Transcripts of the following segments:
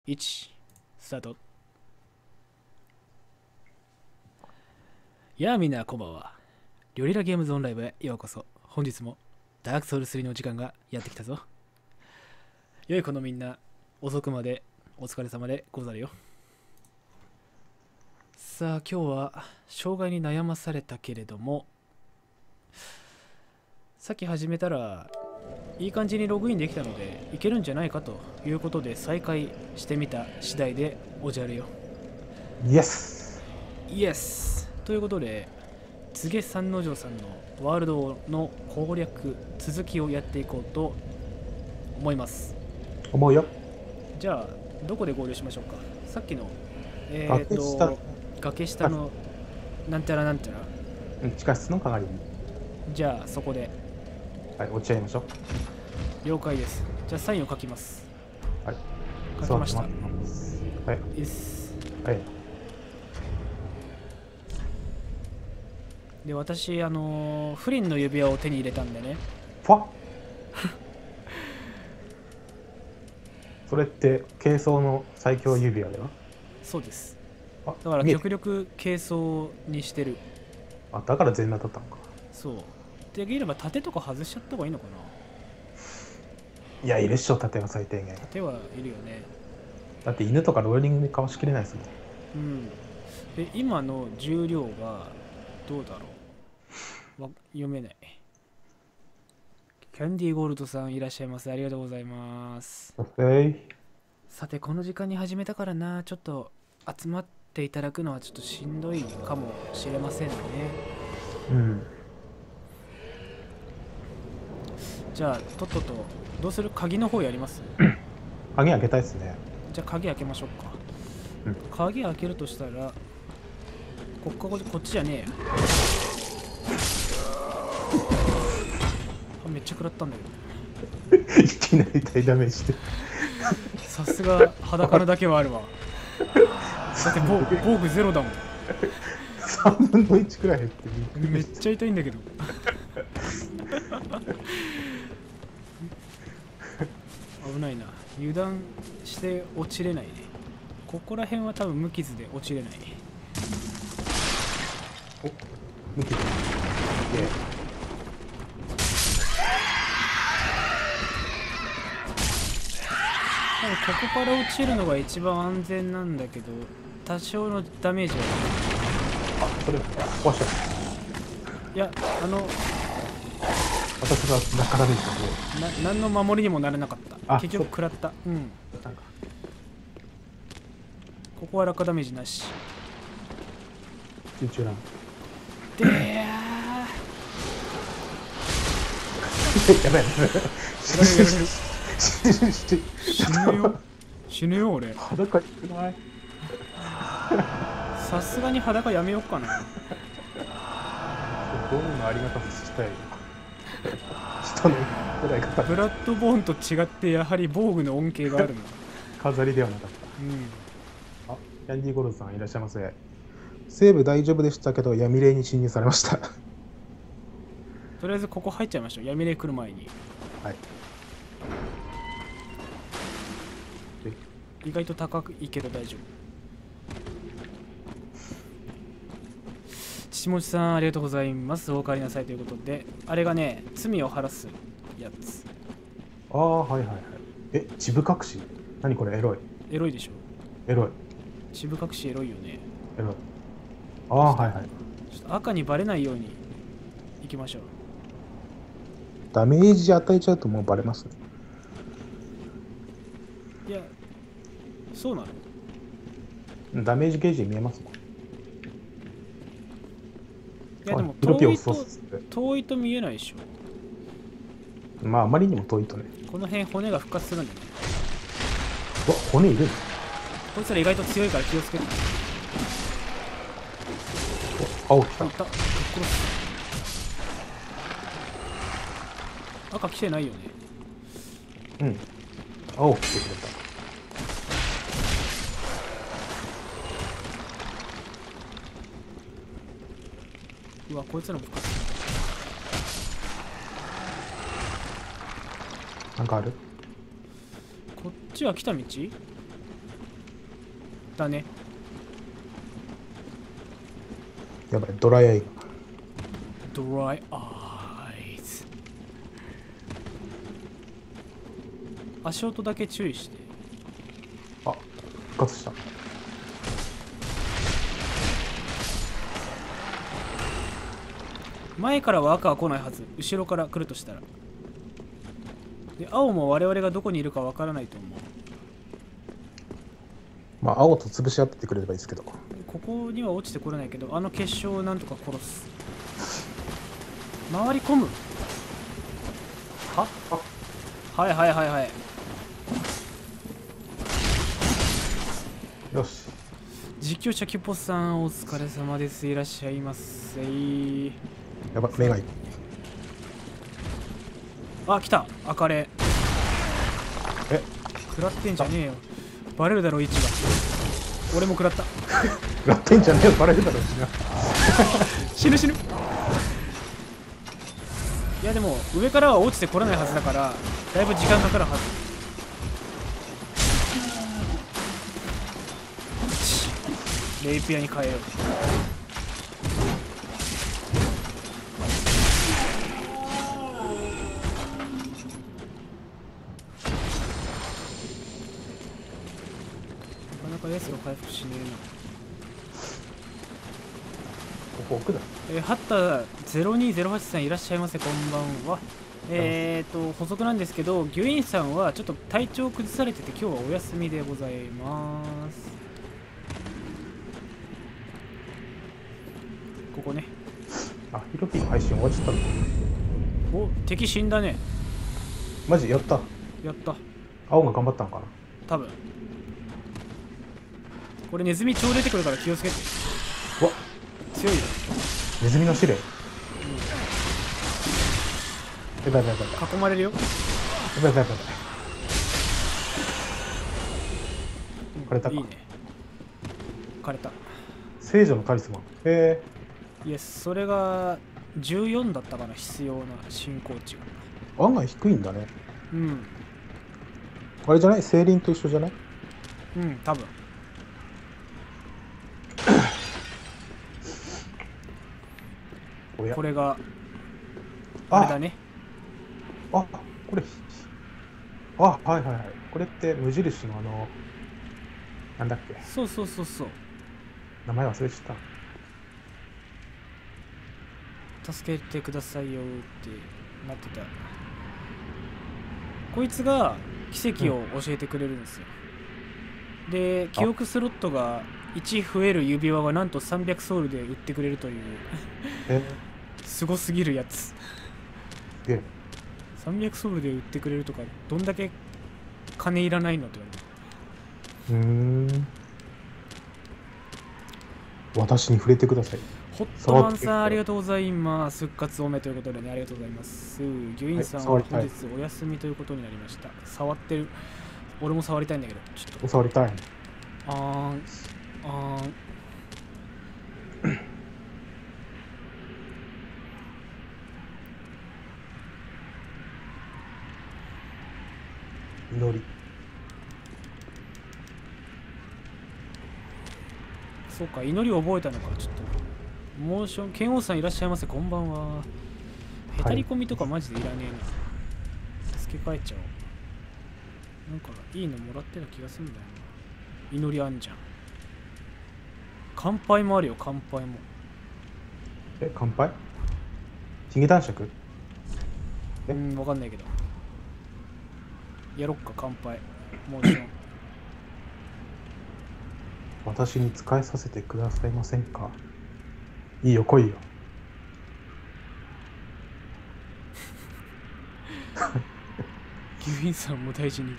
1スタート。やあみんなこんばんは。リョリラゲームズオンライブへようこそ。本日もダークソウル3の時間がやってきたぞ。良い子のみんな、遅くまでお疲れ様でござるよ。さあ今日は障害に悩まされたけれども、さっき始めたらいい感じにログインできたのでいけるんじゃないかということで再開してみた次第でおじゃるよ。 イエスイエスということで、柘植三之丞さんのワールドの攻略続きをやっていこうと思います。 思うよ。 じゃあどこで合流しましょうか。さっきの崖下のなんちゃらなんちゃら、 地下室の鏡に。 じゃあそこで。 はい、落ち合いましょう。 了解です。じゃあサインを書きます。 はい、 書きました。 はい。 です。 はい。 で、私フリンの指輪を手に入れたんでね。 ファそれって軽装の最強指輪では？ そうです。 あ、 だから見えて極力軽装にしてる。 あ、だから全裸だったのか。 そうできれば盾とか外しちゃった方がいいのかな。 いや、いるっしょ、盾は最低限。 盾はいるよね。 だって犬とかローリングでかわしきれないですもん。 うん。で今の重量がどうだろう。読めない。キャンディーゴールドさんいらっしゃいます。ありがとうございます。さてこの時間に始めたからな、ちょっと集まっていただくのはちょっとしんどいかもしれませんね。 うん。 じゃあとっととどうする？鍵の方やります？ 鍵開けたいですね。 じゃあ鍵開けましょうか。 うん、 鍵開けるとしたらこっちじゃねえや。めっちゃ食らったんだけどいきなり大ダメージでさすが裸のだけはあるわ。だって防具ゼロだもん。 3分の1くらい減ってめっちゃ痛いんだけど危ないな。油断して落ちれないね。ここら辺は多分無傷で落ちれない。 お、無傷。 多分ここから落ちるのが一番安全なんだけど、多少のダメージは。 あ、それ壊した。 いや、 私が中ダメージだけど何の守りにもならなかった。 あ、 結局食らった。うん。 なんかここは落下ダメージなし。 集中ランでーやばい死ぬよ俺。 裸いくない？ さすがに裸やめよっかな。 どんなありがたさしたい人の捉え方。 ブラッドボーンと違ってやはり防具の恩恵があるな。 飾りではなかった。 うん。 あ、キャンディーゴールドさんいらっしゃいませ。セーブ大丈夫でしたけど闇霊に侵入されましたとりあえずここ入っちゃいましょう。闇霊来る前に。 はい。 意外と高いけど大丈夫。父持さんありがとうございます。お帰りなさいということで、あれがね、罪を晴らすやつ。 ああ、はいはいはい。え、チブ隠し？何これ？エロい。 エロいでしょ。 エロい。 チブ隠しエロいよね。 エロい。ああ、はいはい。 ちょっと赤にバレないように行きましょう。 ダメージ与えちゃうともうバレますね。 いや、そうなの？ ダメージゲージ見えますもん。 いやでも遠いと見えないでしょ。まああまりにも遠いとね。 この辺骨が復活するんだね。 うわ、骨いるの？ こいつら意外と強いから気をつけて。 お、青来た。 いた。ぶっ殺す。赤来てないよね。 うん。青来てくれた。 うわ、こいつらも復活。 なんかある？ こっちは来た道？ だね。 やばい、ドライアイ。 ドライアイズ。足音だけ注意して。 あ、復活した。 前からは赤は来ないはず。後ろから来るとしたら。で、青も我々がどこにいるかわからないと思う。 まあ、青と潰し合っててくれればいいですけど。 ここには落ちてこれないけど、あの結晶をなんとか殺す。回り込む。ははいはいはいはい。 よし。 実況者キュポさんお疲れ様です。いらっしゃいませ。 やば、目がいい。 あ、来た。赤レえ、 食らってんじゃねえよ。バレるだろ位置が。俺も食らった。 食らってんじゃねえよ、バレるだろうしな。 死ぬ死ぬ。いやでも上からは落ちてこれないはずだからだいぶ時間かかるはず。レイピアに変えよう。なかなかエースが回復しねここ奥だ。 えな。ハッター0208さんいらっしゃいませ、こんばんは。補足なんですけど、ギュインさんはちょっと体調を崩されてて今日はお休みでございます。ここね。 あ、ヒロピーの配信終わっちゃったの。 お、敵死んだね。 マジやった。 やった。 青が頑張ったのかな。 多分これネズミ超出てくるから気をつけて。 うわ、 強いよ。 ネズミの試練。やばいやばいやばい。 囲まれるよ。 やばいやばいやばい。枯れたか。 いいね。枯れた。 聖女のタリスマン。 いや、それが14だったかな、必要な進行値が。 案外低いんだね。 うん。 あれじゃない？聖輪と一緒じゃない？ うん、多分。 おや。 これがあれだね。 あ、これ。あ、はいはいはい。これって無印のなんだっけ。 そうそうそうそう。 名前忘れちゃった。 助けてくださいよってなってた。こいつが奇跡を教えてくれるんですよ。で、記憶スロットが1増える指輪がなんと300ソウルで売ってくれるというすごすぎるやつ。 すげえ。 300ソウルで売ってくれるとか、どんだけ金いらないのって言われる。私に触れてください。 ホットマンさんありがとうございます。復活おめということでね、ありがとうございます。ギュインさんは本日お休みということになりました。触ってる。俺も触りたいんだけど、ちょっと。 触りたい。祈り。 そうか、祈りを覚えたのか。ちょっとモーション、剣王さんいらっしゃいませ、こんばんは。へたり込みとかマジでいらねえな。付け替えちゃおう。なんかいいのもらってた気がするんだよな。祈りあんじゃん。乾杯もあるよ、乾杯も。 乾杯？ヒゲ男爵？ わかんないけど。やろっか、乾杯。モーション。 私に使えさせてくださいませんか？いいよ、来いよ。 ギュインさんも大事に。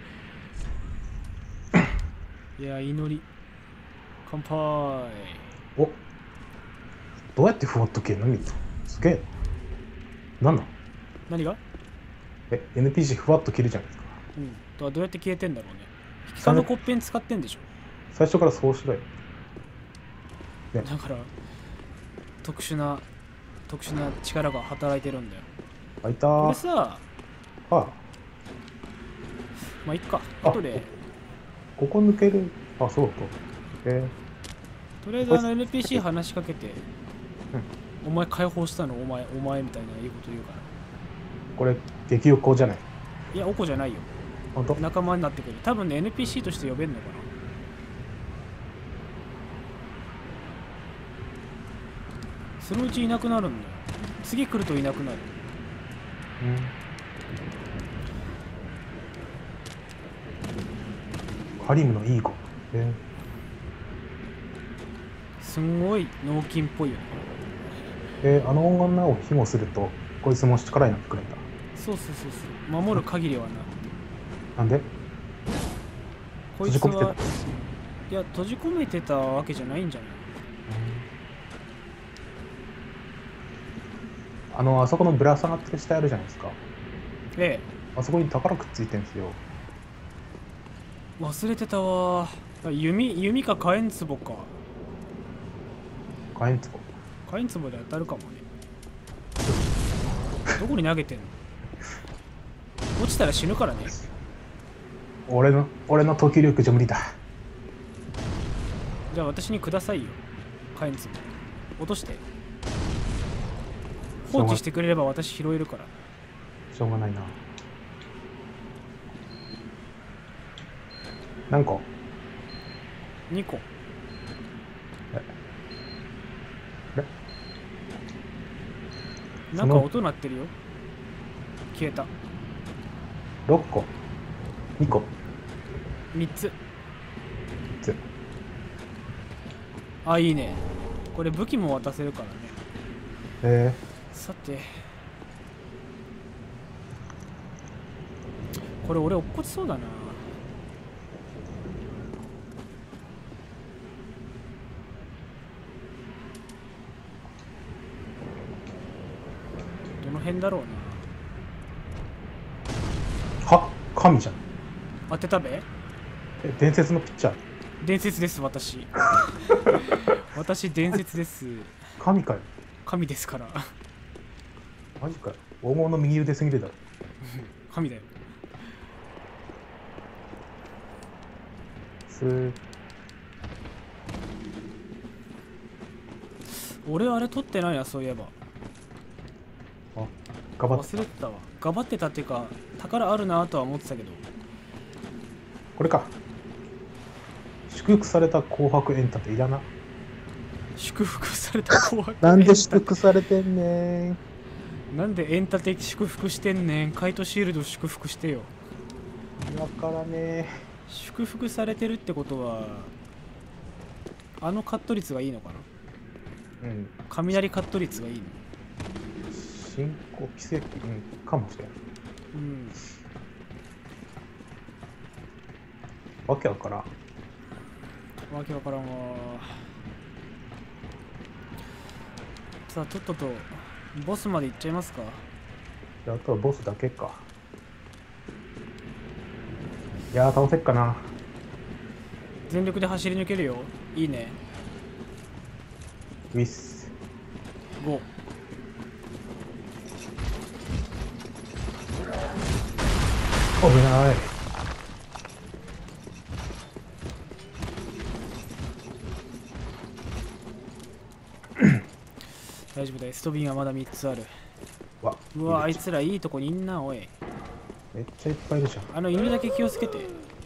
いや、祈り。乾杯。 お、どうやってふわっと消えるの？みんなすげえ。なんなん？ 何が NPC ふわっと切るじゃないですか。 どうやって消えてんだろうね。引き換のコッペン使ってんでしょ。 最初からそうしろよ。 だから特殊な力が働いてるんだよ。 あいたー。 これさ、まあいっか。後でここ抜ける。あ、そうか。 とりあえずNPC 話しかけて、お前解放したのお前みたいないいこと言うから。 これ激おこじゃない？ いや、おこじゃないよ。 本当？ 仲間になってくる。多分ね、NPC として呼べんのかな。そのうちいなくなるんだよ。次来るといなくなる。 カリムのいい子。 すんごい脳筋っぽいよね。 あの女を庇護するとこいつも力になってくるんだ。 そう。守る限りはな。 なんで？ こいつは、いや、閉じ込めてたわけじゃないんじゃない？ あそこのぶら下がってる下あるじゃないですか。 ええ。 あそこに宝くっついてんですよ。 忘れてたわ。弓か火炎壺か。 火炎壺。 火炎壺で当たるかもね。どこに投げてんの？落ちたら死ぬからね。 俺の投球力じゃ無理だ。 じゃあ私にくださいよ。火炎壺落として。放置してくれれば私拾えるから。 しょうがないな。何個 ？2個。なんか音鳴ってるよ。消えた。 6個。2個。 3つ。あ、いいね。これ武器も渡せるからね。さて、これ俺落っこちそうだな。どの辺だろうな。神じゃん。 当てたべ？ 伝説のピッチャー。 伝説です、私。私伝説です。 神かよ。 神ですから。 マジかよ。大物右腕すぎるだろ。 神だよ。俺あれ取ってないな、そういえば。忘れてたわ。頑張ってたっていうか、宝あるなとは思ってたけど。 これか。祝福された紅白エンタっていらな。 祝福された紅白エンタ。 なんで祝福されてんねん。 なんでエンタ的祝福してんねん。カイトシールド祝福してよ。 わからねえ。 祝福されてるってことは、あのカット率がいいのかな。雷カット率がいいの。 進行奇跡、かもしれない。わけわからん。 わけわからんわ。さあ、とっととボスまで行っちゃいますか。 あとはボスだけか。いやー、倒せっかな。 全力で走り抜けるよ。いいね。 ウィス 5。 危ない。 大丈夫だよ。ストビンはまだ3つある。うわ、あいつらいいとこにいんな、おい。 めっちゃいっぱいいるじゃん。 犬だけ気をつけて。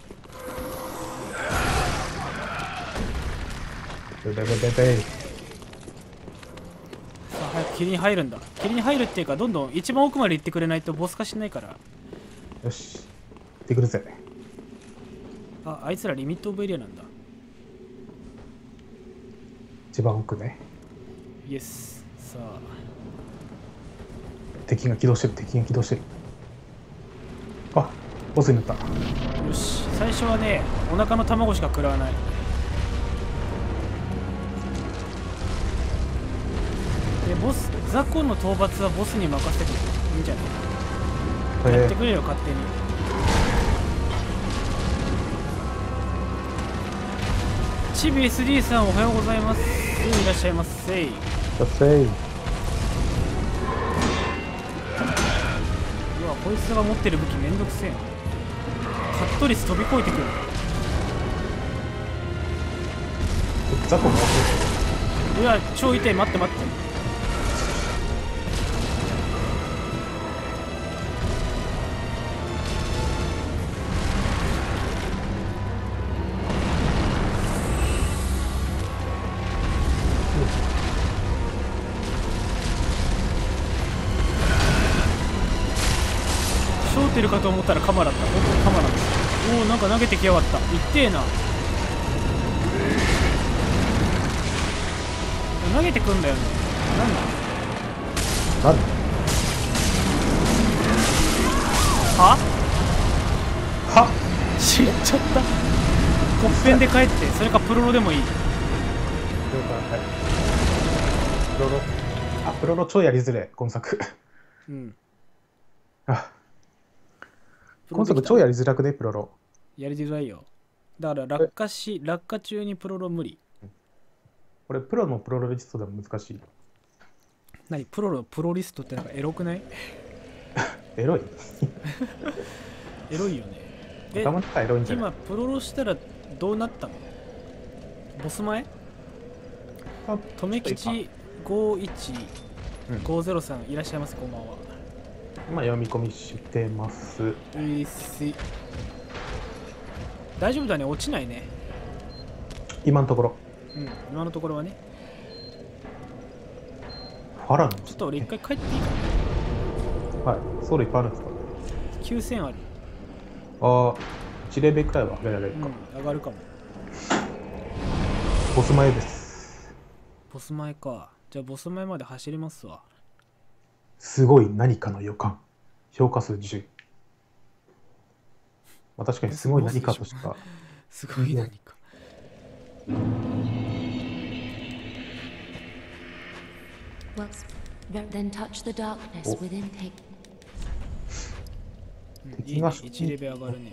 さあ、早く霧に入るんだ。霧に入るっていうか、どんどん一番奥まで行ってくれないとボス化しないから。 よし、行ってくるぜ。 あいつらリミットオブエリアなんだ。 一番奥ね。 イエス。さあ、 敵が起動してる。あ、ボスになった。 よし、最初はね、お腹の卵しか食らわない。で、雑魚の討伐はボスに任せていいんじゃない？やってくれよ、勝手に。チビ SD さん、おはようございます。いらっしゃいませ。うわ、こいつが持ってる武器めんどくせえな。カット率飛び越えてくる。 雑魚もうわ超痛い。待って待って。ショーテルかと思ったらカマだった。本当にカマなんです。おお、なんか投げてきやがった。いってえな。投げてくんだよね。なんだなんはは知っちゃった。コッペンで帰って、それかプロロでもいい。 了解。はい。プロロ。あ、プロロ超やりづれ、今作。 うん。 あ、今作超やりづらくね、プロロ。 やりづらいよ。だから落下中にプロロ無理。 これプロのプロロリストでも難しい。 何プロロプロリストってなんかエロくない？ エロいエロいよね。 頭の中エロいんじゃない？ 今プロロしたらどうなったの？ボス前？とめきち51503いらっしゃいます。こんばんは。 今読み込みしてます。 大丈夫だね、落ちないね。 今のところ。 うん、今のところはね。 ファラのちょっと俺一回帰っていいかな？はい、ソウルいっぱいあるんですか ？9000ある。 ああ、1レベルくらいは上げられるか。 うん、上がるかも。 ボス前です。 ボス前か。じゃあボス前まで走りますわ。 すごい何かの予感。評価数10。まあ確かにすごい何かとしか。 すごい何か。 Then touch the darkness within. Take. いいね、1レベル上がるね。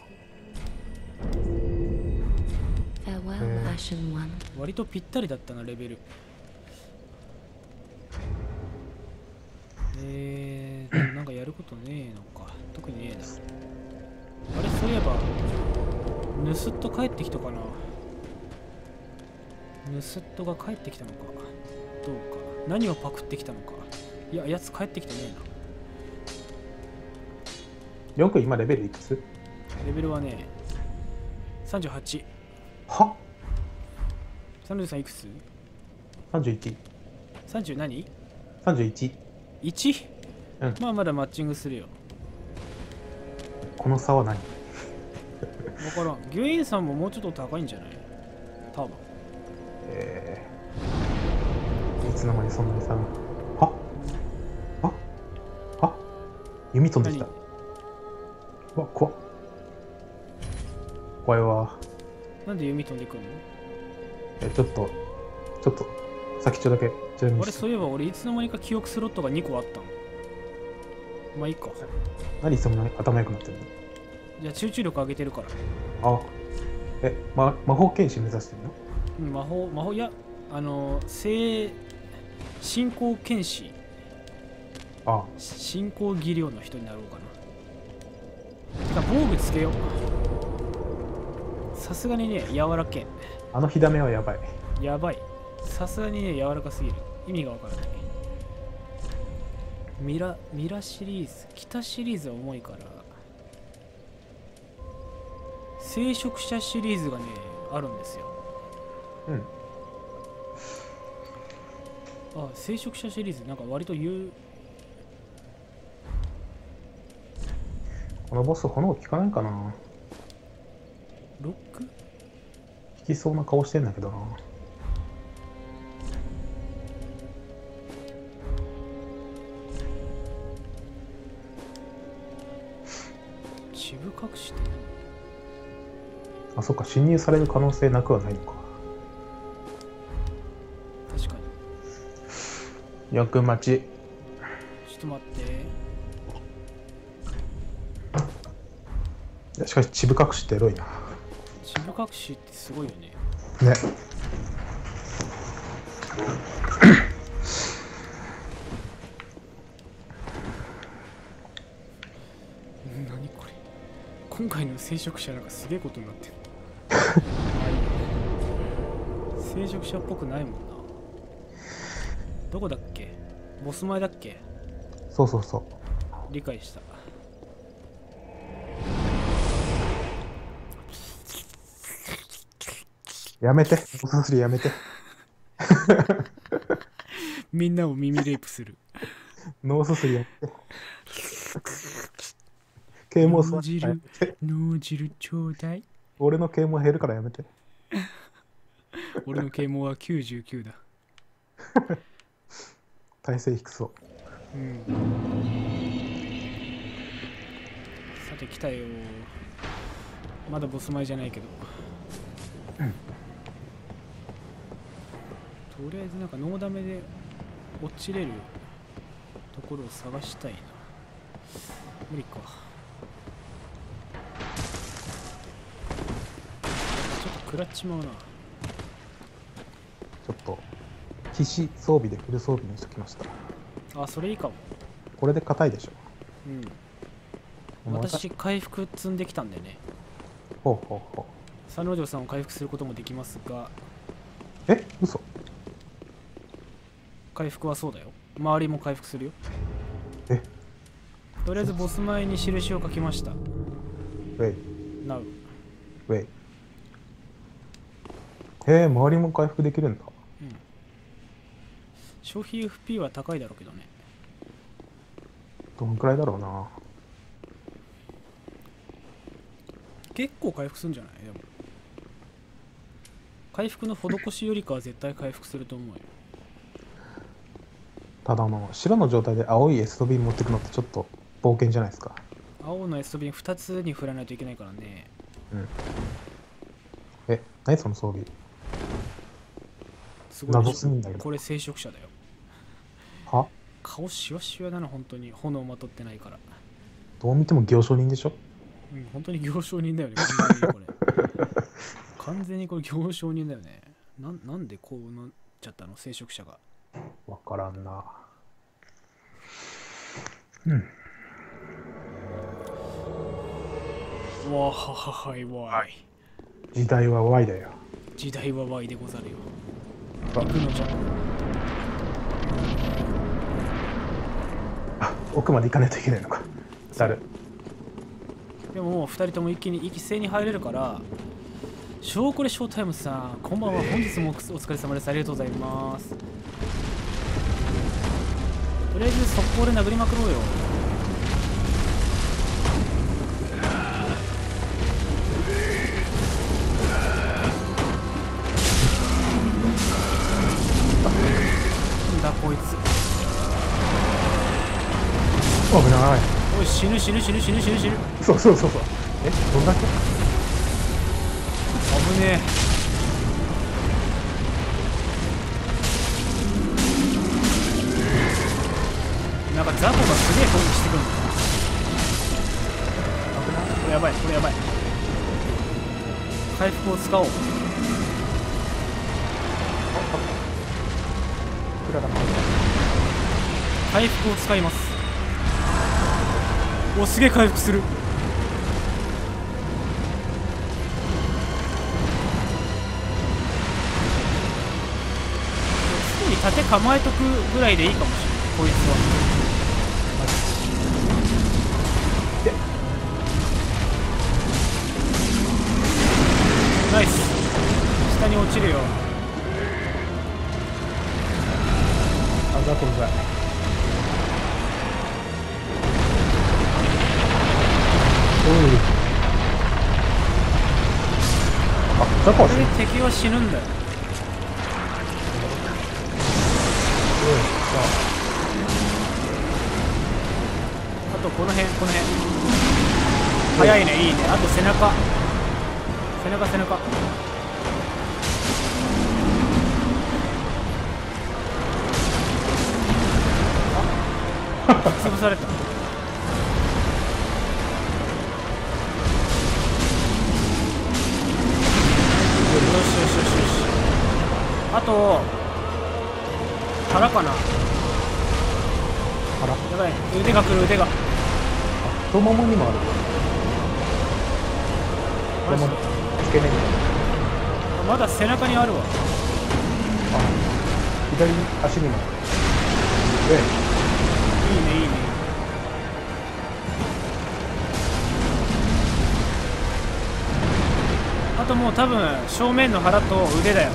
Farewell, Ashen One. 割とぴったりだったな、レベル。なんかやることねえのか。特にねえな。あれ、そういえば、ヌスッと帰ってきたかな。ヌスッとが帰ってきたのか。どうか。何をパクってきたのか。いや、やつ帰ってきてねえな。 りょうくん今レベルいくつ？ レベルはね、38。 は？ 33いくつ？ 31。 30何？ 31。 1？ うん。 まあまだマッチングするよ。 この差は何？ わからん。ギュインさんももうちょっと高いんじゃない？多分。 いつの間にそんなに差が。は弓飛んできた。うわ、怖っ。怖いわ。 なんで弓飛んでくんの？ ちょっと、先っちょだけ。 俺、そういえば俺いつの間にか記憶スロットが2個あったの。まあいいか。 何そんなに頭良くなってるの？ じゃあ集中力上げてるから。 あ、魔法剣士目指してるの？ うん、魔法、いや、信仰剣士。 ああ。 信仰技量の人になろうかな。てか、防具つけよう。さすがにね、柔らけん。 あの火ダメはやばい。 やばい。さすがにね、柔らかすぎる。意味がわからない。ミラシリーズ、北シリーズは重いから。聖職者シリーズがね、あるんですよ。 うん。 あ、聖職者シリーズ、なんか割とこのボス、炎効かないかな？ ロック？ 効きそうな顔してんだけどな。 支部隠しってあ、そっか、侵入される可能性なくはないのか。 確かに。 よく待ち。 ちょっと待って。 しかし、チブ隠しってエロいな。 支部隠しってすごいよね。 ね。 何これ。今回の聖職者なんかすげえことになってる。聖聖職者っぽくないもんな。どこだっけ？ボス前だっけ？ そうそうそう。 理解した。 やめて。ボス3やめて。 みんなを耳レイプする。 ノース3やめて。啓蒙脳すやめ汁、 て。 脳汁ちょうだい。 俺の啓蒙減るからやめて。 俺の啓蒙は99だ。 耐性低そう。 うん。さて来たよ。まだボス前じゃないけど。とりあえずなんかノーダメで落ちれるところを探したいな。無理か。ちょっと食らっちまうな。 ちょっと、騎士装備でフル装備にしときました。 あ、それいいかも。 これで硬いでしょ。 うん。私、回復積んできたんでね。 ほうほうほ佐野城さんを回復することもできますが、 う。え、嘘？ 回復はそうだよ。周りも回復するよ。 え、 とりあえずボス前に印を書きました。 ウェイ、 Now。 ウェイ。へえ、周りも回復できるんだ。 うん。消費 FP は高いだろうけどね。 どんくらいだろうな。 結構回復するんじゃない？でも回復の施しよりかは絶対回復すると思うよ。 ただ白の状態で青い SB 持ってくのってちょっと冒険じゃないですか。 青の S ビン2つに振らないといけないからね。 うん。え、何その装備？ すごい謎すぎんだけど。 これ聖職者だよ。 は？ 顔シワシワだな、本当に。炎まとってないから。 どう見ても行商人でしょ？ うん、本当に行商人だよね、完全にこれ。完全にこれ行商人だよね。なんでこうなっちゃったの、聖職者が。 わからんな。うん。 わはははいわい。 時代は Y だよ。 時代は Y でござるよ。 あ行くのじゃ。 あ、奥まで行かないといけないのか。だる。 でももう2人とも一斉に入れるから。ショーコレショータイムさん、こんばんは。本日もお疲れ様です。ありがとうございます。とりあえず速攻で殴りまくろうよ。なんだこいつ。 危ない。 おい、死ぬ。 そうそうそう。え、どんだけ？ 危ねえ。なんかザコがすげえ攻撃してくるんだ。これやばい、これやばい。回復を使おう。回復を使います。お、すげえ回復する。常に盾構えとくぐらいでいいかもしれない、こいつは。ナイス。下に落ちるよ。 あざとうざい。あ、ザコはこれで敵は死ぬんだよ。あとこの辺。早いね、いいね。あと背中。潰された。よし。あと腹かな。 腹？ やばい、腕が来る。 太ももにもある。 マジ太もも付け根に。 まだ背中にあるわ。 左足にも。で、 いいねいいね。あともう多分正面の腹と腕だよ。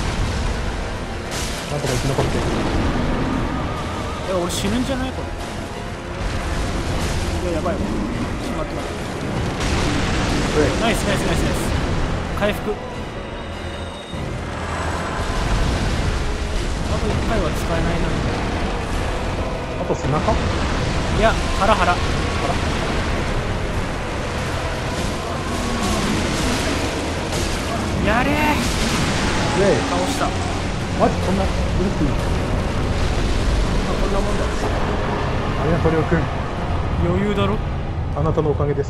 なんとか生き残って。 俺死ぬんじゃないこれ。いややばいわ。しまってます。ナイスナイスナイスナイス。回復。あと1回は使えないな。 あと背中？ いや腹。やれー。 で、 倒した。 マジこんなブルックいいの？ こんなもんだ。 ありがとう、りょうくん。 余裕だろ。 あなたのおかげです。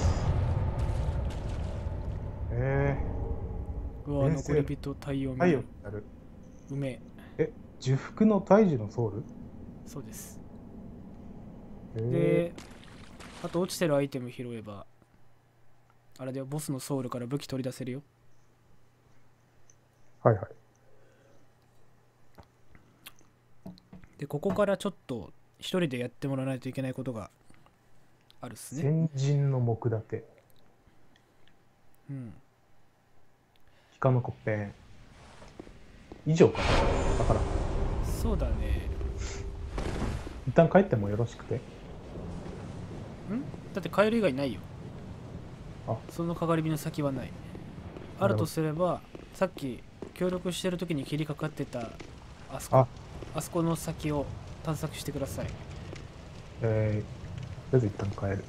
うわ残り人太陽太陽になる。 うめえ、呪服の大樹のソウル？ そうです。で、あと落ちてるアイテム拾えばあれだよ、ボスのソウルから武器取り出せるよ。 はいはい。 でここからちょっと一人でやってもらわないといけないことがあるっすね。 先人の木立て。 うん。 鹿の骨片。以上かな。だから。 そうだね。 一旦帰ってもよろしくて。 だって帰る以外ないよ。 あ、 そのかかり火の先はない。あるとすれば、さっき協力してる時に切りかかってたあそこの先を探索してください。 とりあえず一旦帰る。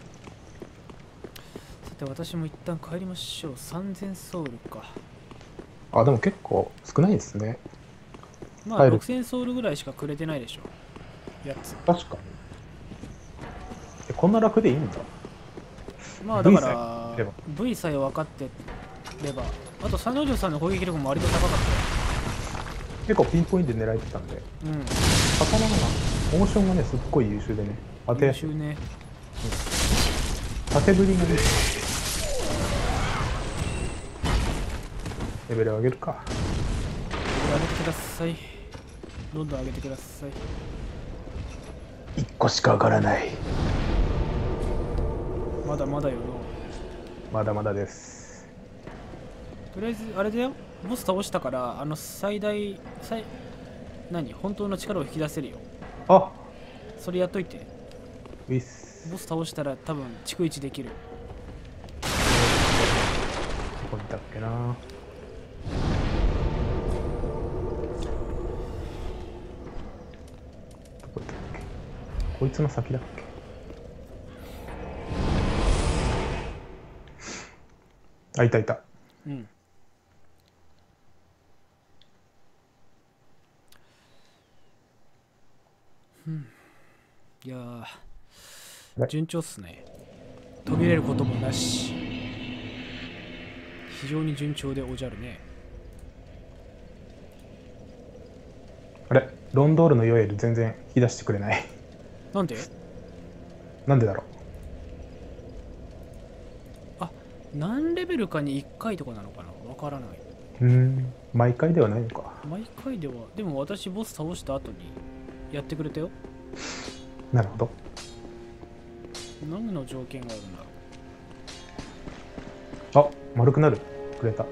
さて私も一旦帰りましょう。3000ソウルか。 あ、でも結構少ないですね。 まあ6000ソウルぐらいしかくれてないでしょ。やつ。 確かに。こんな楽でいいんだ。 まあだから V さえ分かってれば、あとサノジョさんの攻撃力も割と高かったよ。 結構ピンポイントで狙えてたんで。 うん。 刀がモーションがねすっごい優秀でね。 優秀ね。 縦振りがいい。レベル上げるか。 上げてください。どんどん上げてください。 1個しか上がらない。 まだまだよの。 まだまだです。 とりあえずあれだよ。ボス倒したから何本当の力を引き出せるよ。 あ、 それやっといて。 ウィス。 ボス倒したら多分逐一できる。 どこにいたっけな。どこいたっけ。こいつの先だっけ。あ、いたいた。 うん。いやー順調っすね。途切れることもなし、非常に順調でおじゃるね。 あれ、ロンドールのヨエル全然引き出してくれない。 なんで？ なんでだろあ、何レベルかに1回とかなのかな、わからない。 う。毎回ではないのか。 毎回では。でも私ボス倒した後にやってくれたよ。 なるほど。 何の条件があるんだろう。 あ、丸くなるくれた。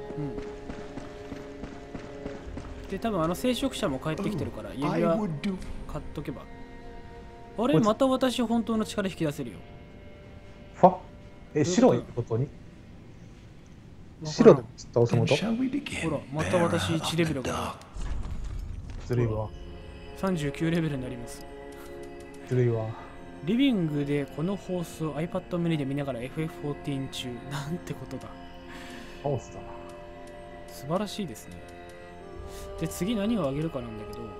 で多分聖職者も帰ってきてるから指輪買っとけば。あれまた私本当の力引き出せるよ。 ファ？白いことに白で倒すこと？ ほらまた私1レベルがずるいわ。 39レベルになります。 ずるいわ。 リビングでこの放送 iPad mini で見ながら FF14 中。なんてことだ。 カオスだな。 素晴らしいですね。で次何をあげるかなんだけど、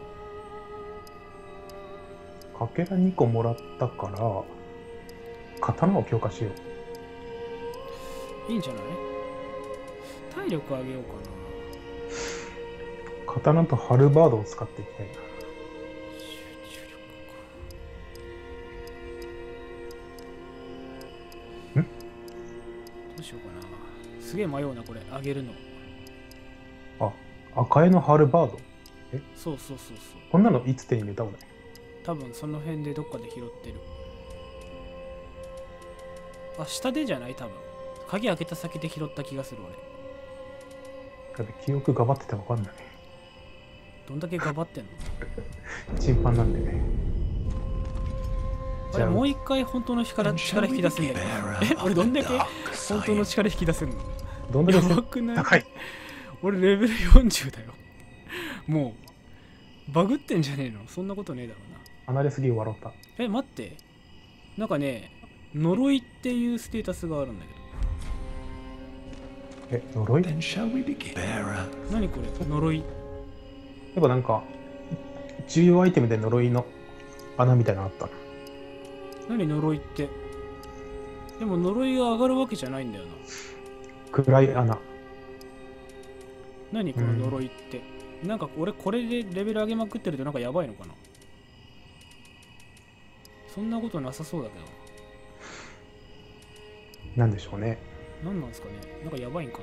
かけら2個もらったから刀を強化しよいいんじゃない？体力あげようかな。 刀とハルバードを使っていきたいな。 どうしようかな。すげえ迷うなこれあげるの。 あ、赤絵のハルバード。 そうそうそうそう。 こんなのいつ手に入れた俺。 多分その辺でどっかで拾ってる。あ、下でじゃない多分。鍵開けた先で拾った気がする俺。 だって記憶がばっててわかんない。 どんだけ頑張ってんの？ チンパンなんでね。 あれもう一回本当の力引き出せんだけど。俺どんだけ本当の力引き出せんの？ どんだけやばくない？ 高い。 俺レベル40だよ。もうバグってんじゃねえの？そんなことねえだろうな。 離れすぎ笑った。 待って。なんかね、呪いっていうステータスがあるんだけど。 呪い？ 何これ？呪い。 やっぱなんか重要アイテムで呪いの穴みたいなのあった。 何呪いって？でも呪いが上がるわけじゃないんだよな。 暗い穴。 何この呪いって？なんか俺これでレベル上げまくってるとなんかやばいのかな？そんなことなさそうだけどな。なんでしょうね。 何なんですかね。なんかやばいんか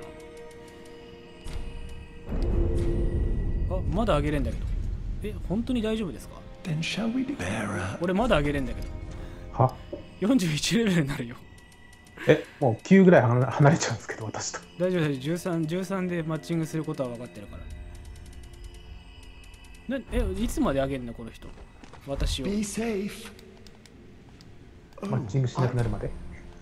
な。あ、まだ上げれんだけど。本当に大丈夫ですか？俺まだ上げれんだけど。 は？ 41レベルになるよ。 もう9ぐらい離れちゃうんですけど、私と。 大丈夫大丈夫。13でマッチングすることは分かってるから。いつまで上げんのこの人。私を。 マッチングしなくなるまで。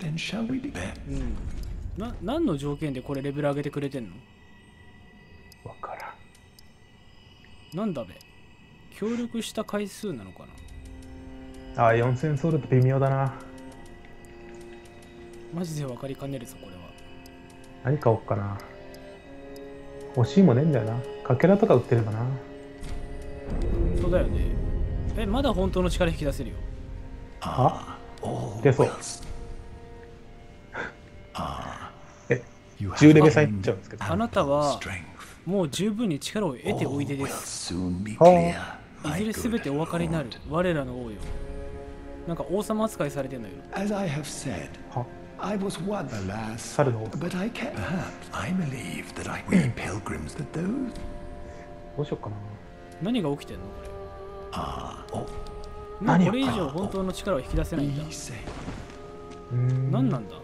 何の条件でこれレベル上げてくれてんの？ わからん。 なんだべ。協力した回数なのかな。 4000ソウルって微妙だな。 マジで分かりかねるぞこれは。 何買おうかな。欲しいもねえんだよな。かけらとか売ってればな。 本当だよね。まだ本当の力引き出せるよ。 出そう。10レベル差いっちゃうんですけど。 あなたはもう十分に力を得ておいでです。いずれ全てお分かりになる我らの王よ。なんか王様扱いされてんのよ。 猿の王様。どうしようかな。 何が起きてんのこれ。もうこれ以上本当の力を引き出せないんだ。何なんだ。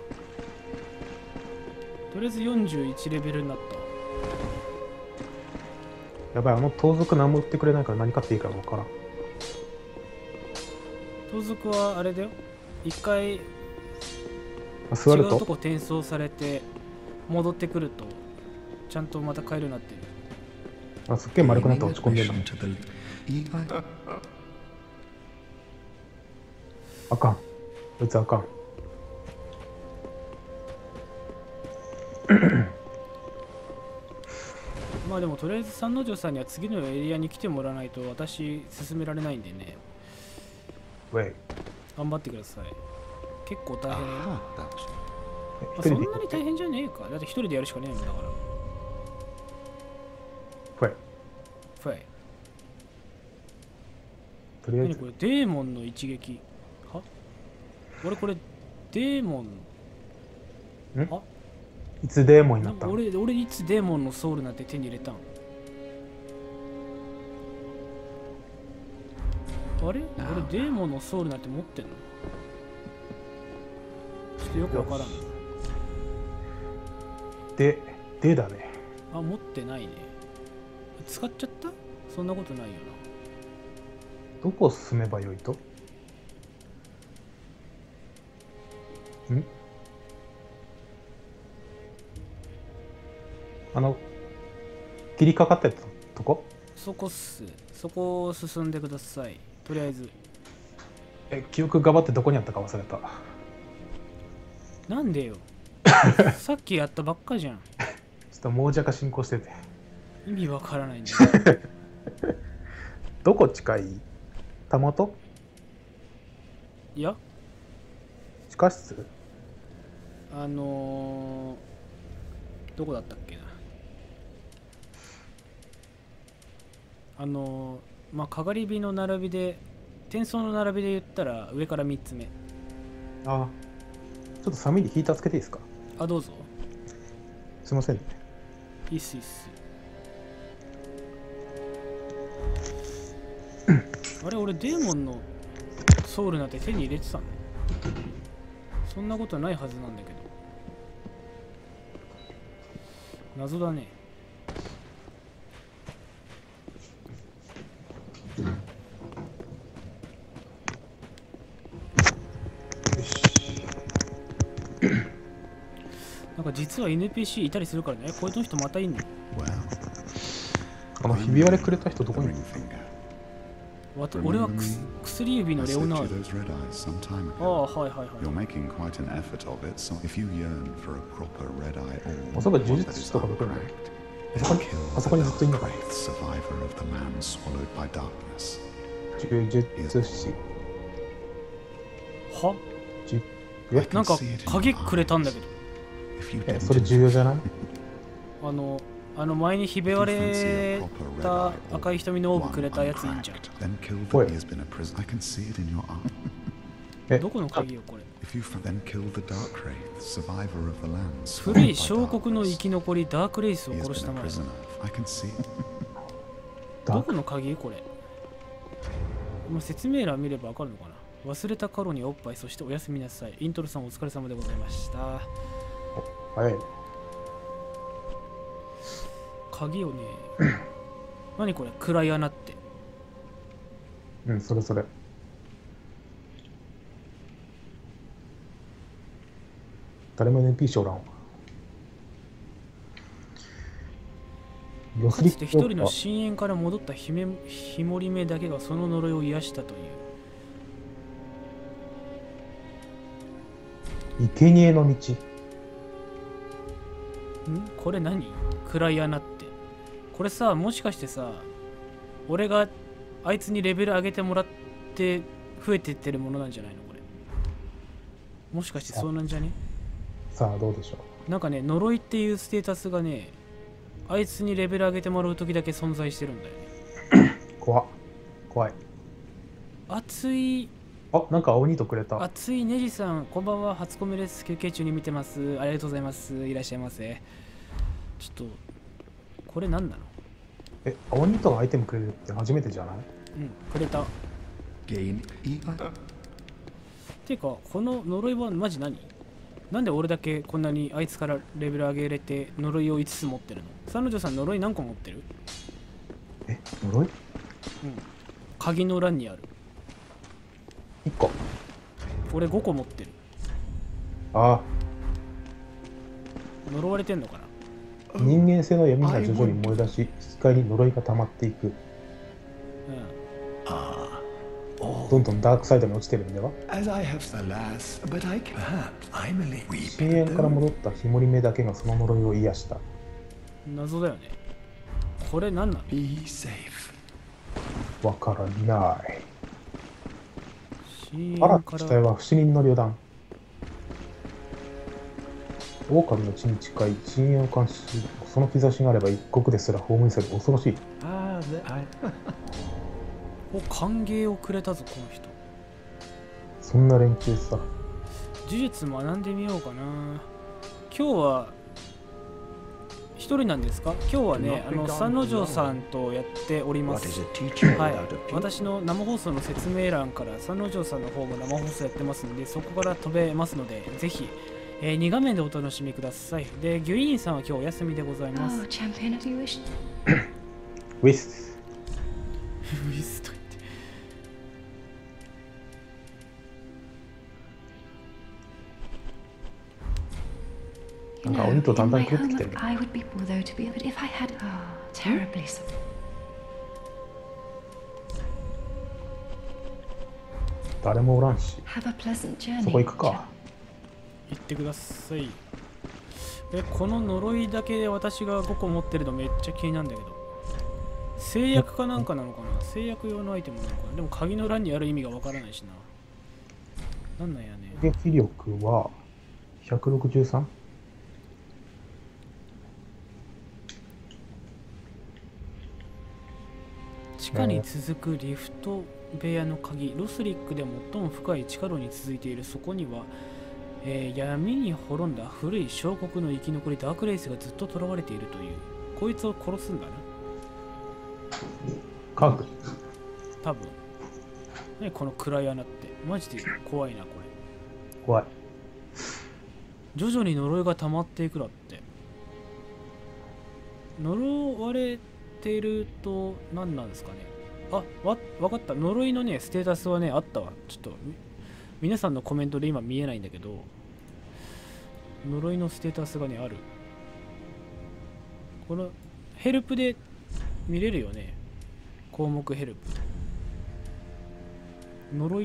とりあえず41レベルになった。 やばい、盗賊何も売ってくれないから何買っていいか分からん。 盗賊はあれだよ。一回違座るとうとこ転送されて戻ってくるとちゃんとまた買えるようになってる。 すっげえ丸くなって落ち込んでるの。あかん。こいつあかん。 まあでもとりあえず三之丞さんには次のエリアに来てもらわないと私進められないんでね。頑張ってください。結構大変だよ。そんなに大変じゃねえか。だって一人でやるしかねえんだから。ファイ。 とりあえず。 何これ、デーモンの一撃。は？俺これ、デーモン。 いつデーモンになったの？ 俺いつデーモンのソウルなんて手に入れたん？あれ？俺デーモンのソウルなんて持ってんの？ちょっとよくわからん。 でだね。 持ってないね。使っちゃった？そんなことないよな。 どこ進めばよいと？切りかかったやつとこ？ そこっす。そこを進んでください。とりあえず。 記憶がばってどこにあったか忘れた。 なんでよ。さっきやったばっかじゃん。 ちょっと亡者が進行してて。 意味わからないんだよ。 どこ近い？たもと？ いや。 地下室？ どこだったっけな。まあ、かがり火の並びで、転送の並びで言ったら上から3つ目。 ちょっと寒いんでヒーターつけていいですか？ どうぞ。 すいませんね。 いいっすいいっす。 あれ、俺デーモンのソウルなんて手に入れてたの？そんなことないはずなんだけど。謎だね。なんか実は NPC いたりするからね。こういう人またいんね。 ひび割れくれた人どこにいる？ 俺は薬指のレオナード。ああ、はいはいはい。 そういえば呪術師とかどこにいる？あそこにずっといるのかな？呪術師。 は？なんか鍵くれたんだけど。 それ重要じゃない？ 前にひび割れた赤い瞳のオーブくれたやついいんじゃん。 おい。 どこの鍵よこれ。古い小国の生き残りダークレイスを殺したまえ。どこの鍵これ。説明欄見ればわかるのかな。忘れた頃におっぱい、そしておやすみなさい。イントロさんお疲れ様でございました。 はい。 鍵をね。何これ、暗い穴って。 うん、それそれ。誰も NPC おらんわ。 かつて一人の深淵から戻ったひもり目だけがその呪いを癒したという。 生贄の道。 これ何？暗い穴って。これさ、もしかしてさ、俺があいつにレベル上げてもらって増えてってるものなんじゃないのこれ。もしかしてそうなんじゃね？ さあどうでしょう。なんかね、呪いっていうステータスがね、あいつにレベル上げてもらう時だけ存在してるんだよね。 怖い。 熱い。 あ、なんか青ニートくれた。 熱いネジさん、こんばんは。初コメです。休憩中に見てます。ありがとうございます。いらっしゃいませ。ちょっと、これ何なの？ 青ニートがアイテムくれるって初めてじゃない？ くれた。てか、この呪いはマジ何？なんで俺だけこんなにあいつからレベル上げれて呪いを5つ持ってるの？三之丞さん呪い何個持ってる？ 呪い？ 鍵の欄にある。 1個。 俺5個持ってる。 ああ。 呪われてんのかな？ 人間性の闇が徐々に燃え出し、引き換えに呪いが溜まっていく。どんどんダークサイドに落ちてるんでは？深淵から戻ったひもり目だけがその呪いを癒した。 謎だよね。これ何なの？ わからない。 深あら、 淵から機体は不死人の旅団。狼の地に近い深淵を監視し、その兆しがあれば一国ですら葬り去る。恐ろしい。 歓迎をくれたぞこの人。 そんな連中さ。 呪術学んでみようかな。今日は一人なんですか？今日はね、三之丞さんとやっております。はい。私の生放送の説明欄から三之丞さんの方も生放送やってますので、そこから飛べますので、ぜひ、2画面でお楽しみください。で、ギュイーンさんは今日お休みでございます。 ウィス。 ウィスと言って。 なんか鬼とだんだん狂ってきてるね。誰もおらんし。そこ行くか。 行ってください。この呪いだけで私が5個持ってるのめっちゃ気になるんだけど。制約かなんかなのかな？制約用のアイテムなのかな？でも鍵の欄にある意味がわからないしな。なんなんやね。 攻撃力は 163？ 地下に続くリフト部屋の鍵、ロスリックで最も深い地下路に続いている。そこには、闇に滅んだ古い小国の生き残りダークレイスがずっと囚われているという。こいつを殺すんだな。 科学。 多分。 何この暗い穴って。マジで怖いな、これ。 怖い。 徐々に呪いが溜まっていくだって。呪われてると何なんですかね。あ、わかった。呪いのね、ステータスはね、あったわ。ちょっと、皆さんのコメントで今見えないんだけど、呪いのステータスがね、ある。この、ヘルプで見れるよね。項目ヘルプ。呪い、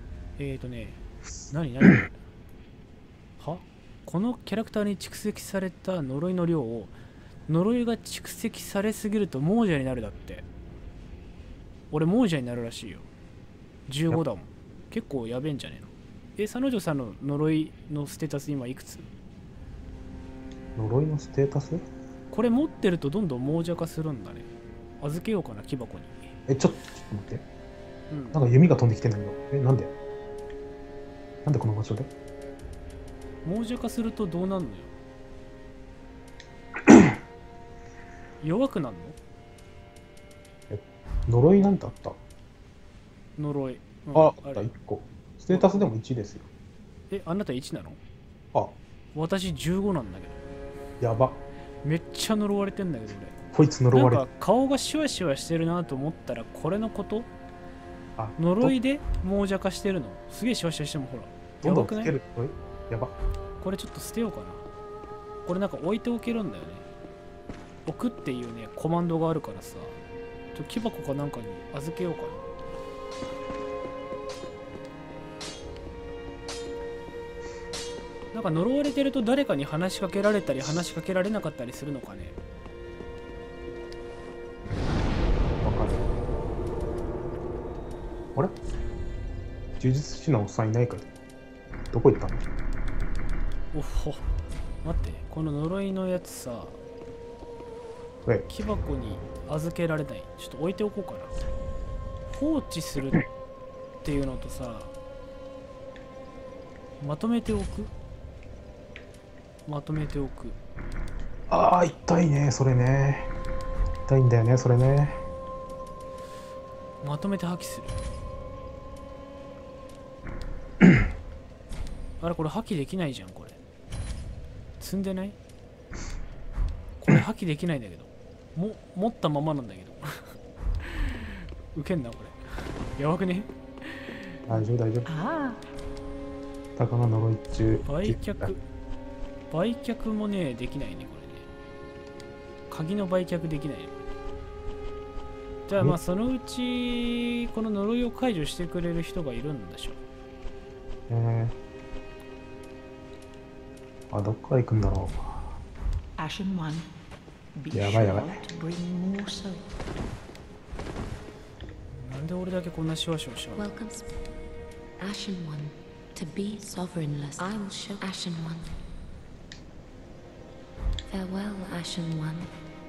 何はこのキャラクターに蓄積された呪いの量を、呪いが蓄積されすぎると亡者になるだって。俺亡者になるらしいよ。15だもん。結構やべえんじゃねえの。サノジョさんの呪いのステータス今いくつ？ 呪いのステータス？ これ持ってるとどんどん亡者化するんだね。預けようかな、木箱に。 ちょっと待って。 うん。 なんか弓が飛んできてんだけど。なんでこの場所で亡者化するとどうなんのよ。弱くなんの？ 呪いなんてあった？ 呪い。 あった、1個。ステータスでも1ですよ。 あなた1なの？ あ、 私15なんだけど。 やば。 めっちゃ呪われてんだけど俺。 こいつ呪われてなんか顔がシワシワしてるなと思ったらこれのこと？ あ、 呪いで亡者化してるの？すげえシワシワしてもほら。 どんどんやばくない？ つける。やば。 これちょっと捨てようかな。これなんか置いておけるんだよね。置くっていうね、コマンドがあるからさ。木箱かなんかに預けようかな。なんか呪われてると誰かに話しかけられたり話しかけられなかったりするのかね。 わかる。あれ？呪術師のおっさんいないから。どこ行ったの？ おっほ。待って、この呪いのやつさ、木箱に預けられない。ちょっと置いておこうかな。放置するっていうのとさ、まとめておく。 ああ、痛いね、それね。痛いんだよね、それね。 まとめて破棄する。あれ、これ破棄できないじゃん、これ。積んでない？これ破棄できないんだけど。持ったままなんだけど。ウケんな、これ。やばくね？ 大丈夫、大丈夫。たかが呪い中。 売却もね、できないね、これね。鍵の売却できないね。じゃあまあそのうちこの呪いを解除してくれる人がいるんでしょう。 どっから行くんだろう。やばい。 なんで俺だけこんなシワシワしちゃうの？ Ashen One, to be sovereignless, I will show Ashen One. Farewell, Ashen One.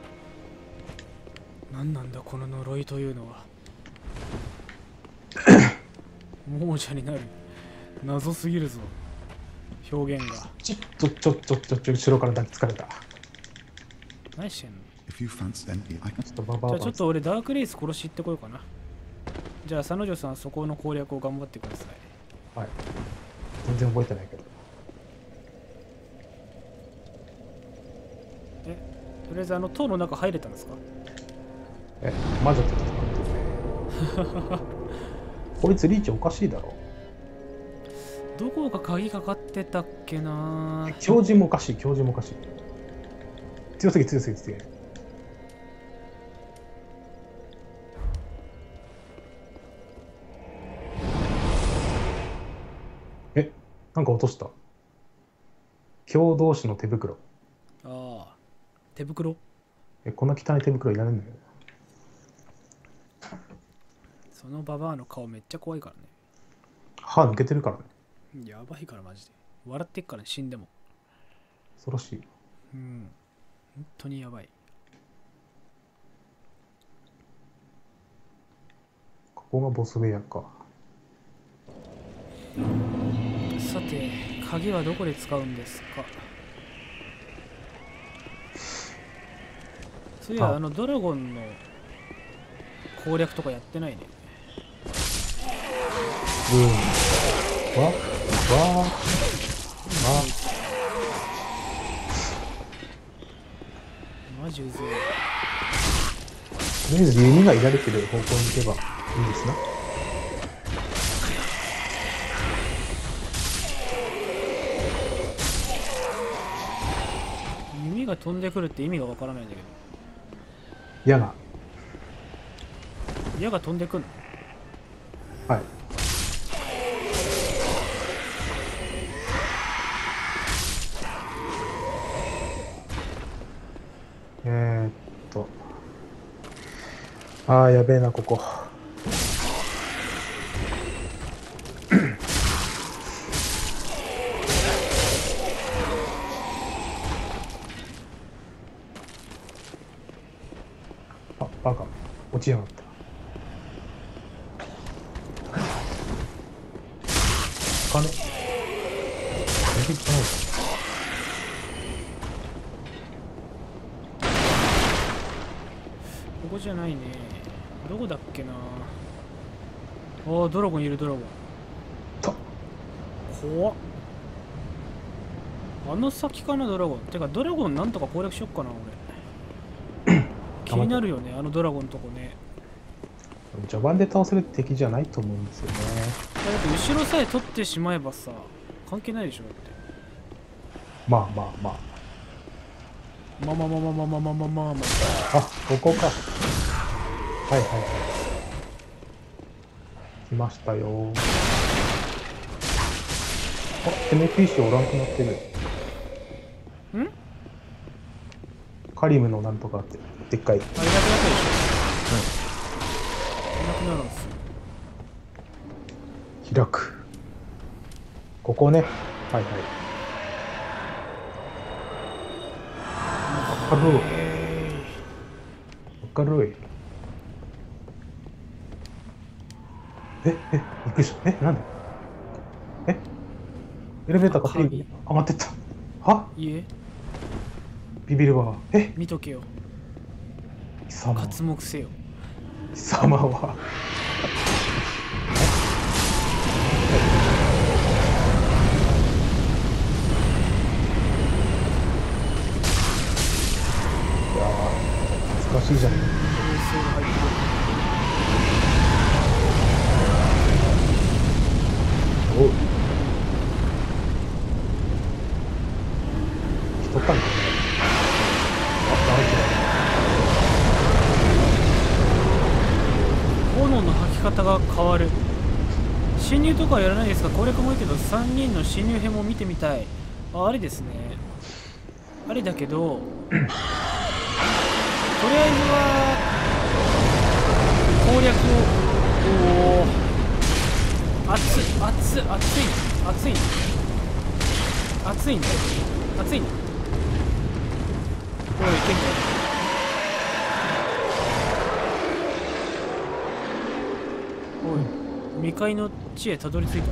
何なんだこの呪いというのは。亡者になる。謎すぎるぞ。表現が。 ちょっと後ろから抱きつかれた。 何してんの？ じゃあちょっと俺ダークレイス殺し行ってこようかな。じゃあ、佐野女さん、そこの攻略を頑張ってください。 はい。全然覚えてないけど。 とりあえず塔の中入れたんですか？ 魔女と戦ってる。こいつリーチおかしいだろ。 どこか鍵かかってたっけな。 強靭もおかしい。強すぎ。なんか落とした。強同士の手袋。 ああ、手袋？ こんな汚い手袋いらないんだけど。 そのババアの顔めっちゃ怖いからね。 歯抜けてるからね。 やばいからマジで。笑ってっから、ね、死んでも。 恐ろしい。 本当にやばい。 ここがボス部屋か。 さて、鍵はどこで使うんですか？そういや、ドラゴンの攻略とかやってないね。 わわマジうぜえ。 とりあえず弓がいられてる方向に行けばいいですな。 弓が飛んでくるって意味がわからないんだけど。 矢が。 矢が飛んでくんの？ はい。ああ、やべえな、ここ。あ、バカ。落ちやがった。金。ここじゃないね。どこだっけな。ああ、ドラゴンいる、ドラゴン。怖っ。あの先かな、ドラゴン。てか、ドラゴンなんとか攻略しよっかな、俺。気になるよね、あのドラゴンのとこね。 序盤で倒せる敵じゃないと思うんですよね。 だって後ろさえ取ってしまえばさ、関係ないでしょ、だって。 まあまあまあ。 まあまあまあまあまあまあまあまあまあ。 あ、ここか。はいはいはい。来ましたよ。あ、NPC おらんくなってる。 ん？ カリムのなんとかって、でっかい。 あ、いなくなったでしょ。いなくなるんですよ。 開く。ここね。はいはい。明るい。明るい。びっくりした。なんでエレベーターが上がってった。はいえ、 ビビるわ。 見とけよ。 貴様。 刮目せよ。 貴様は。いやー、難しいじゃん。おう。人かんかね。 炎の吐き方が変わる。侵入とかはやらないですが、攻略もいいけど3人の侵入編も見てみたい。あれですね。あれだけどとりあえずは攻略を。おお、熱い熱い熱い熱い熱いね熱いね。おい、いけんじゃん。おい、未開の地へたどり着いたぞ。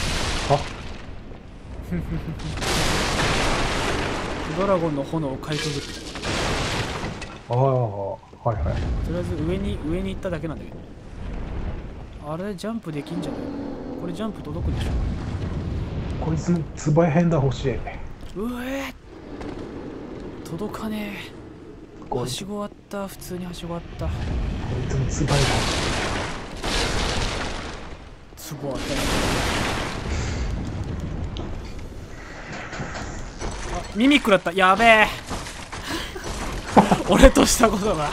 ドラゴンの炎をかいくぐって。 ああ、はいはい。 とりあえず上に行っただけなんだけど。あれジャンプできんじゃない？これジャンプ届くでしょ。 こいつのつば変だ欲しい。 届かねえ。はしごあった。普通にはしごあった。こいつのつば変だ。 つぼあった。あ、ミミックだった。やべえ。俺としたことが。いや、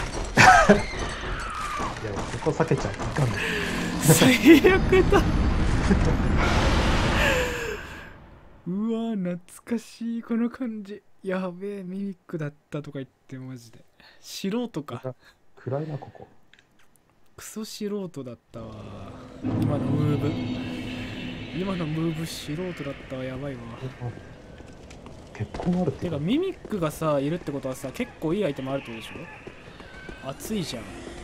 そこ避けちゃいかんない。 最悪だ。うわ、懐かしいこの感じ。やべえ、ミミックだったとか言ってマジで。素人か。 暗いなここ。 クソ素人だったわ。今のムーブ素人だったわ。やばいわ。 結構あるてかミミックがさいるってことはさ、結構いいアイテムあるってことでしょ。熱いじゃん。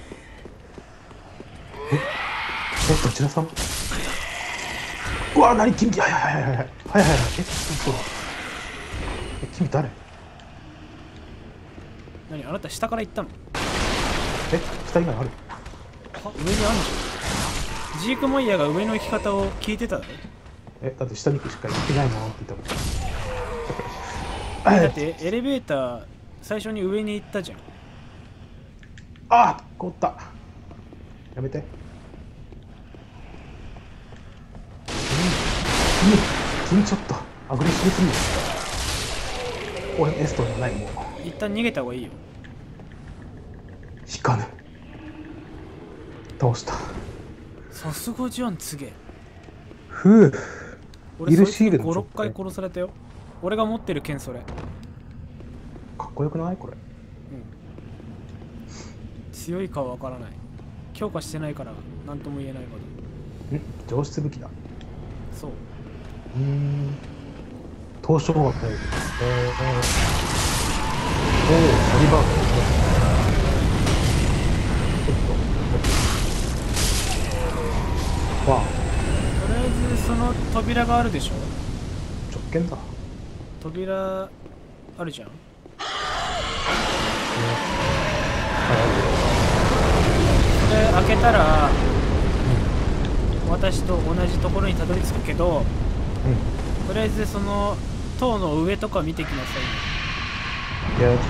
どちらさん。うわ、何君。はいそうだ。君誰？ 何、あなた下から行ったの？ 下以外ある？ 上にあるじジークマイヤーが上の行き方を聞いてただろ。 だって下にしか行ってないもんって言ったもん。 だってエレベーター最初に上に行ったじゃん。 あ、凍った。やめて。君ちょっとアグレッシブすぎる。俺エストじゃない。もう一旦逃げた方がいいよ。 引かぬ。倒した。 さすがじゃん、つげ。 ふう。 俺イルシール 5、6回殺されたよ。俺が持ってる剣それ。 かっこよくないこれ。 強いかはわからない。強化してないから何とも言えないけど。上質武器だ。 そう。 東証学おお、サリバーグ。ちょっと。わあ。 とりあえずその扉があるでしょ。 直剣だ。 扉あるじゃん。それ開けたら、私と同じところにたどり着くけど、とりあえずその塔の上とか見てきなさい。 いや、さ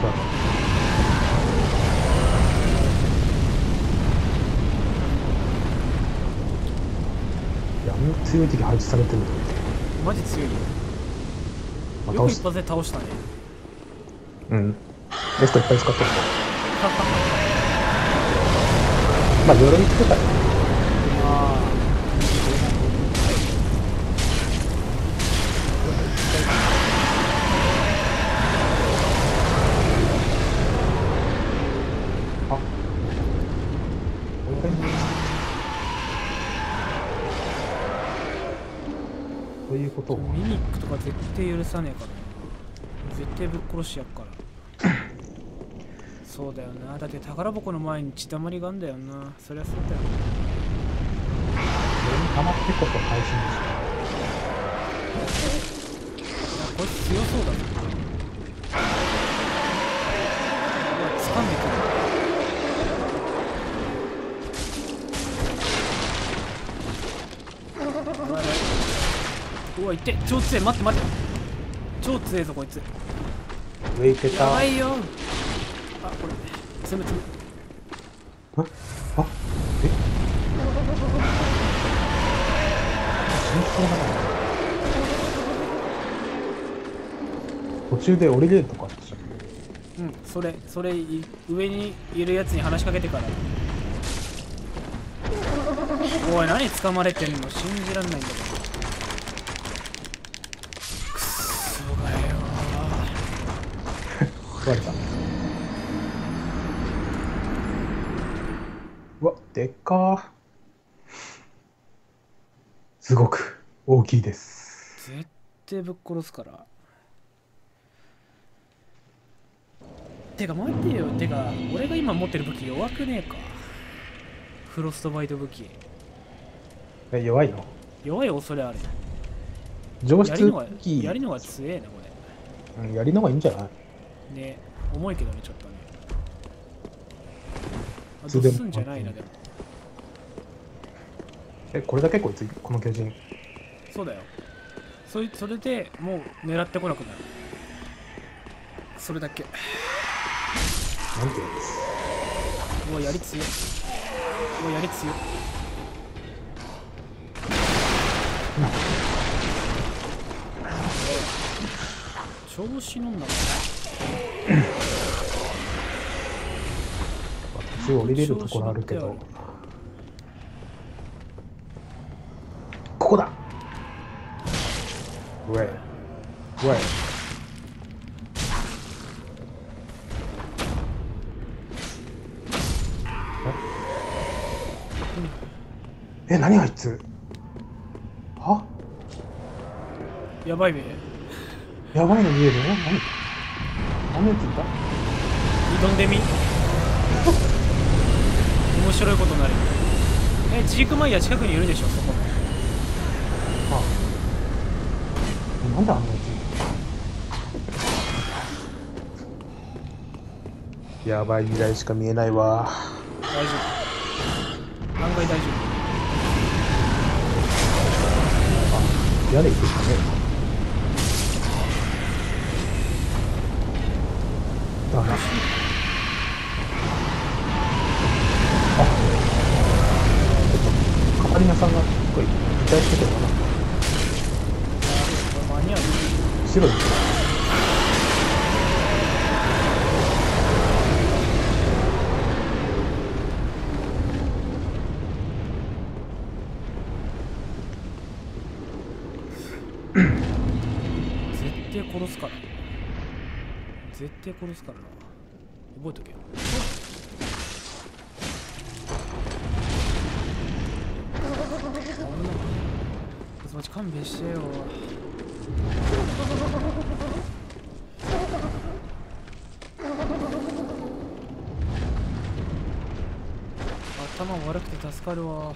あんな強い敵配置されてるの。 マジ強いよ。よく一発で倒したね。 レストいっぱい使っとった。まあ鎧着てたよ。そういうことを。 ミミックとか絶対許さねえから。絶対ぶっ殺しやっから。そうだよな。だって宝箱の前に血だまりがあんだよな。そりゃそうだよな。 溜まってこそ配信でしょ。 いや、こいつ強そうだぞ。うわ、掴んでくる。うわ、いって、超強え。待って待って、超強えぞこいつ。 上行けた。 やばいよ。あ、これ積む積む。 え途中で降りれるとかあったじゃん。 それ上にいるやつに話しかけてから。おい、何掴まれてんの。信じらんないんだけど。くっそがよ食われた。うわ、でっかー。すごく大きいです。 絶対ぶっ殺すから。てか待ってよ。てか俺が今持ってる武器弱くねえか。フロストバイト武器弱いの？ 弱い恐れある。 上質武器。 やりのが強えなこれ。 やりのがいいんじゃないね。重いけどね、ちょっとね。あ、 どどうすんじゃないな。でもこれだけこいつ、この巨人。 そうだよ。それでもう狙ってこなくなる。それだけ。 なんてやつ。 うわ、やり強い。うわ、やり強い。調子乗んな。 途中降りれるところあるけど。ここだ。うえ。何あいつ。は？ やばいべ。 やばいの見えるよ。何やついた？ 挑んでみ。面白いことになる。ジークマイヤー近くにいるでしょ、そこ。 なんであんなやつ。やばい未来しか見えないわ。 大丈夫。案外大丈夫。 屋根行くしかねえな。だな。あ、カタリナさんがこれ擬態してたのかな。 これ間に合う。 白ですよ。 絶対殺すから。絶対殺すからな。覚えとけよ。そっち勘弁してよ。頭悪くて助かるわ。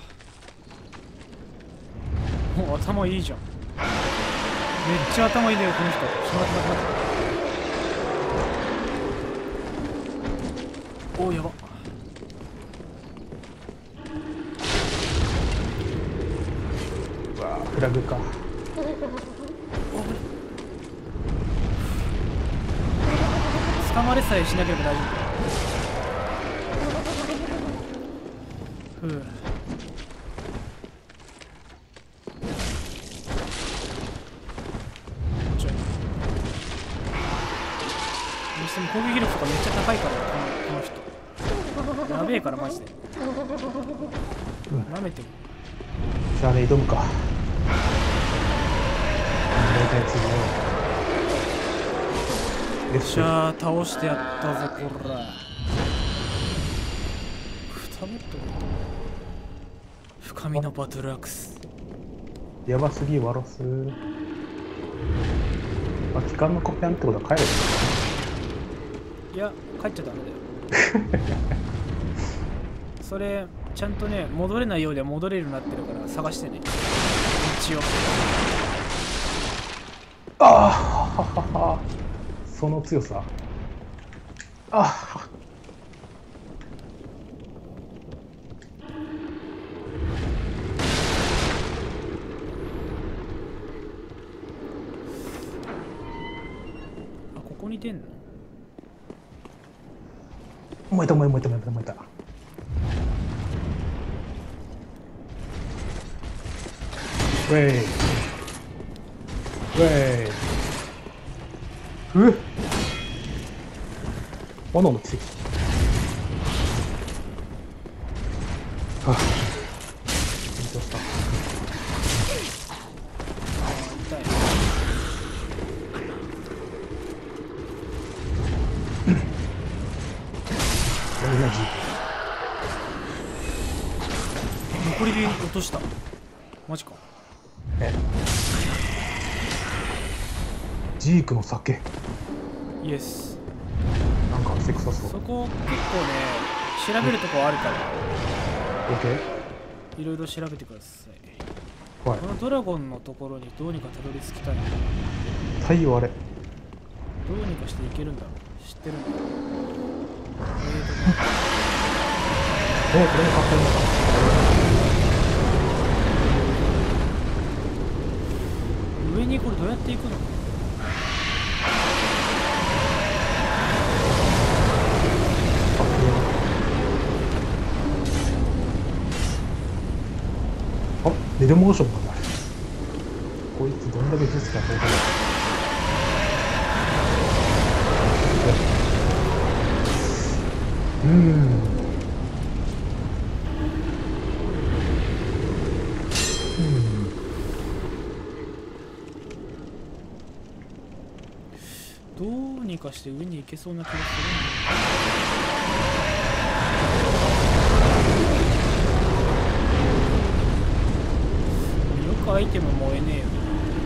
もう頭いいじゃん。めっちゃ頭いいんだよこの人。ちょっと待って待って待って。おお、やば。 うわフラグか。 捕まれさえしなければ大丈夫。ふう。にしても攻撃力とかめっちゃ高いからこの人やべえからマジで。舐めてる。 じゃあね、挑むか。大体次のよっしゃー、倒してやったぞこら。くたぶっとる。深みのバトルアクス。 やばすぎワロス。あ、機関のコピャンってことは帰る。 いや、帰っちゃダメだよ。それちゃんとね、戻れないようでは戻れるようになってるから探してね、一応。 ああ、ははは。その強さ。ああ。 あ、ここに出んの？ 燃えた燃えた燃えた燃えた。ウェイウェイ。炎の奇跡。ああ、緊張した。 痛い。 みんな残りで落とした。マジか。 ジークの酒。 イエス。 なんか汗臭そう。 そこ結構ね、調べるとこあるから、 オッケー。 いろいろ調べてください。 はい。 このドラゴンのところにどうにかたどり着きたい。 太陽あれ。 どうにかしていけるんだろう。知ってるんだろう。 これも買ったのか。 上にこれどうやって行くの？ あ、レデモーションがある。こいつどんだけ術かどうか。 どうにかして上に行けそうな気がするんだよくアイテム燃えねえよね。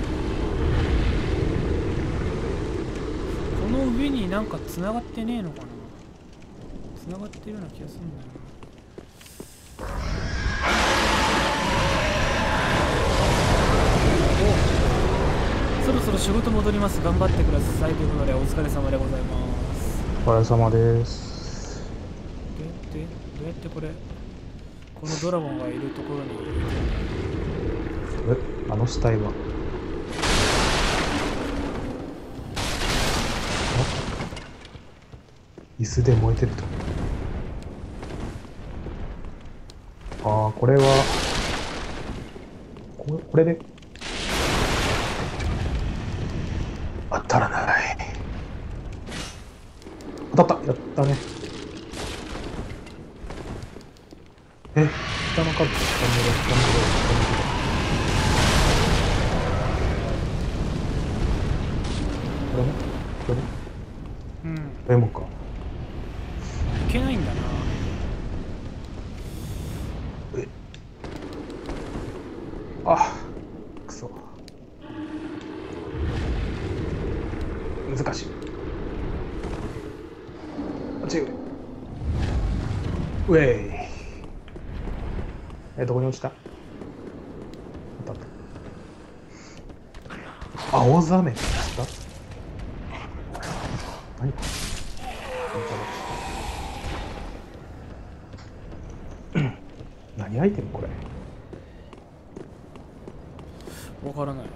この上になんか繋がってねえのかな。繋がってるような気がするんだよな。そろそろ仕事戻ります。頑張ってください。ということでお疲れ様でございます。 お疲れ様です。 どうやってこれ、このドラゴンがいるところに行くんだ。 あの死体は椅子で燃えてると。ああ、これはこれで当たらない。当たった。やったね。下の数下のこれもこれもうん。 これもか。 いけないんだな。 あ、くそ。難しい。あっち上。ウェイ。どこに落ちた？当たった。あ、大雨した？何？何アイテムこれ？ わからない。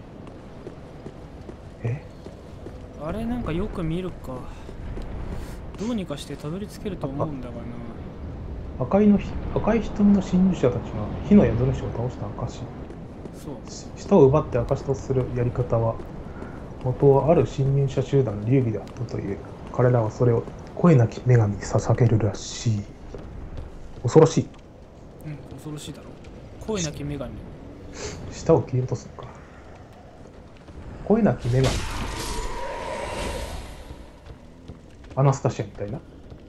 え？ あれなんかよく見るか。どうにかしてたどり着けると思うんだがな。 赤い瞳の侵入者たちが火の宿主を倒した証。 そう。 舌を奪って証とするやり方は、元はある侵入者集団の流儀であったという。彼らはそれを声なき女神に捧げるらしい。恐ろしい。 うん、恐ろしいだろ。声なき女神。 舌を切り落とすのか。声なき女神。アナスタシアみたいな。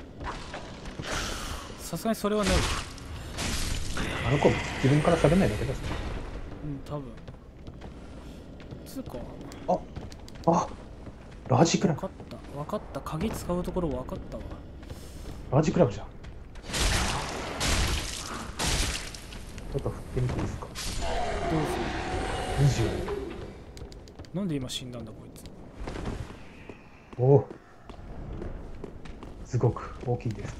さすがにそれはない。 あの子も自分から喋んないだけだし。 うん、多分。つうか。 あ、ラジクラブ。 分かった。鍵使うところ分かったわ。 ラジクラブじゃん。ちょっと振ってみていいですか。 どうぞ。 20。 なんで今死んだんだこいつ。 おお。すごく大きいです。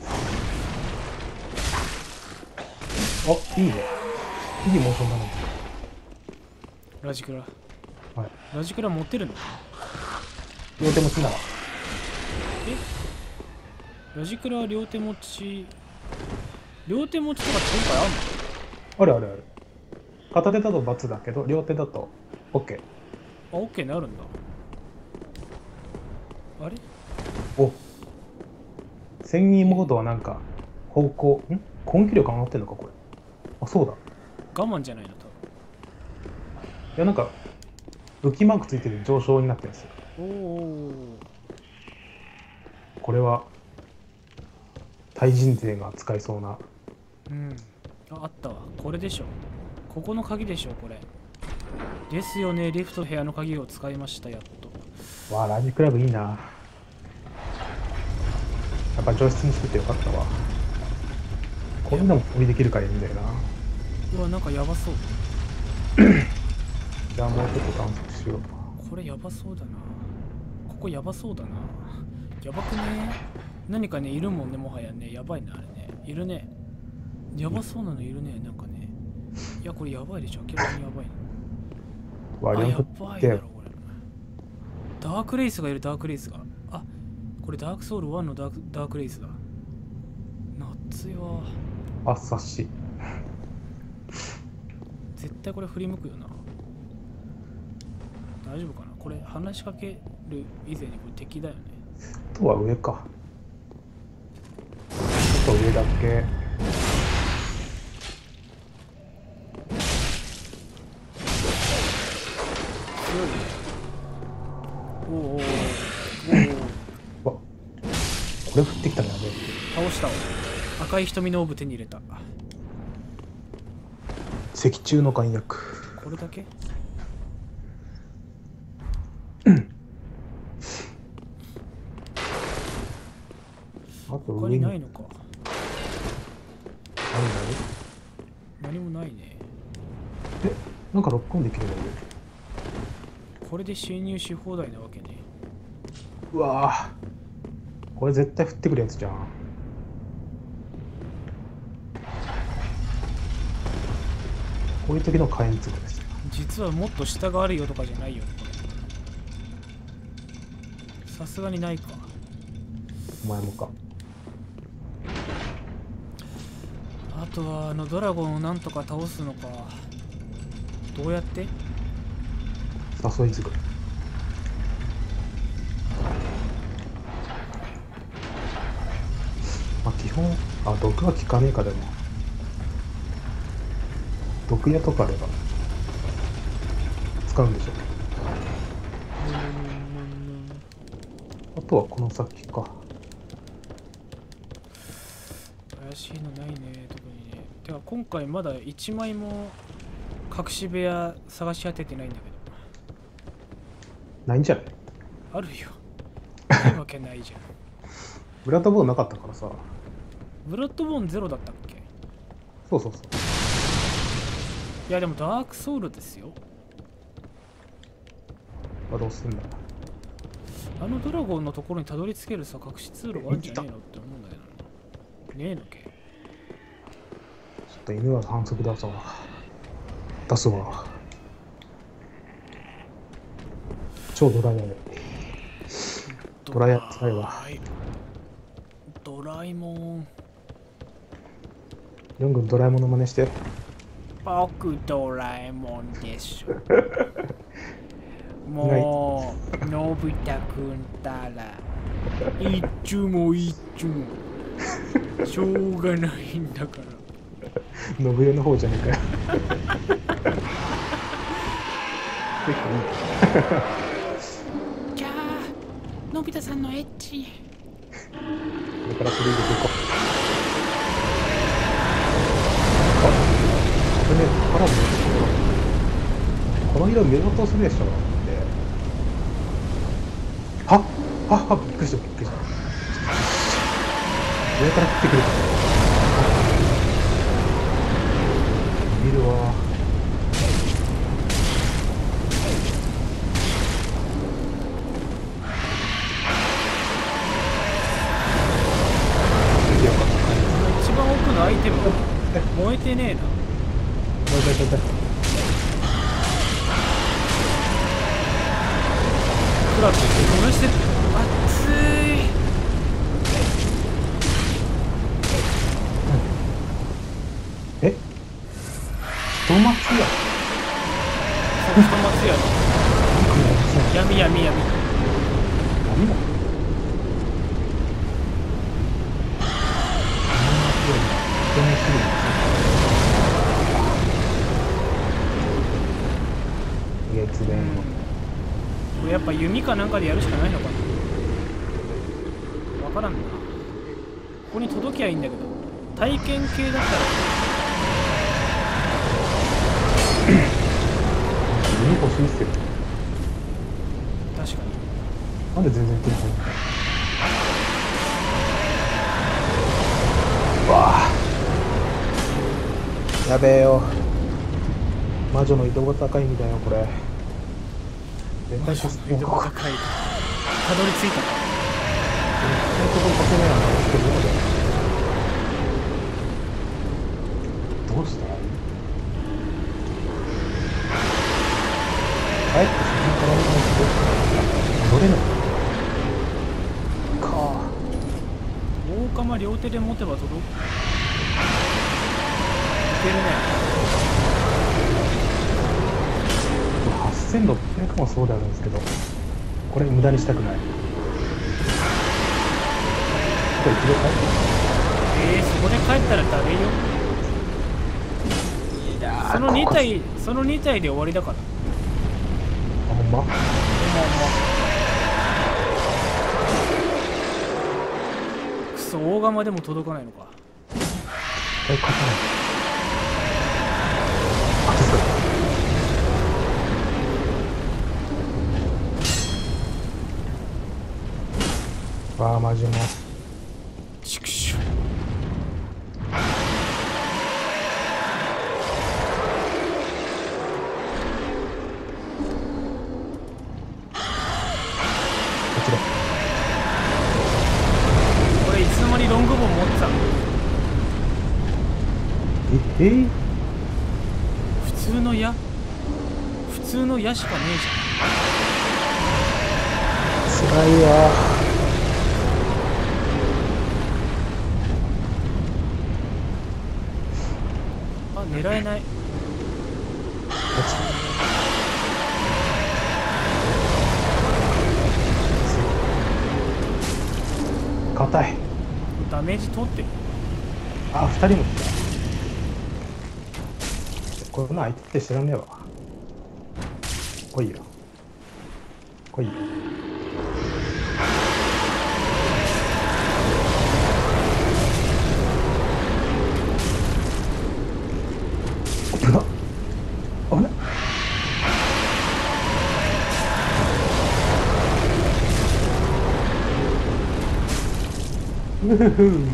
あ、いいね。いいモーションだね。 ラジクラ。 はい。 ラジクラ持ってるの？ 両手持ちなら。 ラジクラは両手持ち。両手持ちとかって今回あんの？ あるあるある。片手だと×だけど、両手だと OK。 あ、OK になるんだ。あれ？ お。潜入モードはなんか、根気力上がってんのか、これ。あ、そうだ。 我慢じゃないの、多分。 いや、なんか、武器マークついてる上昇になってるんですよ。 おお。 これは、対人勢が使いそうな。 うん。あったわ。これでしょ。ここの鍵でしょ、これ。ですよね、リフトの部屋の鍵を使いました、やっと。 わあ、ラジクラブいいな。やっぱ上質にしててよかったわ。こういうのも飛びできるからいいんだよな。 うわ、なんかやばそう。 じゃあもうちょっと探索しよう。 これやばそうだな。ここやばそうだな。やばくね？何かね、いるもんね、もはやね。やばいな、あれね。いるね。やばそうなのいるね、なんかね。いや、これやばいでしょ。明らかにやばいの。あ、やばいだろ、これ。ダークレイスがいる、ダークレイスが。あ、これダークソウル1のダークレイスだ。夏いわ。 あ、察し。 絶対これ振り向くよな。大丈夫かな。これ話しかける以前にこれ敵だよね。 あとは上か。ちょっと上だけ。 強いね。おお。 わ、これ降ってきたのやべえ。 倒したわ。赤い瞳のオブ手に入れた。 石柱の眼薬。 これだけ？ あと他上ににないのか。 何何もないね。 なんかロックオンできるんだよ。 これで侵入し放題なわけね。 うわぁ。これ絶対降ってくるやつじゃん。こういう時の火炎粒ですよ。 実はもっと下があるよとかじゃないよね、これ。さすがにないか。 お前もか。 あとはあのドラゴンをなんとか倒すのか。どうやって？ 誘いづく。まあ基本、毒は効かねえかでも。毒矢とかあれば使うんでしょ。あとはこの先か。 怪しいのないね、特にね。てか今回まだ1枚も隠し部屋探し当ててないんだけど。 ないんじゃない？ あるよ。ないわけないじゃん。 ブラッドボーンなかったからさ。 ブラッドボーンゼロだったっけ？ そうそうそう。 いやでもダークソウルですよ。 どうすんだ。 あのドラゴンのところにたどり着けるさ、隠し通路があるんじゃねえのって思うんだけどな。ねえのけ？ ちょっと犬は反則だぞ。出すわ。超ドライヤー。ドライヤー使いわ。 ドラえもん。 ヨン君ドラえもんの真似して。 僕ドラえもんです。もう、のび太くんたら、いつもいつも、しょうがないんだから。 信代の方じゃねえかよ。 じゃあ、のび太さんのエッチ。 これからそれ入れていこう。これね、カラーもこの色見落とするでしょって。はっびっくりしたびっくりした。上から降ってくるから見るわ。 一番奥のアイテム燃えてねえな。 燃えた。 クラブ燃やしてる。熱い。 え？人松屋？ そう、人松屋の。闇。 何だ？ これやっぱ弓かなんかでやるしかないのかな。わからんな。ここに届きゃいいんだけど、体験系だったら弓欲しいっすよ。 確かに。 なんで全然手に入んない。わあ、やべえよ。魔女の移動が高いみたいよこれ。絶対移動が高い。たどり着いたか。 どうしたらいい？帰ってその体の戻れないか。 大釜両手で持てば届く。いけるね。 8600もそうであるんですけど、これ無駄にしたくない。これ一度帰ってそこで帰ったらダメよ。その2体で終わりだから。 あ、ほんま？ くそ、大釜でも届かないのか。 勝たない。わあ、マジも。 畜生。これいつの間にロングボウ持ってたの？普通の矢しかねえじゃん。 つらいわ。 あ、狙えない。 硬い。 ダメージ取ってる。 あ、2人も来た。こんな相手って知らねえわ。来いよ。来いよ。危なっ。危ない。うふふ。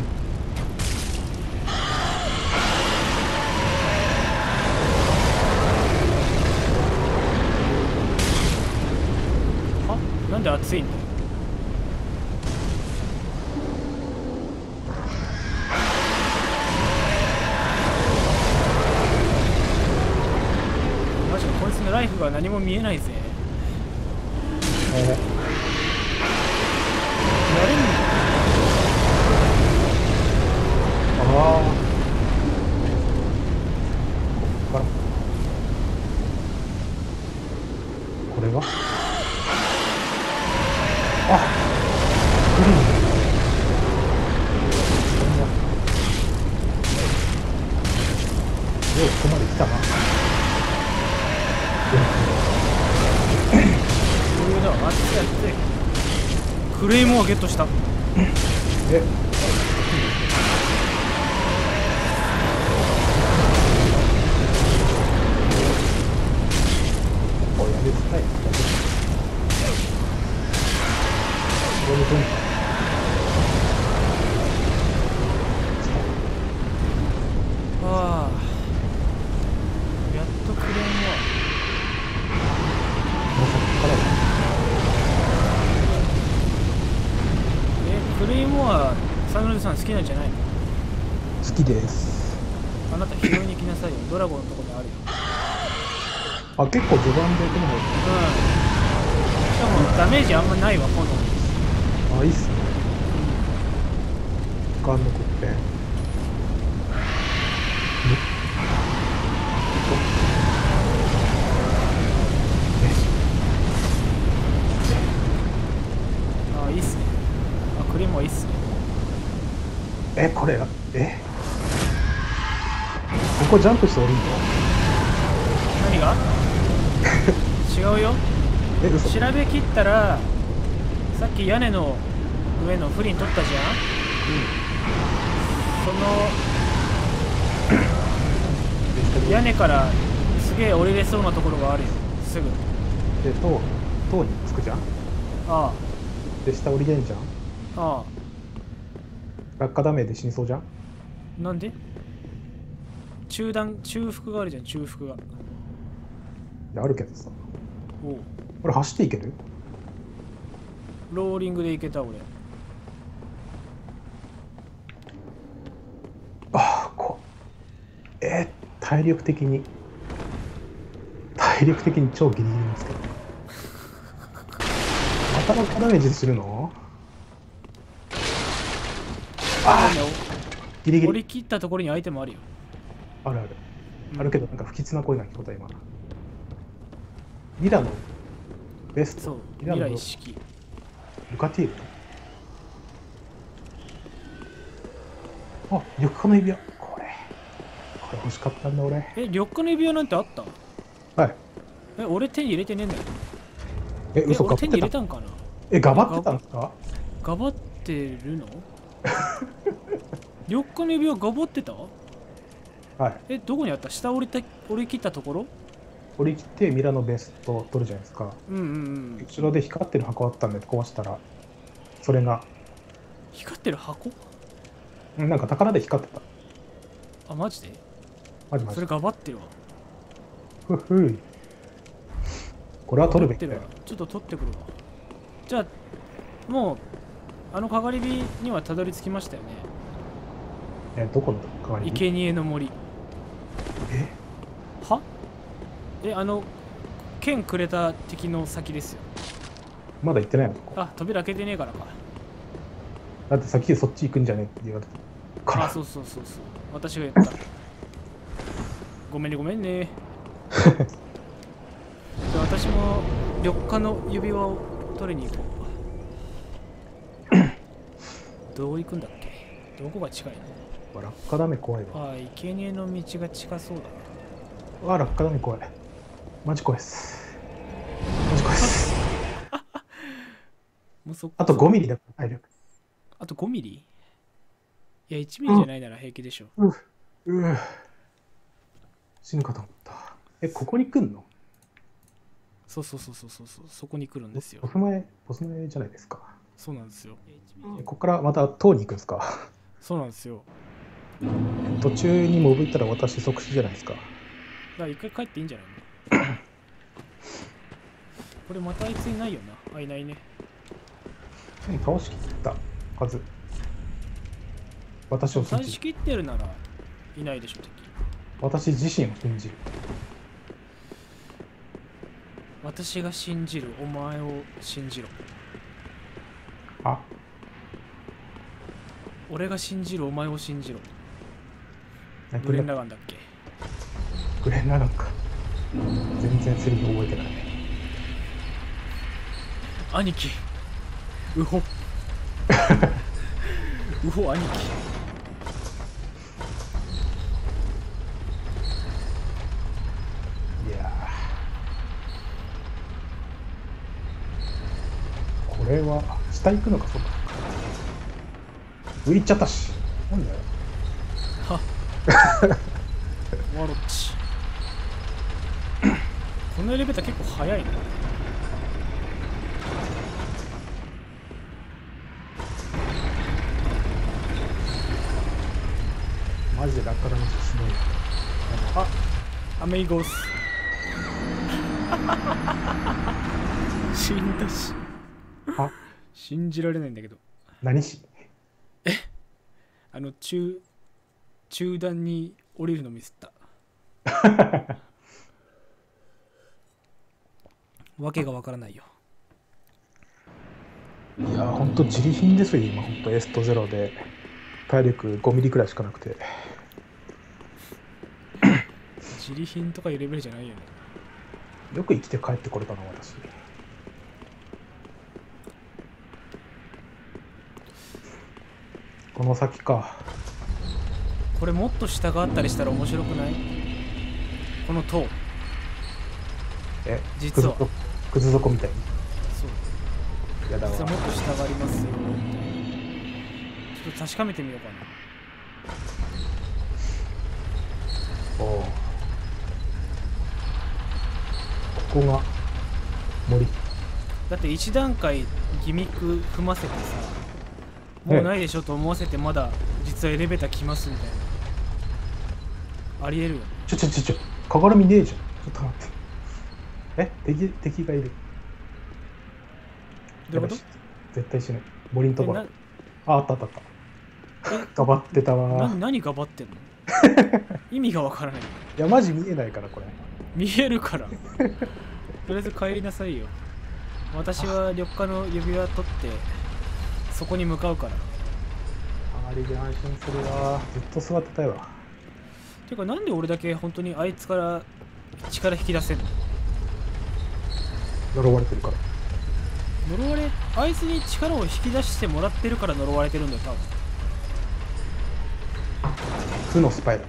なんで熱いんだよ。マジか、こいつのライフが何も見えないぜ。やれんの？ ああ。こっから。これがあ、グリーン。ようここまで来たな。 余裕だわ。熱い熱い。クレイモアゲットした。 え、おい、やめてない。ここに分ああ、やっとクレイモもうそこからだ。 ア。クレイモア、サムルさん好きなんじゃないの？ 好きです。 あなた拾いに行きなさいよ。ドラゴンのとこにあるよ。 あ、結構序盤でこの方。 うん。しかもダメージあんまないわ、炎。 あ、いいっすね。時間のコッペン。 あ、いいっすね。あ、クレイモアいいっすね。 え、これ、ここジャンプして降りるの？ 何が違うよ。 え、嘘。 調べ切ったら、さっき屋根の上のフリン取ったじゃん。その屋根からすげえ降りれそうなところがあるよ。すぐ。 で、塔に着くじゃん。 あで、下降りれんじゃん。 あ、あ落下ダメージで死にそうじゃん。 あ。なんで？中腹があるじゃん、中腹が。 いや、あるけどさ。 おう。 これ走っていける？ ローリングで行けた俺。 ああ、体力的に超ギリギリなんですけど。また落下ダメージするの？ああ、ギリギリ。 降り切ったところにアイテムあるよ。 あるある。あるけど、なんか不吉な声が聞こえた今。ミラのベスト。 そう、 ミラの未来式。 ルカティール。あ、緑化の指輪。これ欲しかったんだ俺。 緑化の指輪なんてあった？ はい。 俺手に入れてねえんだよ。 嘘、 俺手に入れたたんかな？ ガバってたんですか？ ガバってるの？緑化の指輪ガバってた？ はい。 どこにあった？下降り切ったところ？ 降り切ってミラのベスト取るじゃないですか。 うんうんうん。 後ろで光ってる箱あったんで壊したら、それが光ってる箱？ なんか宝で光ってた。 あ、マジで？ マジマジ。 それガバってるわ。 ふふい。これは取るべきだよ。 ちょっと取ってくるわ。じゃあもうあのかがり火にはたどり着きましたよね。 どこの代わりに？ 生贄の森。は？剣くれた敵の先ですよ。 まだ行ってないの？ あ、扉開けてねえからか。 だってさっきそっち行くんじゃねえって言われたから。 あ、そうそうそうそう。私が言った。 ごめんねごめんね。じゃあ私も緑化の指輪を取りに行こう。どう行くんだっけ。どこが近いの。 落下ダメ怖いわ。 ああ、生贄の道が近そうだな。 落下ダメ怖い。マジ怖いっす。マジ怖いっす。 もうそあと5ミリだから体力。 あと5ミリ。いや、1ミリじゃないなら平気でしょ。 死ぬかと思った。ここに来んの？ そう、そこに来るんですよ。 ボス前じゃないですか。 そうなんですよ。 ここからまた塔に行くんですか？ そうなんですよ。 途中にモブいったら私即死じゃないですか。 だから一回帰っていいんじゃないの。これまたあいついないよな。あ、いないね。 倒しきったはず。私を信じる。 倒しきってるならいないでしょ、敵。 私自身を信じる。 私が信じる、お前を信じろ。 あ、 俺が信じる、お前を信じろ。ググレンレン・ラガンだっけ。 ラガンか。全然セリフ覚えてない。 兄貴。ウホ。ウホ兄貴。 いやー、これは下行くのか。そうか。上行っちゃったし。なんだよ。 はワロッチ。このエレベーター結構速いね。 マジで落下ダメージすごい。 あ、アメイゴス。死んだし。 あ、 信じられないんだけど。 何し中段に降りるのミスった。わけがわからないよ。 いやー、ほんと自利品ですよ、今。ほんとエストゼロで体力5ミリくらいしかなくて。 自利品とかいうレベルじゃないよね。 よく生きて帰ってこれたな、私。この先か。 これもっと下があったりしたら面白くない？この塔。実はくず底みたいに。 そう。 やだわ。 実はもっと下がありますよ。ちょっと確かめてみようかな。 おお。ここが森。 だって1段階ギミック踏ませてさ、もうないでしょと思わせて、まだ実はエレベーター来ますみたいな。ありえるよね。 かがらみねえじゃん。ちょっと待って。敵がいる。 どういうこと？ 絶対死ぬ。森のところ。あった。ガバってたわ。 何ガバってんの？意味がわからない。 いや、マジ見えないから、これ。 見えるから。とりあえず帰りなさいよ。私は緑化の指輪取ってそこに向かうから。 あれで安心するわ。ずっと座ってたいわ。 てか、なんで俺だけ本当にあいつから力引き出せんの？ 呪われてるから。 あいつに力を引き出してもらってるから呪われてるんだよ、多分。 負のスパイだ。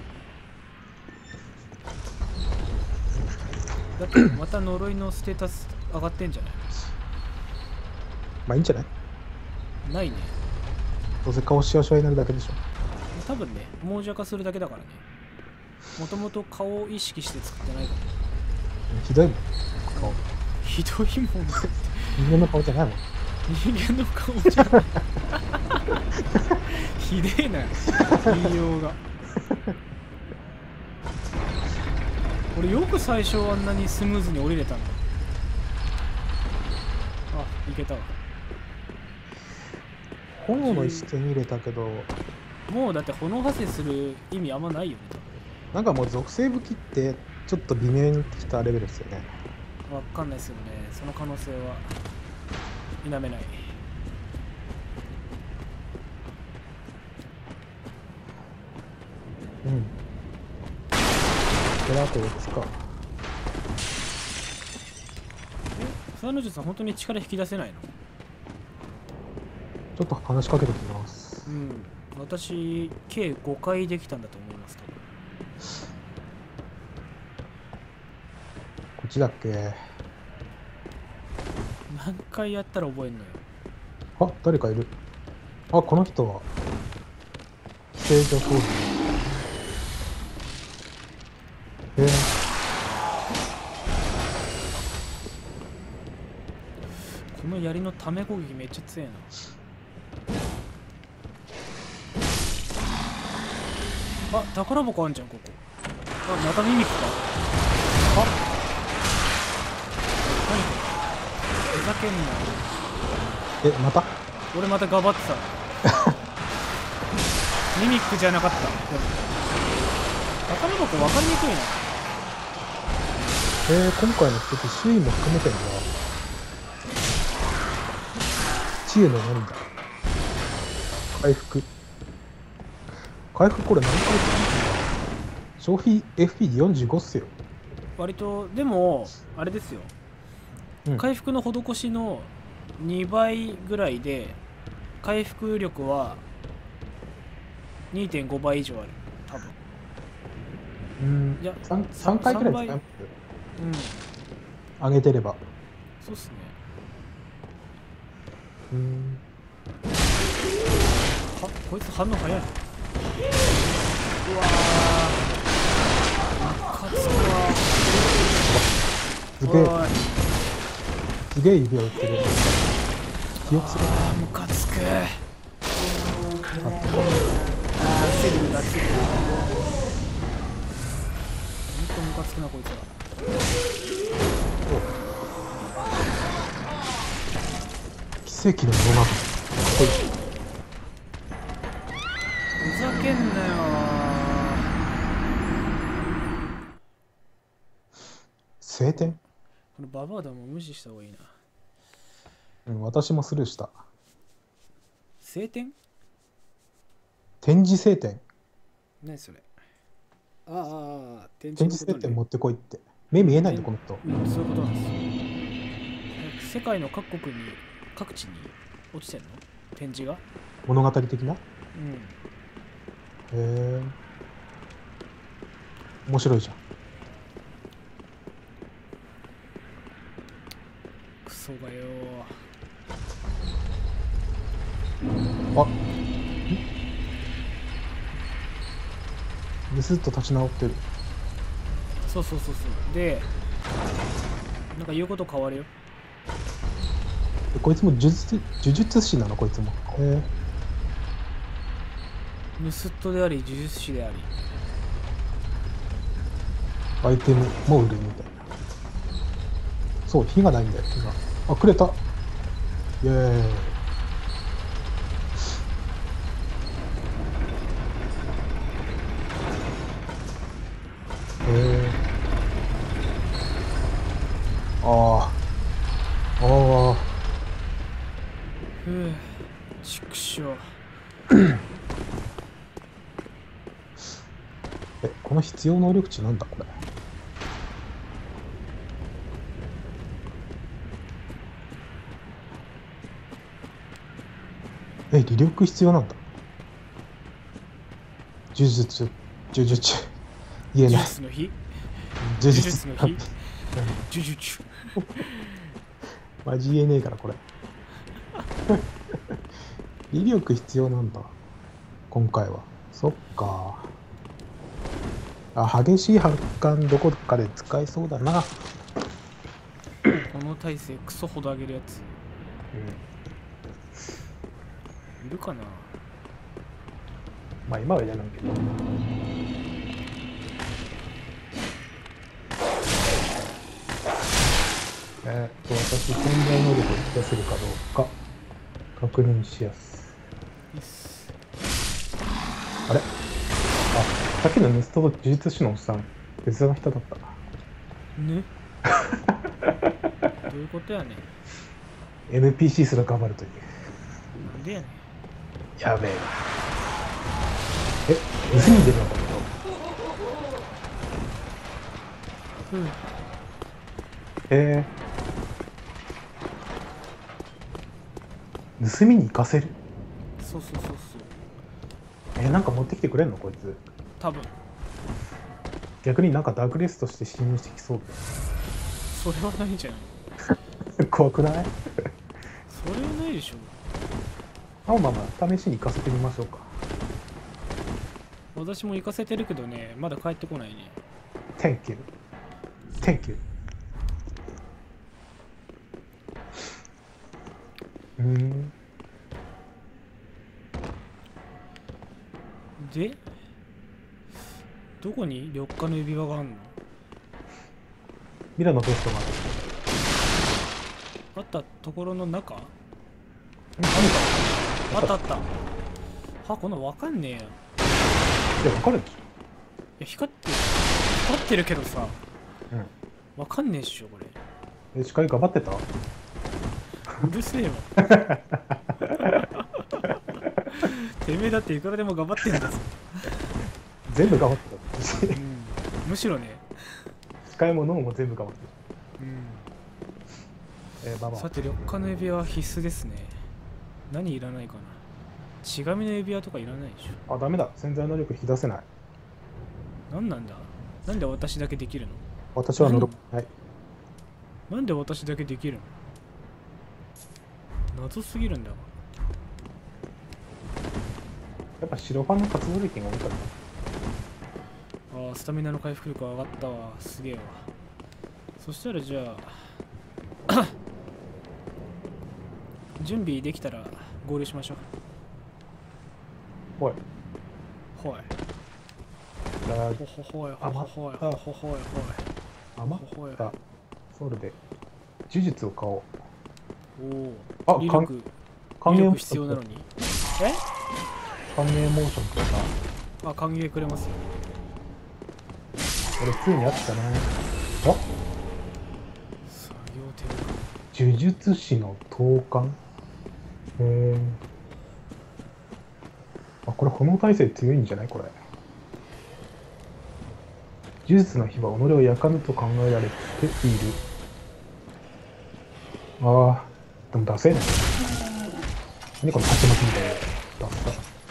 だってまた呪いのステータス上がってんじゃない？ まあいいんじゃない？ ないね。 どうせ顔しわしわになるだけでしょ。 多分ね、網邪化するだけだからね。もともと顔を意識して作ってないから。 ひどいもん、顔。 ひどいもんだって。 人間の顔じゃないもん。 人間の顔じゃない。ひでえな、言いようが。俺よく最初あんなにスムーズに降りれたの。あ、いけたわ。 炎の石手に入れたけど、 もうだって炎発生する意味あんまないよね。 なんかもう属性武器ってちょっと微妙にきたレベルですよね。 わかんないですよね。その可能性は否めない。 うん。 これあと4つか。 サヌジュさん本当に力引き出せないの？ ちょっと話しかけてきます。 うん。私、計5回できたんだと思いますと。 こっちだっけ？ 何回やったら覚えんのよ。 あ、誰かいる。あ、この人は正常装備。 この槍のため攻撃めっちゃ強いな。あ、宝箱あんじゃん、ここ。あ、またミミックか。あ、何これ。ふざけんな。 また俺またガバってた。ミミックじゃなかった。でも宝箱分かりにくいな。 今回の一つ周囲も含めてんだ。知恵の何だ。回復これ何回か消費 FP45 っすよ。 割とでもあれですよ、 うん、 回復の施しの2倍ぐらいで回復力は 2.5 倍以上ある多分。いや 3回ぐらいですね。 うん、 上げてれば。 そうっすね。あ、こいつ反応早い。うわー、ムカつくわ。 すげえ指を打ってる。記憶する。 ムカつく。セルだ、セル。ほんとムカつくなこいつら。 奇跡の物語。かっこいい。 ふざけんなよ。 晴天？ このババアだも無視した方がいいな。 私もスルーした。 晴天？ 展示晴天。 何それ。ああ、展示晴天持ってこいって。目見えないのこの人。 そういうことなんですよ。世界の各国に各地に落ちてんの？展示が物語的な。 うん。 へえ。面白いじゃん。 クソがよ。 あ、むすっと立ち直ってる。 そうで、なんか言うこと変わるよ。 こいつも呪術師なのこいつも。へえ。 ヌスットであり呪術師でありアイテムも売るみたいな。そう、火がないんだよ、火が。あ、くれた。イエーイ。 畜生。 この必要能力値なんだこれ。利力必要なんだ。呪術言えない。 呪術の日呪術の日呪術マジ言えねえからこれ。威力必要なんだ今回は。そっか。激しい発汗どこかで使えそうだな。 この体勢クソほど上げるやつ、いるかな。 まあ今はいらないけど。私潜在能力を出せるかどうか確認しやす。あれ、さっきのネストと呪術師のおっさん別の人だったね。どういうことやねん。 NPC すら頑張るという。 なんでやねん。 やべえ。盗んでるのかうん。 え盗みに行かせる。 そうそうそうそう。 なんか持ってきてくれんのこいつ。 多分。 逆になんかダークレースとして侵入してきそうそれはないんじゃない？ で。怖くない？ それはないでしょ。 まあまあまあ、試しに行かせてみましょうか。 私も行かせてるけどね、まだ帰ってこないね。 Thank you。Thank you。 で、どこに緑化の指輪があんの？ ミラのベストがあったところの中？ 何かあったあった。は、こんなんわかんねえよ。 いや、わかるでしいや、光ってるけどさ、 ょ。 わかんねえっしょ、これ。 司会頑張ってた？ うるせえわ。てめえだっていくらでも頑張ってんだぞ。 全部頑張ってた。 うん、むしろね。 司会も脳も全部頑張ってうん。 ババさて、緑化の指輪は必須ですね。何いらないかな。血紙の指輪とかいらないでしょ。 あ、ダメだ。潜在能力引き出せない。 何なんだ？なんで私だけできるの？ 私は乗る。はい。 なんで私だけできるの？謎すぎるんだわ。 やっぱ白ファンの活動歴が多いからな。 ああ、スタミナの回復力上がったわ。すげえわ。そしたらじゃあ準備できたら合流しましょおい。 う。ほい。 じゃあ、 ほほほいほほほいほほほいほい。 余ったソウルで呪術を買おう。 おお。 あ、 威力歓迎必要なのに。 歓迎モーションとかあ、歓迎くれますよ。 俺ついにあったな。あ、 作業手袋。 呪術師の闘艦。あ、これ炎耐性強いんじゃないこれ。呪術の火は己を焼かぬと考えられている。ああ、でも出せない。何この鉢巻きみたいな。ダッサ。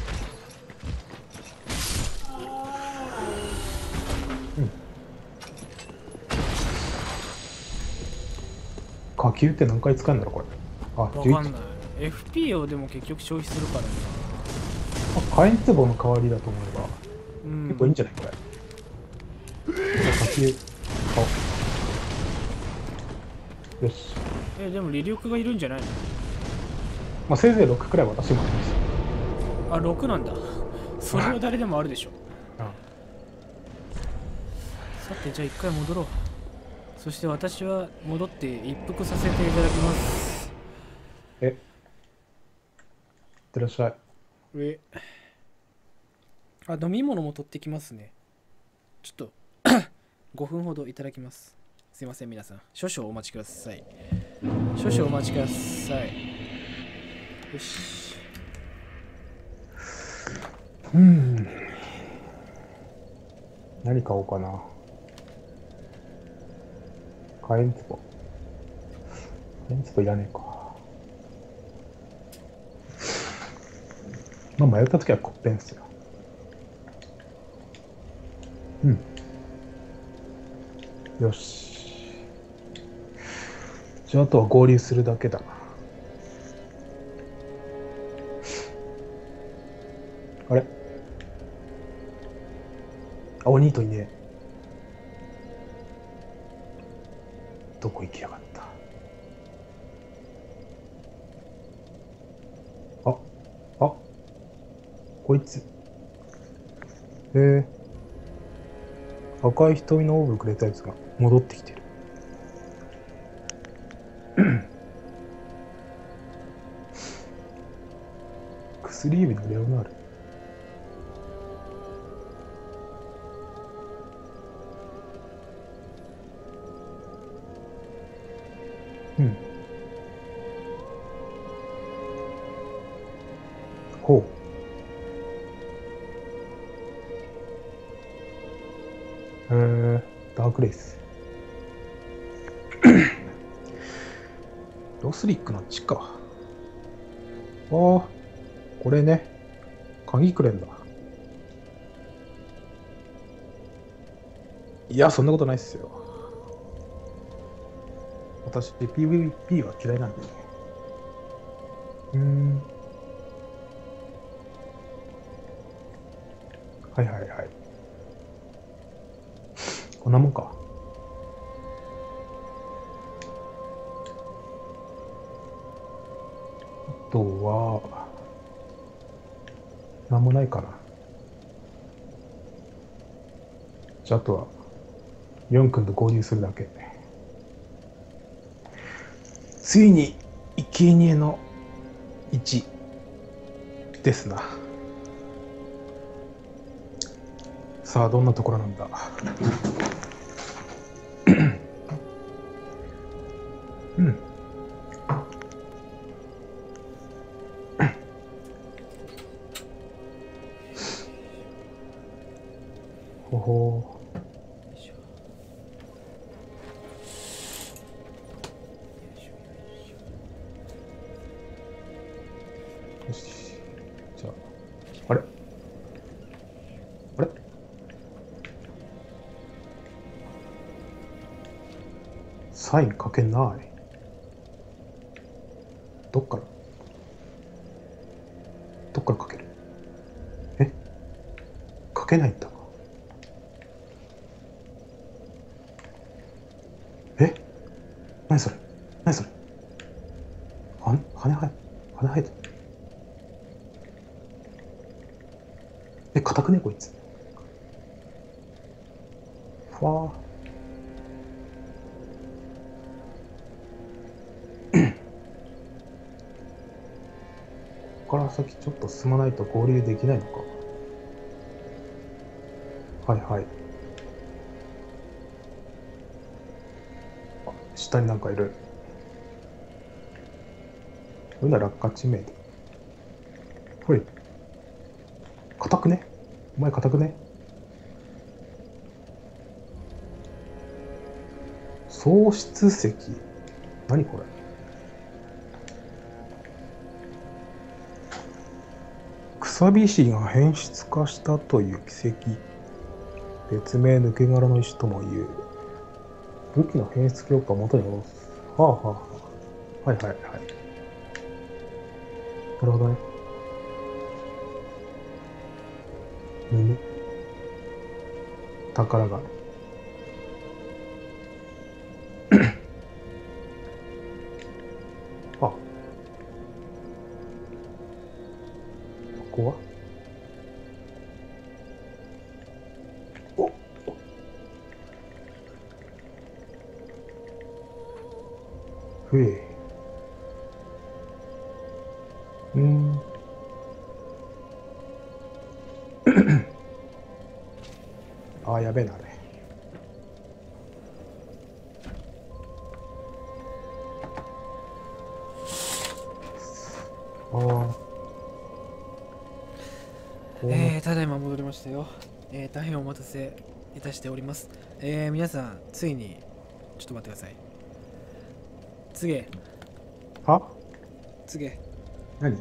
火球って何回使うんだろうこれ。あ、 わかんない。FP をでも結局消費するからね。 火炎壺の代わりだと思えば、結構いいんじゃないこれ。火球買おう。よし。 でも利力がいるんじゃないの？ まあ、せいぜい6くらい私もあります。 あ、6なんだ。それは誰でもあるでしょ。さて、じゃあ一回戻ろう。そして私は戻って一服させていただきます。 いってらっしゃい。 飲み物も取ってきますね。ちょっと5分ほどいただきます。すいません皆さん、少々お待ちください。少々お待ちください。よし。 何買おうかな。火炎壺。火炎壺いらねえか。まあ迷ったときはコッペンっすよ。よし。じゃああとは合流するだけだ。あれ？あ、おニートいねえ。どこ行きやがった。あ、こいつ。赤い瞳のオーブくれたやつが戻ってきてる。薬指のレオナール。ほう。 ダークレイス。ロスリックの地下。ああ、これね。鍵くれんだ。いや、そんなことないっすよ。私、PVP は嫌いなんでね。はいはいはい。こんなもんか。あとは、なんもないかな。じゃあ、あとは、ヨン君と合流するだけ。ついに、生贄の1ですな。さあ、どんなところなんだ。うん。ほほよし。じゃあ、あれあれサイン書けない。どっから書ける？え？書けないんだ。え？何それ？何それ？羽生えた。え、硬くねこいつ。ふわー。ここから先ちょっと進まないと合流できないのか。はいはい。あ、下になんかいる。これなら落下地名で。ほい。硬くね？お前硬くね？喪失石。何これ？くさび石が変質化したという奇跡。別名抜け殻の石とも言う。武器の変質強化を元に戻す。はあはあはあ。はいはいはい。なるほどね。宝が。あ、ここはおふえ。あ、やべえな、あれ。 ただいま戻りましたよ。大変お待たせいたしております。皆さん、ついに、ちょっと待ってください。つげ。 は？ つげ。 何？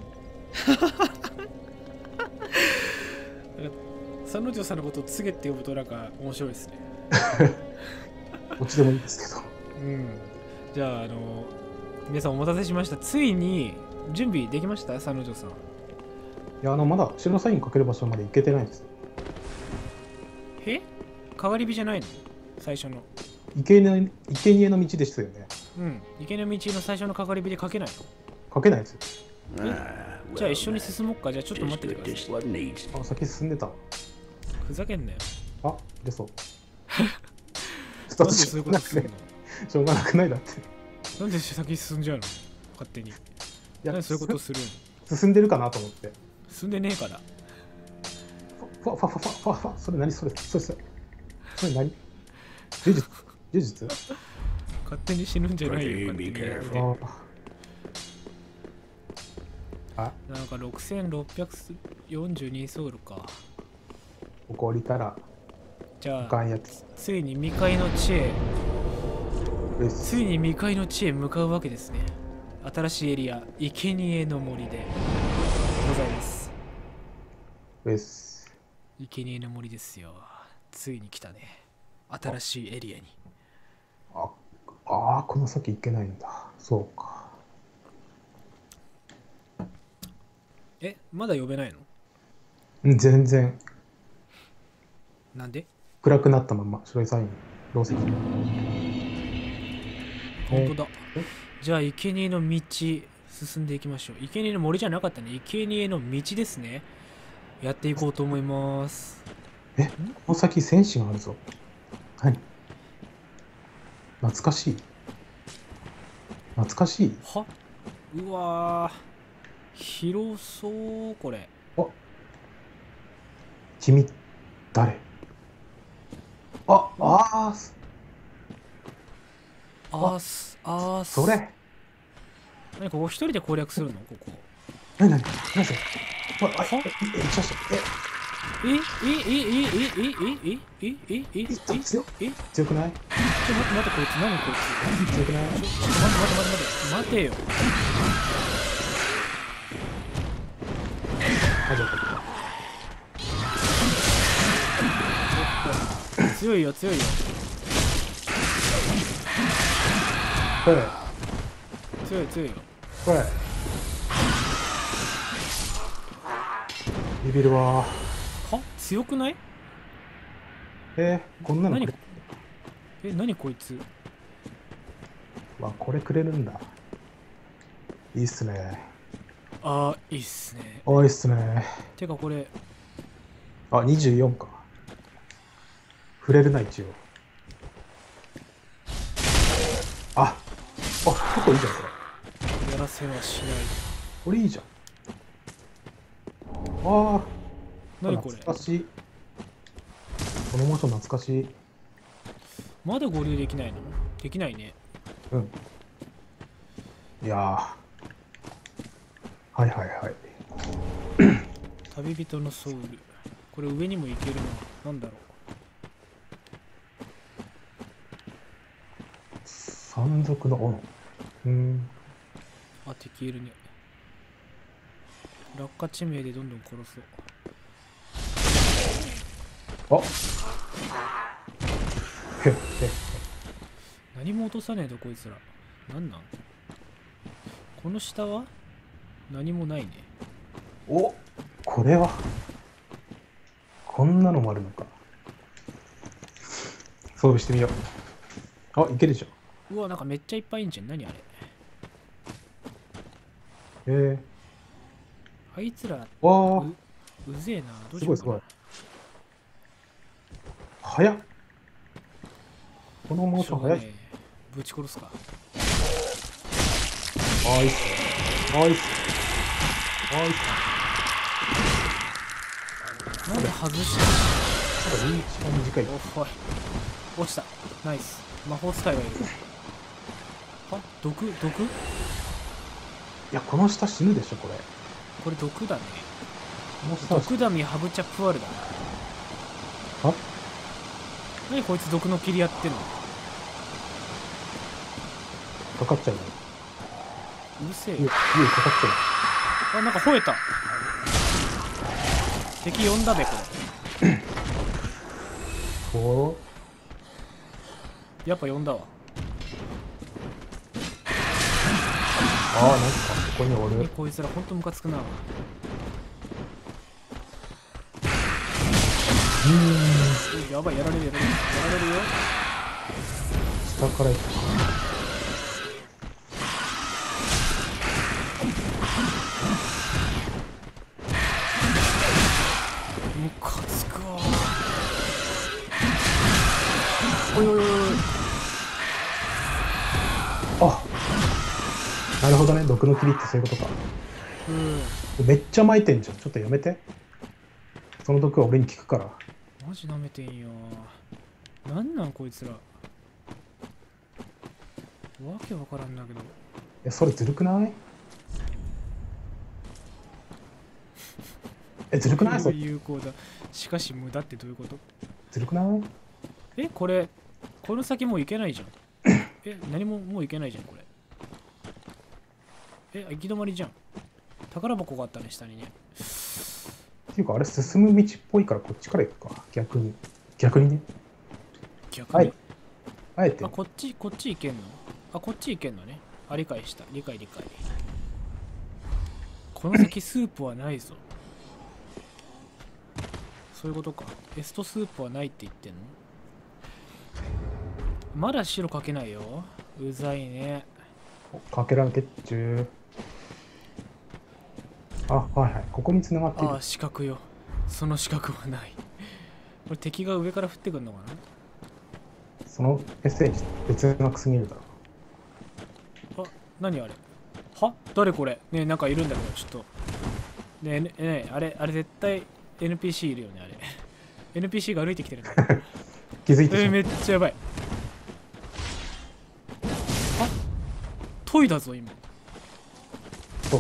三之丞さんのことをつげって呼ぶとなんか面白いですね。 どっちでもいいですけど。 じゃあ、皆さんお待たせしました。ついに準備できました？三之丞さん。 いや、まだ白サインかける場所まで行けてないです。 変わり火じゃないの？最初の。 生贄の道でしたよね。 生贄の道の最初のかかり火でかけないの？ かけないですよ。 じゃあ一緒に進もうか。じゃあちょっと待っててください。 あ、先進んでた。 ふざけんなよ。 あ、出そう。 なんでそういうことするの？ しょうがなくないだって。 なんで先進んじゃうの？勝手に。なんでそういうことするの？進んでるかなと思って。 進んでねえから。 ファそれ何？それ何？呪術？ 勝手に死ぬんじゃないよ。なんか6642ソウルか。 ここ降りたら。 じじゃあかんやつ。 ついに未開の地へうっすついに未開の地へ向かうわけですね。新しいエリア生贄の森でございます。 うっす。 生贄の森ですよ。ついに来たね、新しいエリアに。 ああー、この先行けないんだ。そうか。 まだ呼べないの？ うん全然なんで？ 暗くなったまま白いサインどうせ本当だ。じゃあ生贄の道進んでいきましょう。生贄の森じゃなかったね、生贄の道ですね。やっていこうと思います。 この先戦士があるぞ。何？懐かしい。懐かしい。 はうわー、広そうこれ。 君誰？ああーす。 それ何ここ一人で攻略するの？ここ。 何それ行きました強くない？ ちょ待ってこいつ何こいつ。 強くない？ 待てよ。強いよ。 これ強いよ。 これビビるわ。 強くない？ こんなのくれ。 何こいつ。 これくれるんだ。いいっすね。 いいっすね。 いいっすね。 てかこれ 24か。触れるな一応。結構いいじゃんこれ。 やらせはしない。 これいいじゃん。 何これ。 懐かしい。このモーション懐かしい。 まだ合流できないの？できないね。 うんいやはい旅人のソウル。これ上にも行けるな。なんだろう。 山賊の斧。 敵いるね。落下地名でどんどん殺そう。何も落とさねえとこいつら。なんこの下は何もないね。 これはこんなのもあるのか。装備してみよう。いけるじゃん。 うわ、なんかめっちゃいっぱいいんじゃん。何あれ。あいつらうぜえな。どうしようかな。 すごい早っ。このモーション早い。 ぶち殺すか。 いいっすね。いいっすなんで外したリーチが短い。 落ちた。ナイス。魔法使いがいる。毒いや、この下死ぬでしょ、これ。 これ毒だね。 この下毒ダミハブチャプワルだ。何こいつ毒の切り合ってんの？ かかっちゃうね。 うるせえよ。 かかっちゃう。 なんか吠えた。敵呼んだべこれ。やっぱ呼んだわ。 なんかここにおる。 こいつらほんとムカつくな。やばい、やられるよ。 下から行く。 ムカつくわ。 なるほどね。毒の切りってそういうことか。めっちゃ巻いてんじゃん。ちょっとやめて。その毒は俺に効くから。 マジ舐めてんよ。なんこいつら。わけわからんだけど。 それずるくない？ずるくない？ 有効だ。しかし無駄ってどういうこと？ ずずるくない？ え、この先もう行けないじゃん。え、何ももう行けないじゃん、これ。え、行き止まりじゃん。宝箱があったね、下にね。 っていうか、あれ進む道っぽいからこっちから行くか。逆に。逆にね。 逆に。 あえて。 あ、こっち行けんの？あ、こっち行けんのね。あ、理解した。理解。この先スープはないぞ。そういうことか。エストスープはないって言ってんの？まだ白かけないよ。うざいね。 かけられてっちゅう。あ、はいはい。ここに繋がってる。 ああ、四角よ。その四角はない。これ敵が上から降ってくんのかな？ そのメッセージ別なすぎるだろ。 あ、何あれ？は？誰これ？ねえ、なんかいるんだけど、ちょっと。ねえ、あれ絶対 NPC いるよね、あれ。NPC が歩いてきてるんだ。 気づいてしまう。 めっちゃやばい。あ、トイだぞ、今。 そう。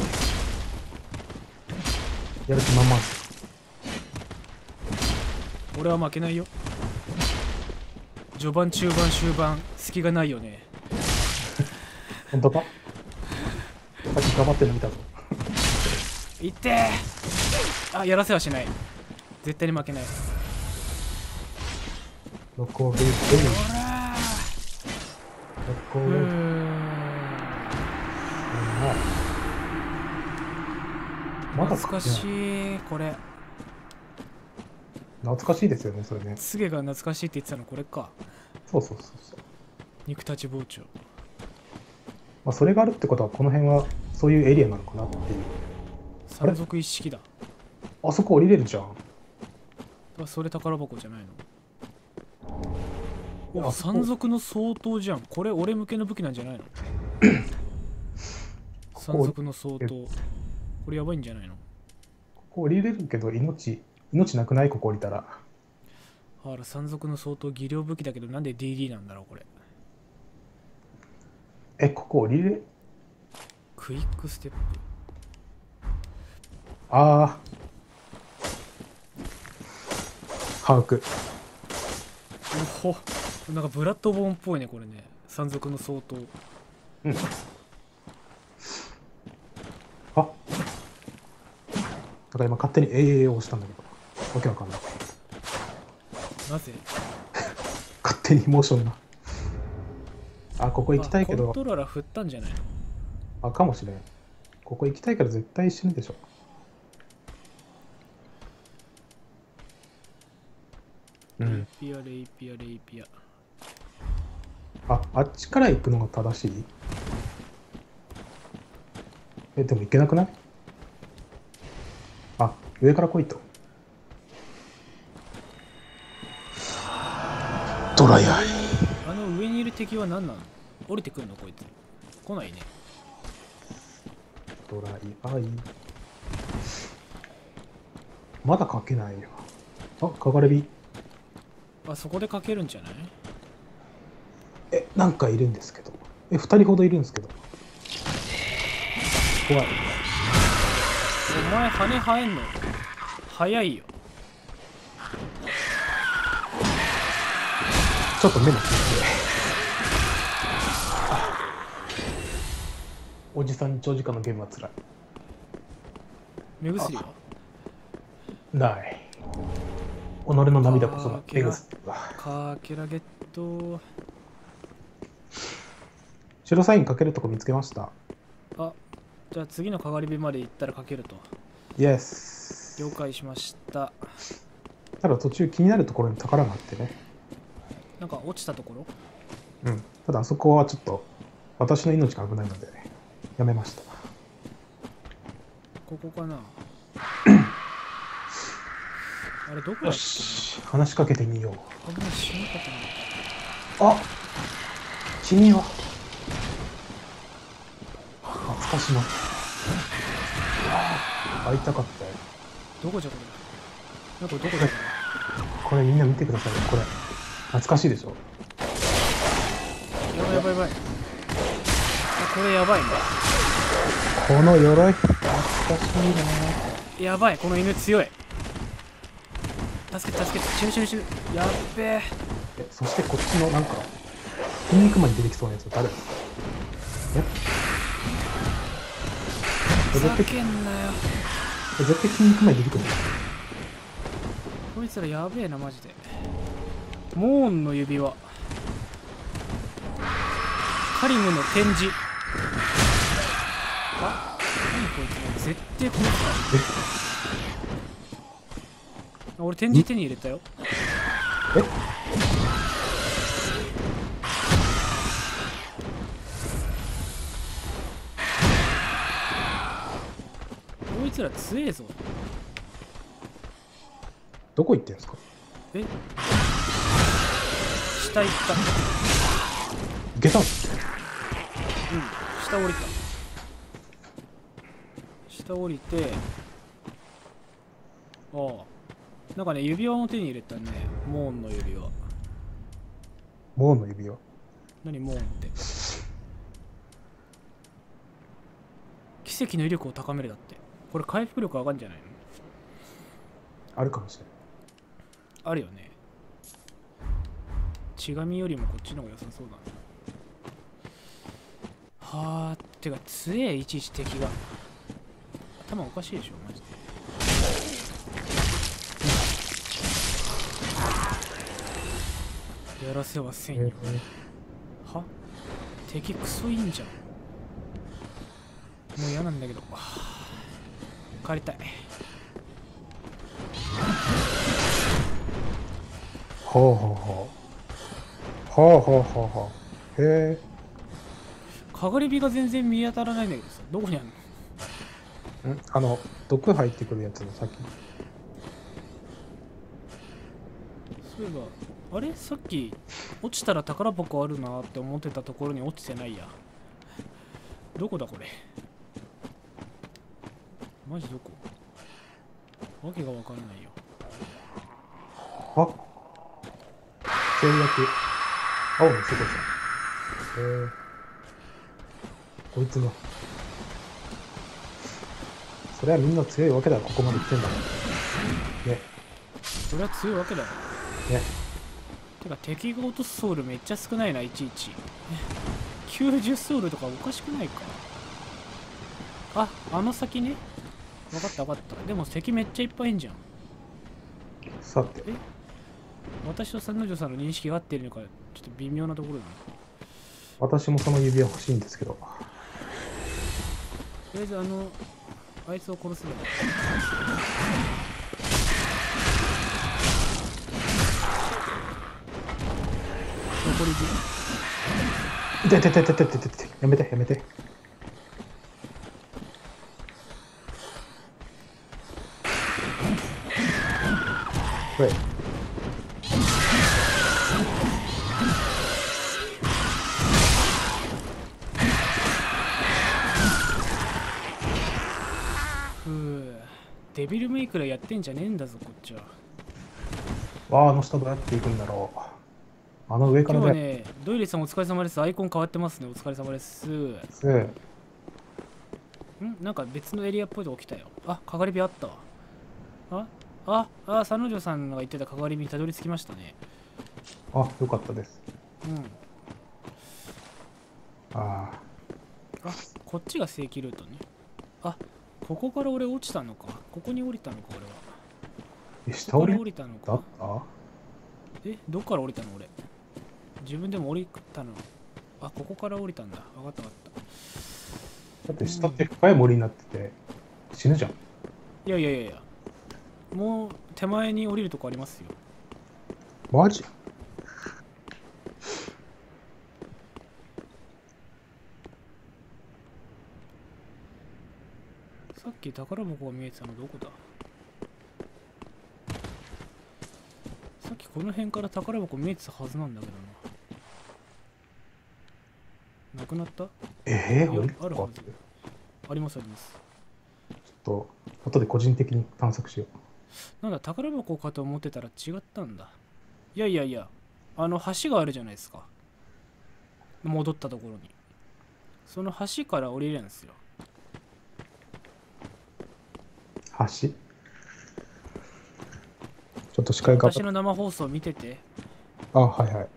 やる気満々。 俺は負けないよ。序盤、中盤、終盤、隙がないよね。 本当か？さっき頑張ってるの見たぞ。 いってー。あ、やらせはしない。絶対に負けない。 残りほ 5。 ら残りまだ懐かしい、これ。 懐かしいですよね、それね。 ツゲが懐かしいって言ってたのこれか。 そう。 肉立ち包丁。 まあ、それがあるってことは、この辺はそういうエリアなのかなっていう。 山賊一式だ。 あそこ降りれるじゃん。 あ、それ宝箱じゃないの？ あ山賊の相当じゃん。これ俺向けの武器なんじゃないの？山賊の相当。これやばいんじゃないの？ ここ降りれるけど、命なくない？ここ降りたら。 あら、山賊の相当技量武器だけど、なんで DD なんだろう、これ。 ここ降りれ。 クイックステップ。 ああ。把握。 おほ。なんかブラッドボーンっぽいね、これね。山賊の相当。 うん。あ、なんか今勝手に AA を押したんだけど、わけわかんない。 なぜ？ 勝手にモーションが。あ、ここ行きたいけど。 コントローラー振ったんじゃないの？ あ、かもしれん。ここ行きたいから絶対死ぬでしょ。うん。 レイピア。 あっちから行くのが正しい？でも行けなくない？あ、上から来いと。ドライアイ。 あの上にいる敵は何なの？降りてくんのこいつ。来ないね。 ドライアイ。まだ書けないよ。あ、かがれ火。 あ、そこでかけるんじゃない？ なんかいるんですけど。2人ほどいるんですけど。怖い。 お前羽生えんの早いよ。 ちょっと目のついて。おじさんに長時間のゲームはつらい。 目薬は？ ない。己の涙こそが目薬だ。 かけらゲット。 白サインかけるとこ見つけました。 あ、じゃあ次のかがり火まで行ったらかけると。 イエス。 了解しました。 ただ途中気になるところに宝があってね。 なんか落ちたところ？ うん。ただあそこはちょっと私の命が危ないのでやめました。 ここかな。あれどこだっけ？ よし、話しかけてみよう。 危ない、死ぬかと思った。 あ、君は懐かしの。会いたかったよ。 どこじゃこれ。なんかどこだここれみんな見てくださいよ。これ懐かしいでしょ。 れ。やばい。あ、これやばいね。 この鎧懐かしいな。 やばい、この犬強い。 助けて助けて、死ぬ死ぬ死ぬ。やっべえ。 そしてこっちのなんか筋肉マンに出てきそうなやつは誰ですか？ ふざけんなよ。 絶対筋肉マンに出てくるんだ。 こいつらやべえなマジで。モーンの指輪、カリムの展示。あ、何こいつ、絶対こいつだ。俺展示手に入れたよ。 えこいつら強えぞ。 どこ行ってんすか？ え、下行った。 行けたの？ うん、下降りた。下降りて、ああ、なんかね、指輪を手に入れたね。モーンの指輪。 モーンの指輪。 何モーンって。奇跡の威力を高めるだって。これ回復力上がるんじゃないの？ あるかもしれない。 あるよね。血紙よりもこっちの方が良さそうだな。はあ、てか強え、いちいち敵が。頭おかしいでしょマジで。やらせはせんよ。は、敵クソいいんじゃん。もう嫌なんだけど。帰りたい。 ほうほうほう。ほうほうほうほう。へえ。 かがり火が全然見当たらないんだけどさ、どこにあるの？ 毒入ってくるやつの先。 そういえば、あれさっき落ちたら宝箱あるなって思ってたところに落ちてないや。どこだこれ。マジどこ？わけがわからないよ。 あ、制約。青の世界さん。こいつの。それはみんな強いわけだ。ここまで来てんだもん。ね。 それは強いわけだよ。 ね。 てか敵が落とすソウルめっちゃ少ないな、いちいち。90ソウルとかおかしくないか？あ、あの先ね。わかったわかった。でも敵めっちゃいっぱいいんじゃん。 さて。 私と三之丞さんの認識が合ってるのか、ちょっと微妙なところだな。 私もその指輪欲しいんですけど。 とりあえずあいつを殺すんだ。残り痛い痛い痛い痛い痛い痛い痛い。やめてやめて。これ。 デビルメイクらやってんじゃねえんだぞこっちは。 わあ、あの下どうやって行くんだろう。あの上から今日はね、ドイレさんお疲れ様です。アイコン変わってますね。お疲れ様です。なんか別のエリアっぽいとこ来たよ。あ、かがり火あったわ。佐野城さんが言ってたかがり火にたどり着きましたね。 あ、よかったです。 うん。 あ、 こっちが正規ルートね。あ、ここから俺落ちたのか。ここに降りたのか、俺は。 下降りここから降りたのか。どっから降りたの俺。自分でも降りたの。あ、ここから降りたんだ。わかったわかった。 だって下って深い森になってて死ぬじゃん。 いやいやいやいや。もう手前に降りるとこありますよ。 マジ？ さっき宝箱が見えてたのどこだ？さっきこの辺から宝箱見えてたはずなんだけどな。なくなった？ 降りあるはず。ありますあります。 ちょっと後で個人的に探索しよう。 なんだ、宝箱かと思ってたら違ったんだ。いやいやいや、橋があるじゃないですか。戻ったところに。その橋から降りれるんですよ。 橋？ちちょっと視界が。 私の生放送見てて。 あ、はいはい。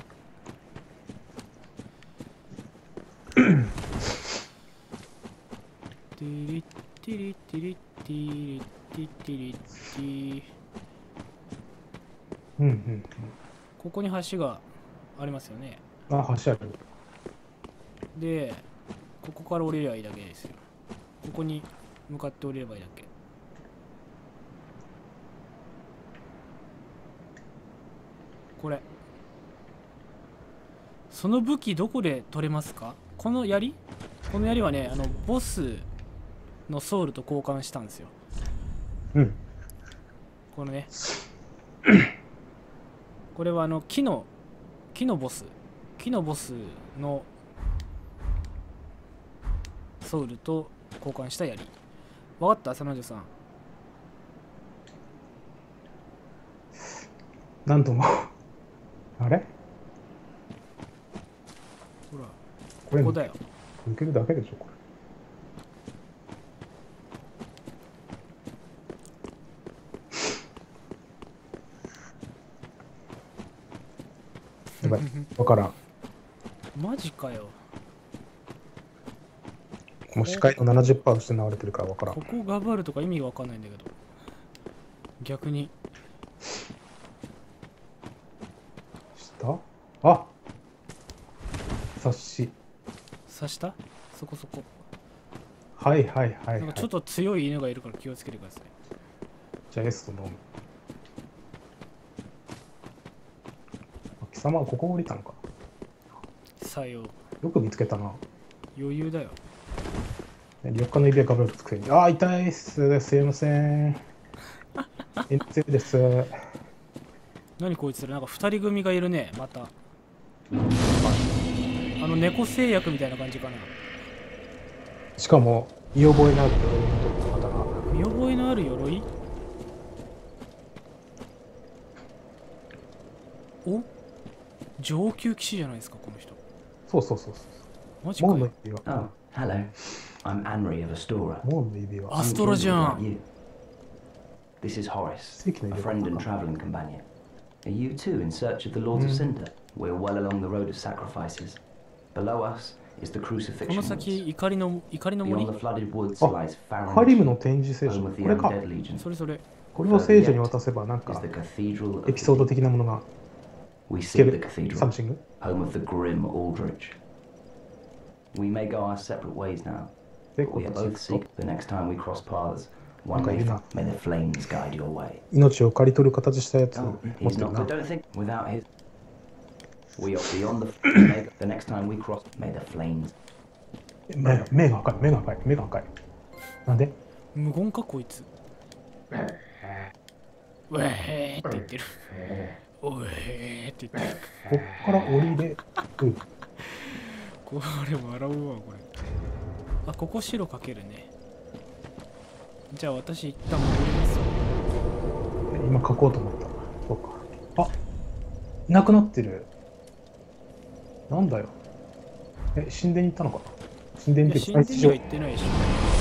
ティリッティリッティリッティリッティティリッティ。 うんうん。 ここに橋がありますよね。 あ、橋ある。 で、ここから降りればいいだけですよ。ここに向かって降りればいいだけ。これ。その武器どこで取れますか？この槍？この槍はね、ボスのソウルと交換したんですよ。 うん。 このね。これは木のボスのソウルと交換した槍。わかった？真田さん。 なんともあれほら、 これここだよ。 抜けるだけでしょ、これ。やばい、わからん。 マジかよ。 もう視界の 70% 失われてるからわからん。 ここガバるとか意味がわかんないんだけど。逆に。 下？あ、察し。 刺した？そこそこ。 はいはいはい、はい。 なんかちょっと強い犬がいるから気をつけてください。 じゃあ S と飲む。貴様はここ降りたのか。 さよ。 よく見つけたな。 余裕だよ。 緑化の指輪ガブル机に。ああ、痛いっす。すいません。NC です。 何こいつら、なんか2人組がいるね、また。猫製薬みたいな感じかな。 しかも、見覚えのある鎧のとこ方が。 見覚えのある鎧？お？上級騎士じゃないですか、この人。 そうそうそうそう。 マジかよ。 門の指輪。 Oh, hello. I'm Anri of Astora. 門の指輪。 アストラじゃ About ん。 you. This is Horace, 奇跡の a 指 friend 輪 and か。 traveling companion. Are you too in search of the Lords of Cinder? We're well along the road of sacrifices. Below us is the こ Crucifixion の Woods. 先、怒りの Beyond 森？ the flooded woods あ、 lies カリム Farron, の展示聖書。 home of こ the れか。 Undead Legion. それそれ。 これを聖女に渡せば、なん Is か the Cathedral of エピソード的なものが We 聞け seek the る。サ Cathedral, ムシング。 home of the grim Aldrich. We may go our separate ways now, で、 but we are こ both っち seek the next time we cross paths. One Okay, day, you're not. may the flames guide your way. 命を刈り取る形したやつ Oh, 持っ he's てる not な good. Don't think without his. We are beyond the. The next time we cross, may the flames. 目が赤い、目が赤い、目が赤い。なんで？ 無言かこいつ。ウェーって言ってる。おえーって言ってる。 こっから降りれる。 これ笑うわ、これ。あ、ここ白かけるね。じゃあ私一旦戻りますよ。 今書こうと思った。そうか。あ、いなくなってる。なんだよ。神殿に行ったのかな。神殿っていや、神殿には行ってないでし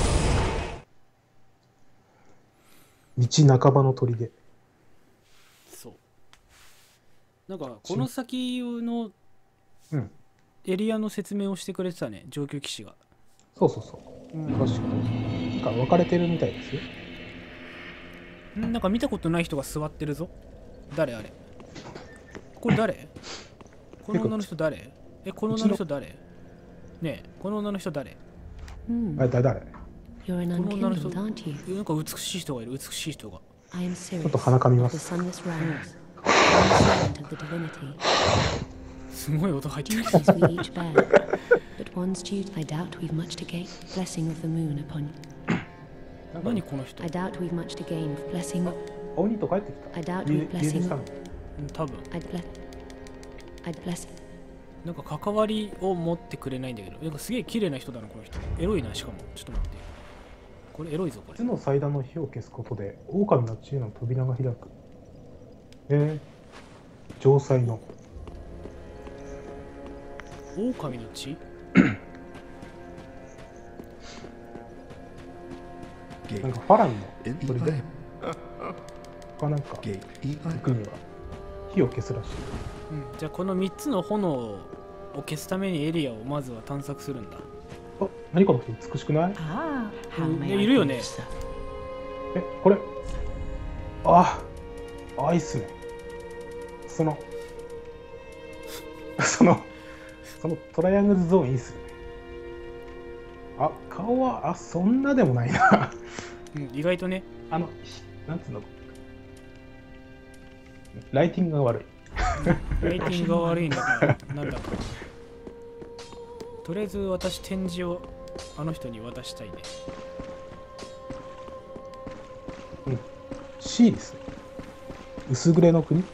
ょ。 道半ばの砦。 そう。なんか、この先のうん。 エリアの説明をしてくれてたね、上級騎士が。 そうそうそう。詳しく。なんか分かれてるみたいですよ。 なんか見たことない人が座ってるぞ。誰あれ？これ誰？この女の人誰？この女の人誰？ねえ、この女の人誰？ Hmm. あ、誰？ You're an この女の人、 unkindled, aren't you? なんか美しい人がいる、美しい人が。 I am ちょっと Sirius 鼻かみま of the す。 Sunless Realms. I'm the servant of the divinity. すごい音入ってるけど。 Duties we each bear, but one's due. I doubt we've much to gain. Blessing of the moon upon you. 何この人？ I doubt we've much to gain. Blessing of. 鬼と帰ってきた。 I doubt 家 we've 出 blessing した of. の。 多分。 I'd bless. なんか関わりを持ってくれないんだけど、なんかすげえ綺麗な人だな、この人。エロいな、しかも。ちょっと待って。これエロいぞ、これ巣。の祭壇の火を消すことで、狼の知恵の扉が開く。城塞の。 狼の血？ なんかファランの砦。 かなんか Gate 行くには火を消すらしい。 じゃあこの3つの炎を消すためにエリアをまずは探索するんだ。 あ、何この人美しくない？ Ah, how Mm, may I いるよ be ね。 of service? え、これいいっすね。そのトライアングルゾーンいいっすね。顔はそんなでもないな。 意外とね。 なんつうの、ライティングが悪い。 ライティングが悪いんだからなんだか。とりあえず私展示をあの人に渡したいね。 C ですね。薄グレの国。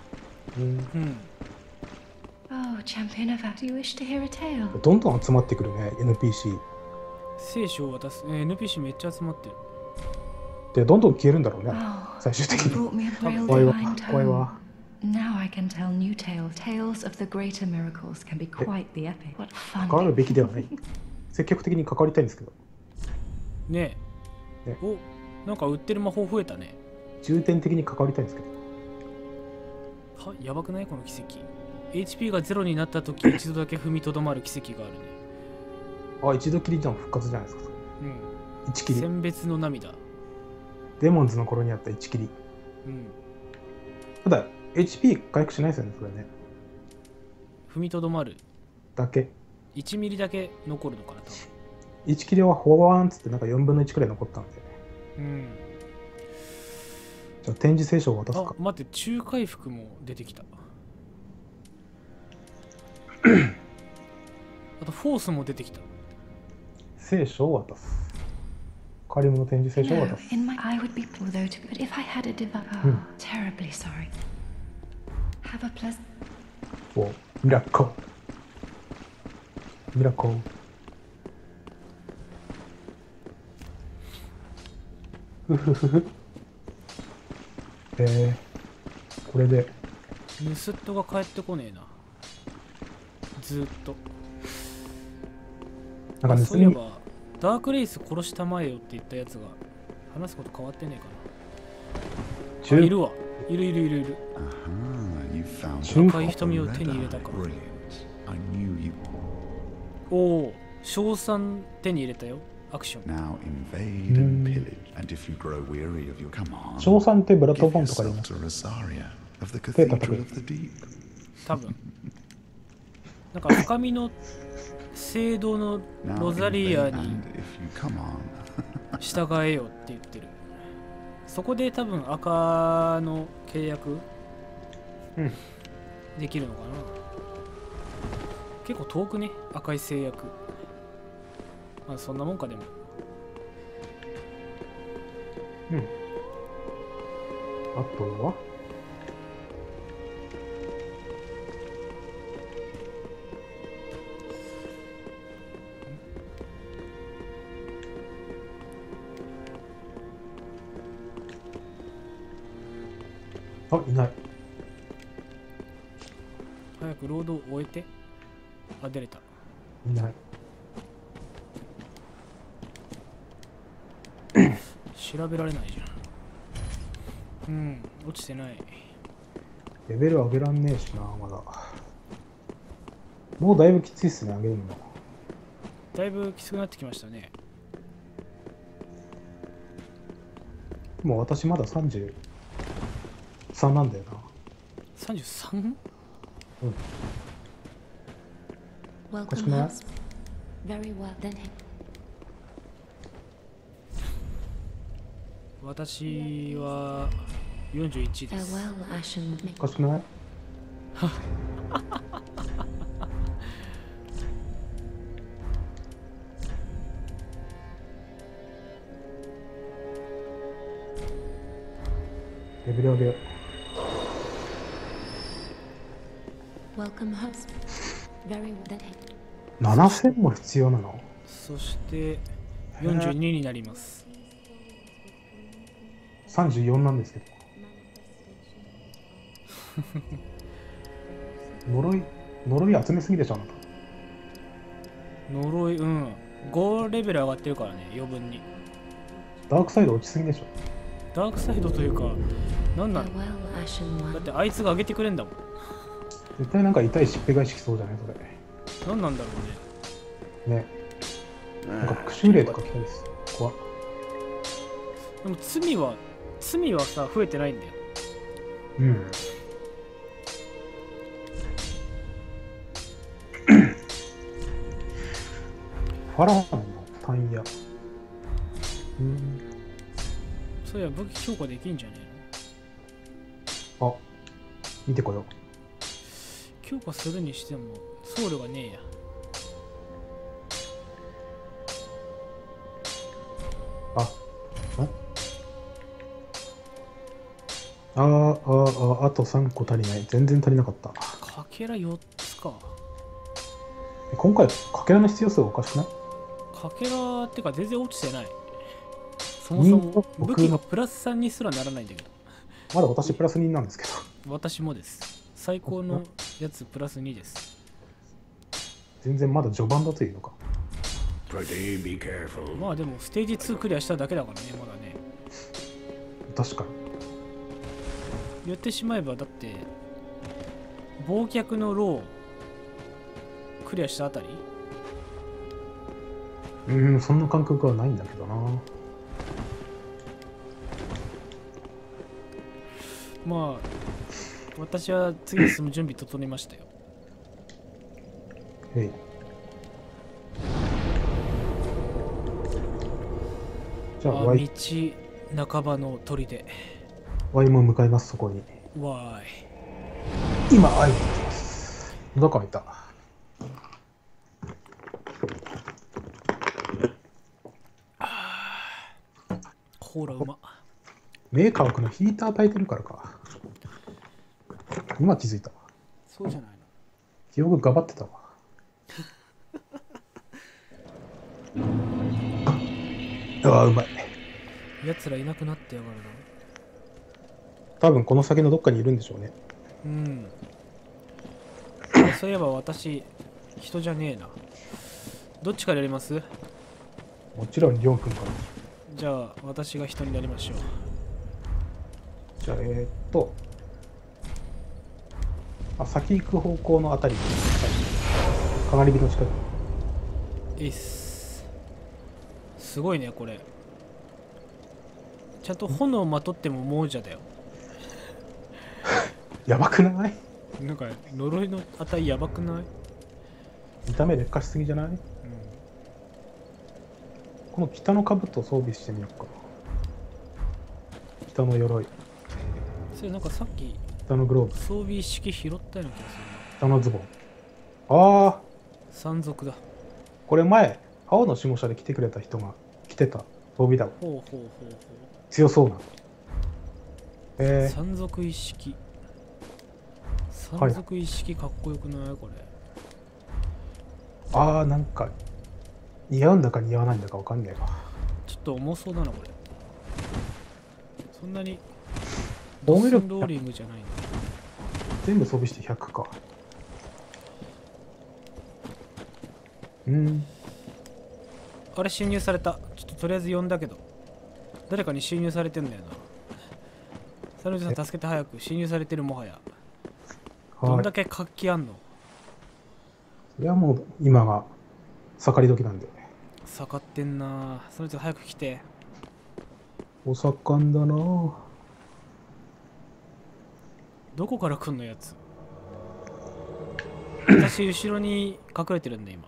Oh, Champion of Art, do you wish to hear a tale? どんどん集まってくるね、NPC。 聖書を渡す。NPC めっちゃ集まってる。 で、どんどん消えるんだろうね、 Oh, 最終的 you に。 brought me a thrill 怖いわ、 divine 怖い tome. わ。 Now I can tell new tales. Tales of the greater miracles can be quite the epic. What 関わ fun. るべきではない。積極的に関わりたいんですけど、 ねえ。 ねお、なんか売ってる魔法増えたね。 重点的に関わりたいんですけど。 やばくないこの奇跡。HP がゼロになった時一度だけ踏みとどまる奇跡があるね。 一度きりじゃん、復活じゃないですか。一切り。 選別の涙。 デモンズの頃にあった一切り。ただ、HP 回復しないですよね、それね。 踏みとどまる。 だけ。 1ミリだけ残るのかな、多分。 一切りはフォワーンっつってなんか4分の1くらい残ったんで。じゃあ展示聖書を渡すか。 待って、中回復も出てきた。あとフォースも出てきた。 聖書を渡す。カリムの展示聖書を No, 渡す。 in my I would be poor though too, but if I had a device, terribly sorry. Have a pleasant. ミラコ。ミラコ。ふふふふ。これで。 盗っ人が帰ってこねえな。ずーっと。 なんか盗み。 そういえば、ダークレイス殺したまえよって言ったやつが話すこと変わってねえかな。いるわ。いる。 Aha, you found 赤い瞳を手に入れたか。 Brilliant. I knew you. おお、賞賛手に入れたよ。アクション。 Now invade and pillage. And if you grow weary of your command, 賞賛ってブラッド give フォンとかで yourself も to Rosaria of the Peta, Cathedral of the Deep. 多分。なんか深みの聖堂の Now ロザリア invade に and if you come on, 従えよって言ってる。そこで多分赤の契約できるのかな。結構遠くね、赤い制約。まあそんなもんかでも。 あとはいない。 早くロードを終えて。出れた。 いない。 調べられないじゃん。落ちてない。 レベル上げらんねえしな、まだ。もうだいぶきついっすね、上げるの。 だいぶきつくなってきましたね。 もう私まだ33なんだよな。 33？ Welcome, Kushner? husband. Very well then. 私は41です。 Farewell, Ashen. おかしくない？レベル上げよう。 Welcome, husband. Very well then. 7000も必要なの？ そして42になります。 34なんですけど。呪い集めすぎでしょ、あなた。 呪い、5レベル上がってるからね、余分に。 ダークサイド落ちすぎでしょ。 ダークサイドというか、 なんなの？ Farewell, Ashen だっ One. てあいつが上げてくれんだもん。 絶対なんか痛いしっぺ返しきそうじゃないそれ。 なんなんだろうね。 ね。なんか復讐霊とか来たです。怖っ。 でも罪はさ、増えてないんだよ。 うん。ファラオの単野。 そういや武器強化できんじゃねえあ、見てこよう。 の？強化するにしてもソウルがねえや。 あと3個足りない。全然足りなかった。 かけら4つか。 今回、かけらの必要数はおかしくない？ かけらってか全然落ちてない。そもそも武器がプラス3にすらならないんだけど。 まだ私プラス2なんですけど。 私もです。最高のやつプラス2です。 全然まだ序盤だというのか。 Pretty, be careful. まあでもステージ2クリアしただけだからね、まだね。 確かに。 言ってしまえばだって忘却のロークリアしたあたり。 そんな感覚はないんだけどな。 まあ私は次に進む準備整いましたよ。 へい。じゃあ、 道半ばの砦。 ワイも向かいます、そこに。 わ今、会いに行きます。どこ開いた？ コーラうま。 メーカーのヒーター焚いてるからか。今気づいた。 そうじゃないの？ 記憶がばってたわ。うまい。 奴らいなくなってやがるな。 多分この先のどっかにいるんでしょうね。 そういえば私人じゃねえな。どっちからやります？ もちろんりょうくんから。 じゃあ私が人になりましょう。 じゃあ先行く方向のあたりに、かなり火の近く。 すごいねこれ。ちゃんと炎をまとっても亡者だよ。 やばくない？ なんか呪いの値やばくない？ 見た目劣化しすぎじゃない？この北の兜を装備してみようか。北の鎧。 それなんかさっき北のグローブ。 装備一式拾ったような気がするな。 北のズボン。ああ、 山賊だ。 これ前、青の下車で来てくれた人が着てた装備だわ。 ほう。 強そうな。 山賊一式。山賊一式かっこよくないこれ。 なんか似合うんだか似合わないんだかわかんねえわ。 ちょっと重そうだなこれ。そんなに防御力ローリングじゃないの？ 全部装備して100か。 あれ侵入された。ちょっととりあえず呼んだけど誰かに侵入されてんだよな。サルジさん助けて早く。侵入されてるもはや。どんだけ活気あんの？ いやもう今が盛り時なんで。 盛ってんな。サルジさん早く来て。 お盛んだな。 どこから来んのやつ？私後ろに隠れてるんで今。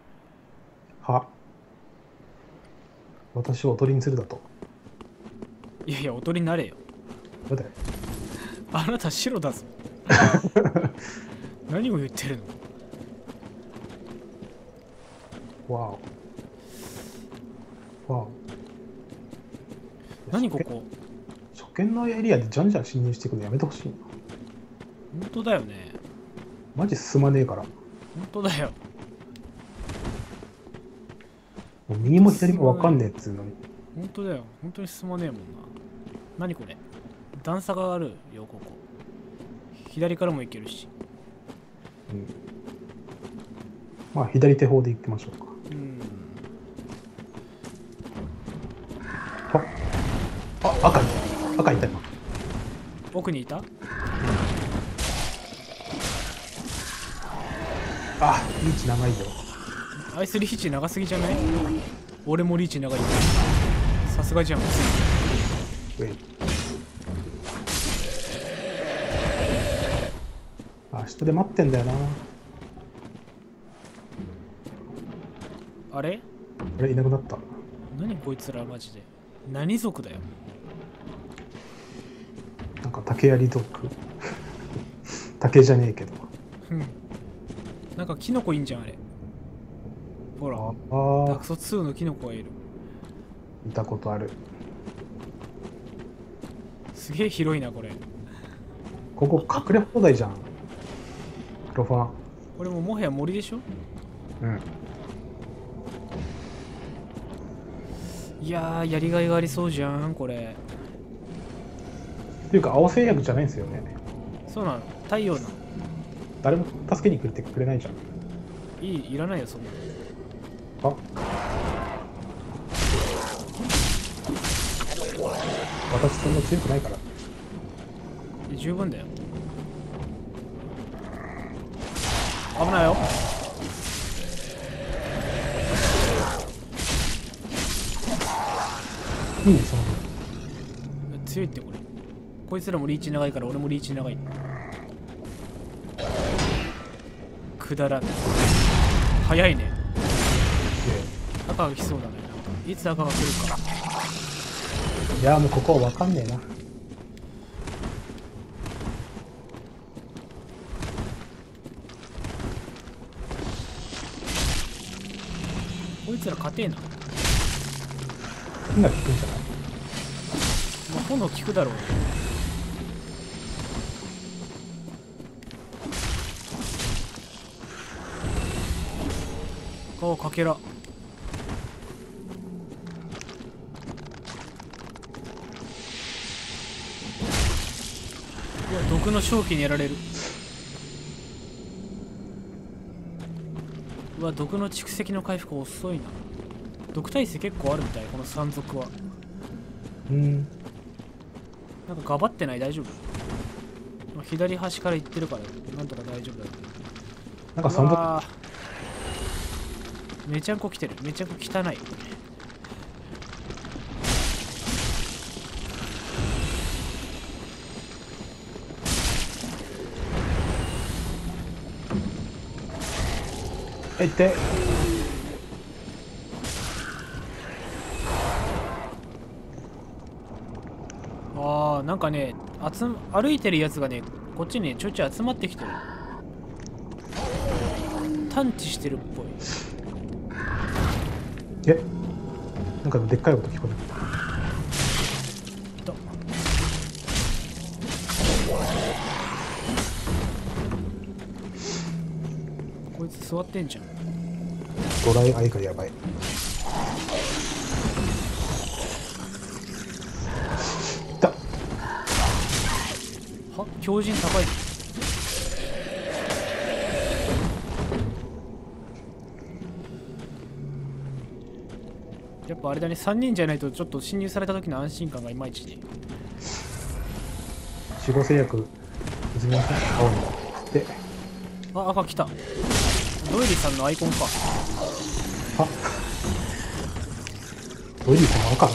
私をおとりにするだと。 いやいやおとりになれよ。 だってあなた白だぞ。何を言ってるの？ わお。 何ここ？ 初見のエリアでじゃんじゃん侵入していくのやめてほしいな。 本当だよね。 マジ進まねえから。 本当だよ。 もう右も左も分かんねえっつうのに。 本当だよ。本当に進まねえもんな。何これ？段差があるよここ。左からも行けるし。 まあ左手方で行きましょうか。赤いた今。 奥にいた？ あ、リーチ長いよ。 あいつリーチ長すぎじゃない？俺もリーチ長いよ。さすがじゃん。 ウェイ。あ、下で待ってんだよな。 あれ？ あれ、いなくなった。 何こいつらマジで。何族だよ。 なんか竹槍族。竹じゃねえけど。 なんかキノコいいんじゃんあれ。ほら、 あダクソ2のキノコがいる。 見たことある。 すげえ広いなこれ。 ここ隠れ放題じゃん。プロファン。 これもはや森でしょ？ うん。 いやー、やりがいがありそうじゃんこれ。 っていうか青製薬じゃないんですよね。 そうなの？太陽なの？ 誰も助けに来てくれないじゃん。 いらないよそんなの。 あ、私そんな強くないから。 十分だよ。危ないよ。 いいね、その分。 強いってこれ。こいつらもリーチ長いから俺もリーチ長い。くだらん。早いね。赤が来そうだね。なんかいつ赤が来るか。 いや、もうここは分かんねえな。 こいつら勝てえな。 今効くんじゃない？ まあ、炎効くだろうね。顔かけら。いや、毒の正気にやられる。うわ、毒の蓄積の回復遅いな。毒耐性結構あるみたい、この山賊は。なんかガバってない？大丈夫？左端から行ってるからなんとか大丈夫だよ。 なんか山賊。 めちゃんこ来てる。めちゃんこ汚い。 えって。 なんかね、歩いてるやつがね、こっちにね、ちょいちょい集まってきてる。探知してるっぽい。 え、なんかでっかい音聞こえた。こいつ座ってんじゃん。 ドライアイがやばい。 強靭高い。やっぱあれだね、3人じゃないとちょっと侵入された時の安心感がいまいちね。 死後製薬水見ません。青ので、 あ、赤来た。ドイリーさんのアイコンか。 あ、ドイリーさん赤だった。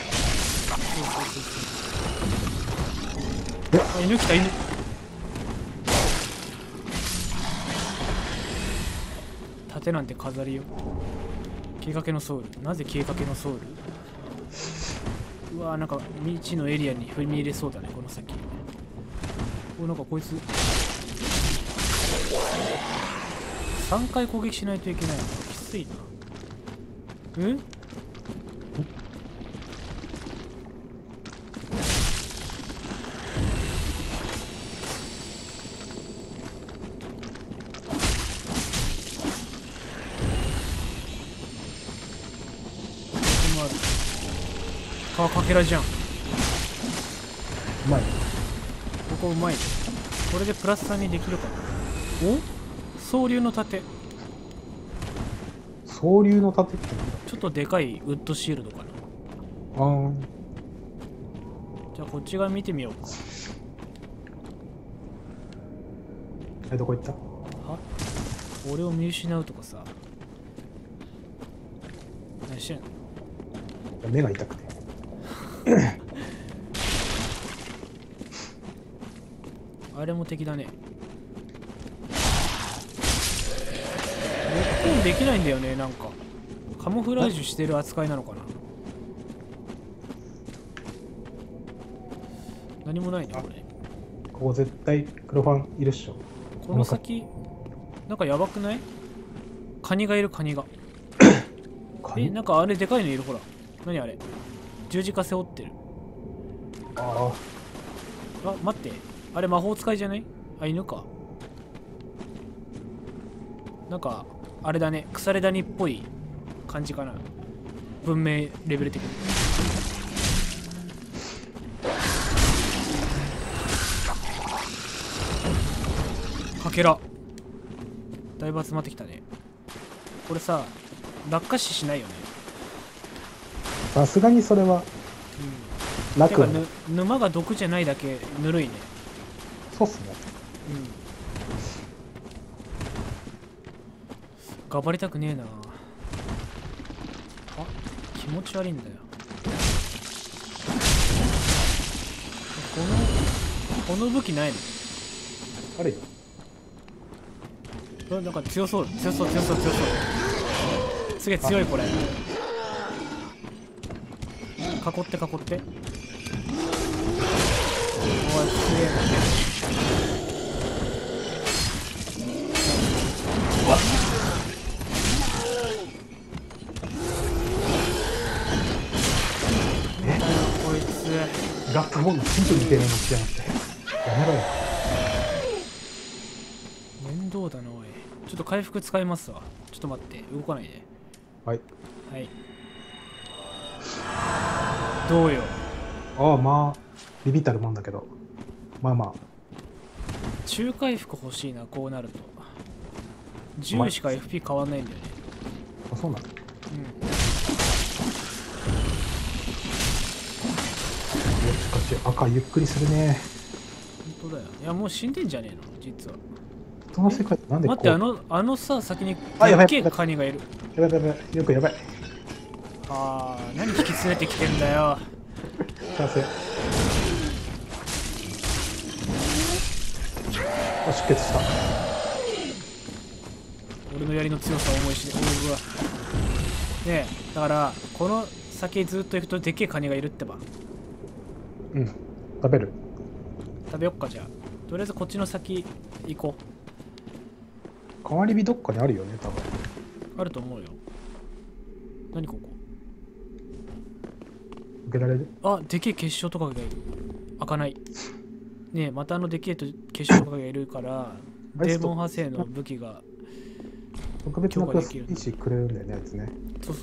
あ、犬来た。犬盾なんて飾りよ。消えかけのソウル。なぜ消えかけのソウル？うわー、なんか未知のエリアに踏み入れそうだね、この先。お、なんかこいつ3回攻撃しないといけないの。きついな。かけらじゃん。うまい。 ここうまいね。これでプラス3にできるかな。お、総流の盾。 総流の盾ってちょっとでかいウッドシールドかな。じゃあこっち側見てみようか。 どこ行った？ は俺を見失うとかさ。何してんの？ 目が痛くて。 あれも敵だね。ロックオンできないんだよね、なんか。カモフラージュしてる扱いなのかな。何もないね、これ。 ここ絶対黒ファンいるっしょ。 この先、なんかやばくない？カニがいる、カニが。なんかあれでかいのいる、ほら。何あれ？十字架背負ってる。 ああ、待って。あれ魔法使いじゃない？あ、犬か。なんか、あれだね。腐れ谷っぽい感じかな。文明レベル的に。かけら。だいぶ集まってきたね。これさ、落下死しないよね。 さすがにそれは楽だね。 沼が毒じゃないだけぬるいね。 そうっすね。 頑張りたくねえな。あ、気持ち悪いんだよ。この武器ないの？ あるよ。 なんか強そう。すげえ強いこれ。囲っておい、すげえな。こいつラップボンドシンプルに出るのしやがって。やめろよ。 面倒だな、おい。ちょっと回復使いますわ。ちょっと待って、動かないで。 はい。 はい。どうよ。 ああ、まあビビったるもんだけど、まあまあ中回復欲しいな、こうなると。10しか FP 変わんないんだよね。 あ、そうなの。 うん。 しかし赤ゆっくりするね。 本当だよ。いや、もう死んでんじゃねえの、実は。 その世界なんでこう。 待って、あのさ、先にあ、やばいでっけえカニがいる。 やばい、よくやばい。 あー、何引き連れてきてんだよ。 完成。あ、出血した。 俺の槍の強さを思い知れ。うわ。ねえ、だからこの先ずっと行くとでっけえカニがいるってば。 うん、食べる。 食べよっか。じゃあとりあえずこっちの先行こ変わり火どっかにあるよね、多分。 う。あると思うよ。何ここ。 受けられる？ あ、でけえ結晶とかがいる。開かない。ねえ、またでけえ結晶とかがいるからデーモン派生の武器が特別なクラス PC くれるんだよね、あいつね。 そう。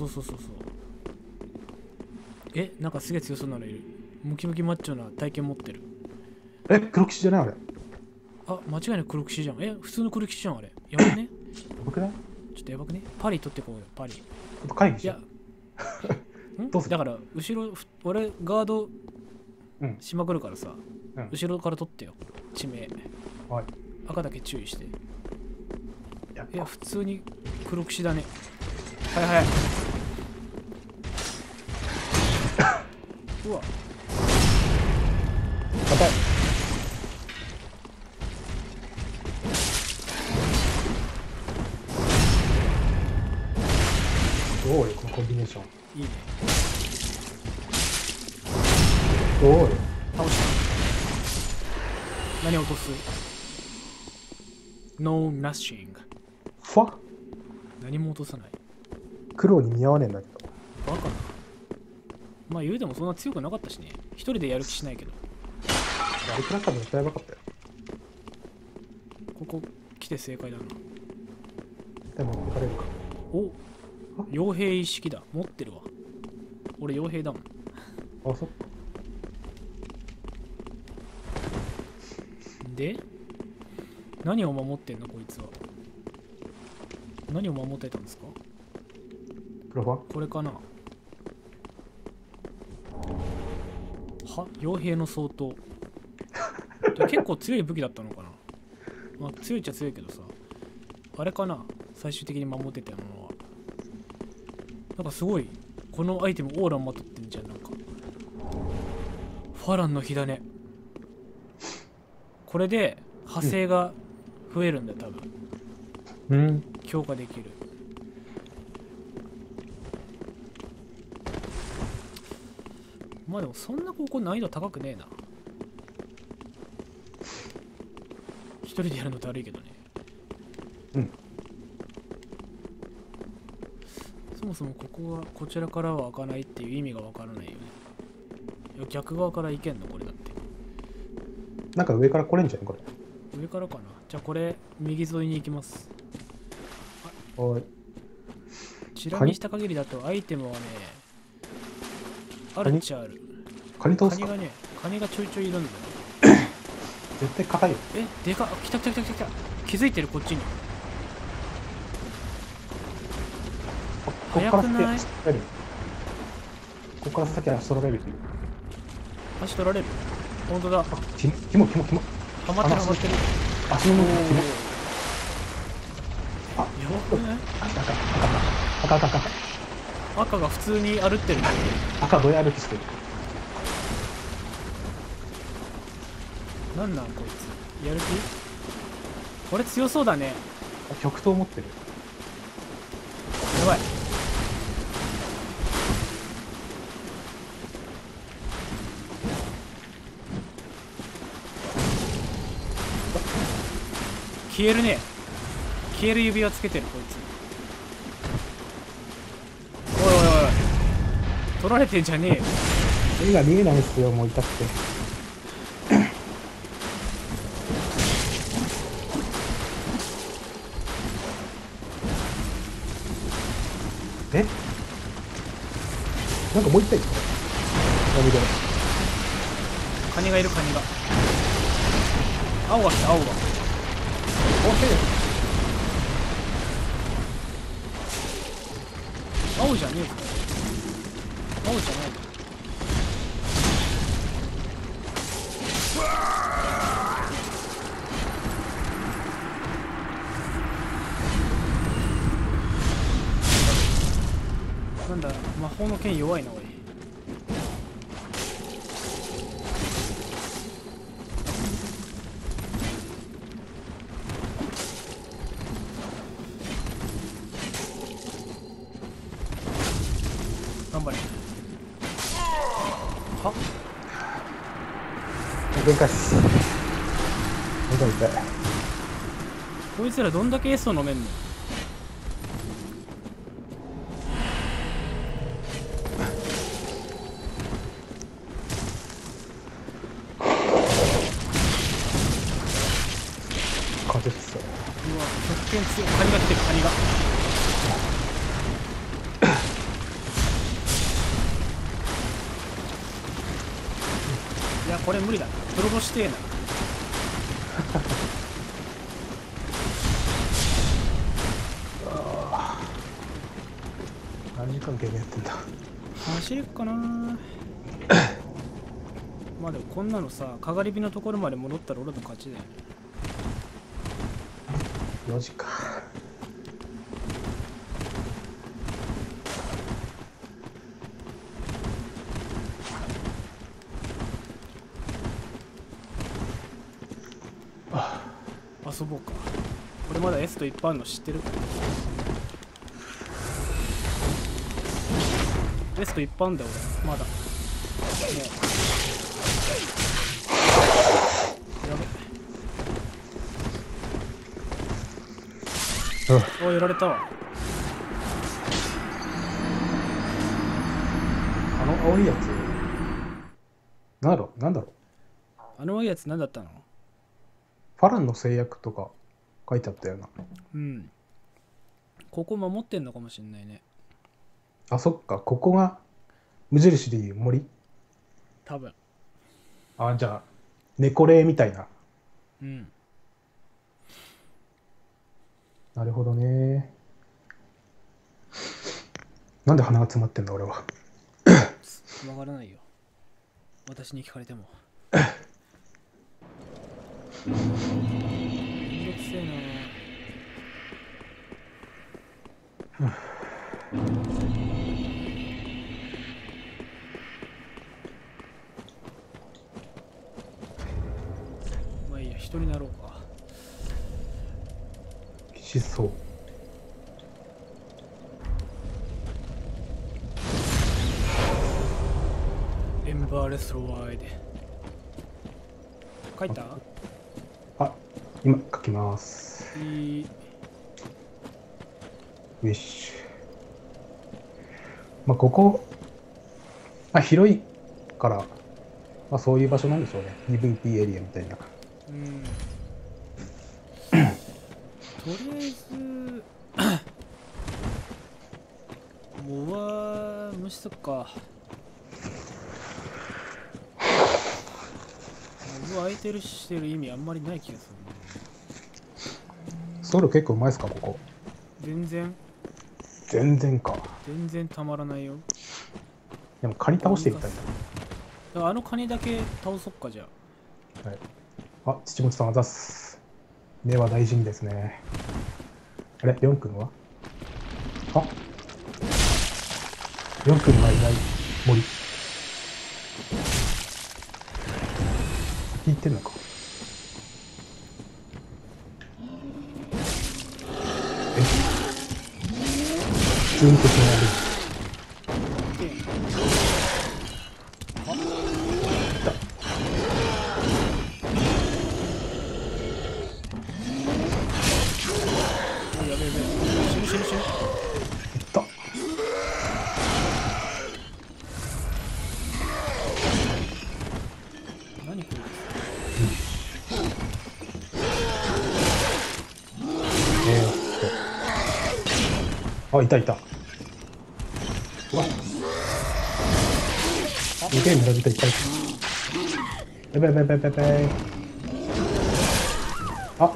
え、なんかすげえ強そうなのいる。ムキムキマッチョな体験持ってる。 え、黒騎士じゃないあれ。 あ、間違いなく黒騎士じゃん。え、普通の黒騎士じゃん、あれ。やばくね？ 僕ね、 ちょっとやばくね？パリ取ってこうよ、パリ。 ちょっと会議しいやよどうする？だから後ろ俺ガードうんしまくるからさ、 うん後ろから取ってよ、地名。 はい。 赤だけ注意して。いやや、普通に黒騎士だね。はい。うわ、 硬い。どうよ、このコンビネーション。 いいね。 どうよ。 倒した。何落とす？ No nothing。 ファ何も落とさない。 黒に似合わねえんだけど。 バカな。まあ言うてもそんな強くなかったしね。一人でやる気しないけど。 あれくらったら絶対やばかったよ。 ここ来て正解だな。 でも持ってかれるか。 お、傭兵一式だ。持ってるわ。俺傭兵だもん。 あ、そっか。 で何を守ってんのこいつは。何を守ってたんですか？ 黒ファこれかな。は、傭兵の相当。結構強い武器だったのかな。 まあ強いっちゃ強いけどさ、あれかな、最終的に守ってたものは。なんかすごいこのアイテムオーラまとってんじゃん。なんかファランの火種、これで派生が増えるんだよ多分。 うん。 強化できる。まあでもそんなここ難易度高くねえな。一人でやるのって悪いけどね。 うん。 そもそもここはこちらからは開かないっていう意味がわからないよね。いや逆側から行けんのこれだって。 なんか上から来れんじゃんこれ。 上からかな。じゃあこれ右沿いに行きます。 はい。 ちら見した限りだとアイテムはね、あるっちゃある。 カニ通すか。 カニがね、カニがちょいちょいいるんだよ。 絶対硬いよ。 え、でかっ。来た来た来た来た来た。気づいてるこっちに。 こっから早くない？ 先足取れる。こっから先足取られる。 足取られる。ほんとだ。 キモ。 はまってるはまってる。 足の向きキモ。あ、 やばくない？ 赤。 赤が普通に歩ってる。 赤どうや歩きしてる。 なんなんこいつ。やる気？これ強そうだね。 極東持ってる。 やばい。消えるね。消える指輪つけてるこいつ。おい取られてんじゃねえよ。 絵が見えないっすよ、もう痛くて。え、なんかもう一体カニがいる。カニが青が来た。青が青じゃねえぞ。青じゃない。なんだ、魔法の剣弱いなおい。頑張れ。は？ 限界っす。痛い。 こいつらどんだけエスを飲めんの？ 風邪っすよ。 うわ、極限強い。カニが来てる。カニが。いや、これ無理だな。泥棒してえな。 何時間ゲームやってんだ。 走るかな。まあでもこんなのさ、かがり火のところまで戻ったら俺の勝ちだよね。 4時か。 遊ぼうか。俺まだ S といっぱいあるの知ってる？ S といっぱいあるんだよ俺。まだ。もう。やべ。お、やられたわ。 あの青いやつなんだろう。 あのやつ何だったの？ ファランの制約とか書いてあったよな。 うん。ここ守ってんのかもしんないね。 あ、そっか。ここが無印でいう森。 多分。 あ、じゃあ猫霊みたいな。 うん。 なるほどね。なんで鼻が詰まってんだ俺は。 わからないよ。私に聞かれても。めんどくまあいいや、人になろうか。 しそう。 エンバーレスロワイで書いた？ あ、今書きます。 いい。 よし。まあここ、まあ広いから、まあそういう場所なんでしょうね。PVP エリアみたいな。 うん。とりあえずモは無視すっか。モブ空いてるしてる意味あんまりない気がするな。 ソウル結構うまいですか、ここ。 全然か。 全然たまらないよ。 でもカニ倒してみたいだからあのカニだけ倒そっかじゃあ。 な。はい。あ、父持さんあざっす。目は大事にですね。あれ、ヨン君は？あ、ヨン君がいない森。聞いてんのか。え、普通にこっちにある。 やべえやべえ。死ぬ死ぬ死ぬ。 いった。 何これ。 あ、いたいた。うわ。すげえ村人いっぱいいた。やばいやばいやばいやばい。あ。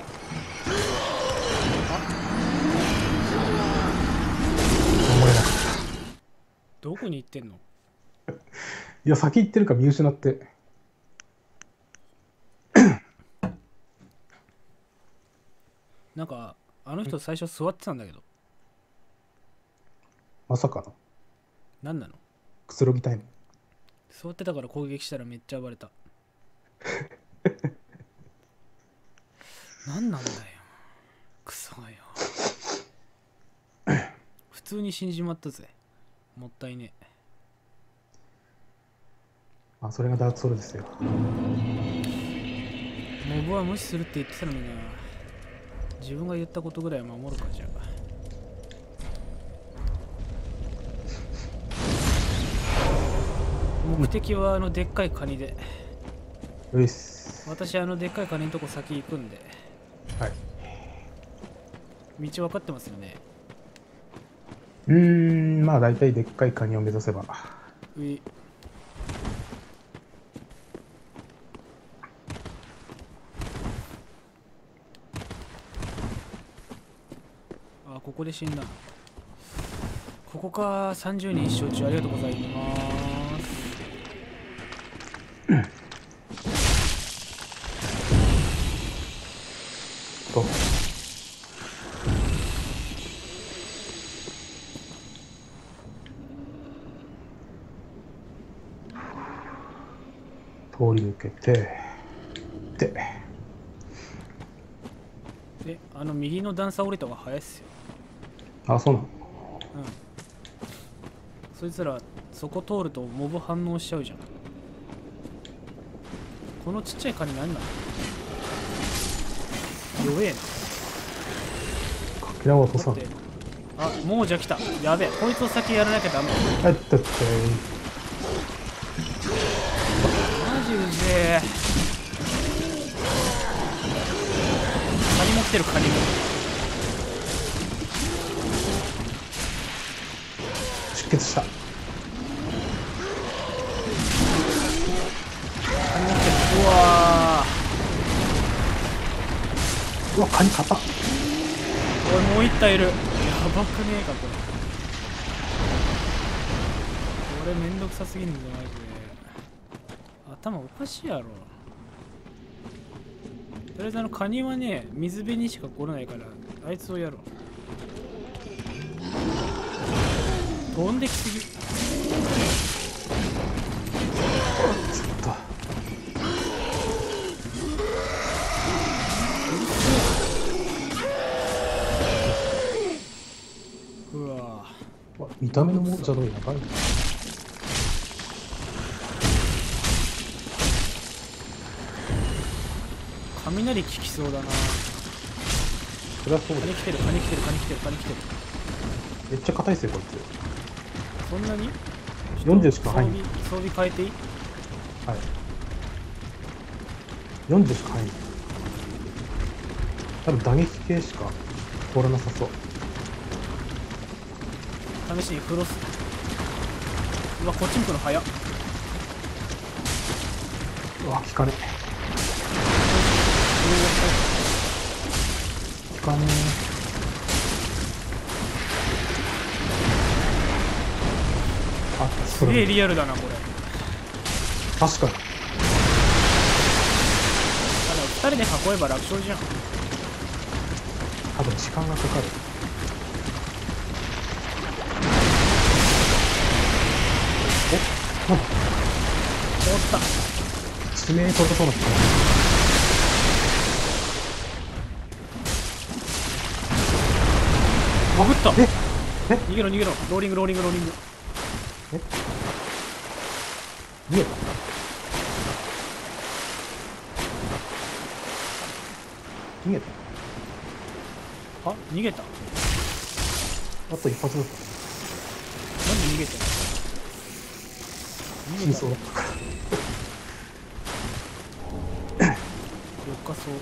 守れなかった。 どこに行ってんの？ いや、先行ってるか見失って。 なんかあの人最初座ってたんだけど。 まさかの何なの？ くつろぎタイム。 座ってたから攻撃したらめっちゃ暴れた。何なんだよ。クソがよ。普通に死んじまったぜ。もったいねえ。 あ、それがダークソウルですよ。 モブは無視するって言ってたのにな。自分が言ったことぐらいは守るかじゃあ。目的はあのでっかいカニで。 ういっす。 私あのでっかいカニのとこ先行くんで。 はい。 道分かってますよね。 まあ大体でっかいカニを目指せば。 うい。あ、ここで死んだ。ここか。30人一生中ありがとうございます。 と。通り抜けて、で、 あの右の段差降りた方が早いっすよ。 あ、そうなの。 うん。そいつらそこ通るとモブ反応しちゃうじゃん。このちっちゃいカニ何なの？弱えな。 かけらを落とさん。 あ、もうじゃ来た。やべえ、こいつを先やらなきゃダメ。 あったって。 マジうぜえ。カニも来てる、カニも。 出血した。 カニも来てる。うわうわ、カニ硬っ。 おい、もう一体いる。やばくねえかこれ。これめんどくさすぎんぞマジで。頭おかしいやろ。とりあえずあのカニはね、水辺にしか来れないからあいつをやろう。 飛んできすぎ。 ちょっと。 うわ見た目のもんじゃどうやばい。 雷効きそうだな。 そりゃそうだよ。 金来てる金来てる金来てる金来てる。 めっちゃ硬いっすよこいそんなにつ。40しか入んない。 装備変えていい？ はい。40しか入んない。多分打撃系しか通らなさそう。 試しにフロス。うわこっち向くの早っ。 うわ、効かねえ。効かねえ。あ、そすげえれリアルだなこれ。 確かに。 あ、でも2人で囲えば楽勝じゃん。 多分時間がかかる。お、なんだ。 おった。 指名取れそうな気がす潜った。 る。え逃げろ逃げろ。ローリングローリングローリング。 見えた。逃げた。 あ、逃げた。なんあと一発だった。 で逃げてんの？逃げたの。 死にそうだったから。 よっかそう。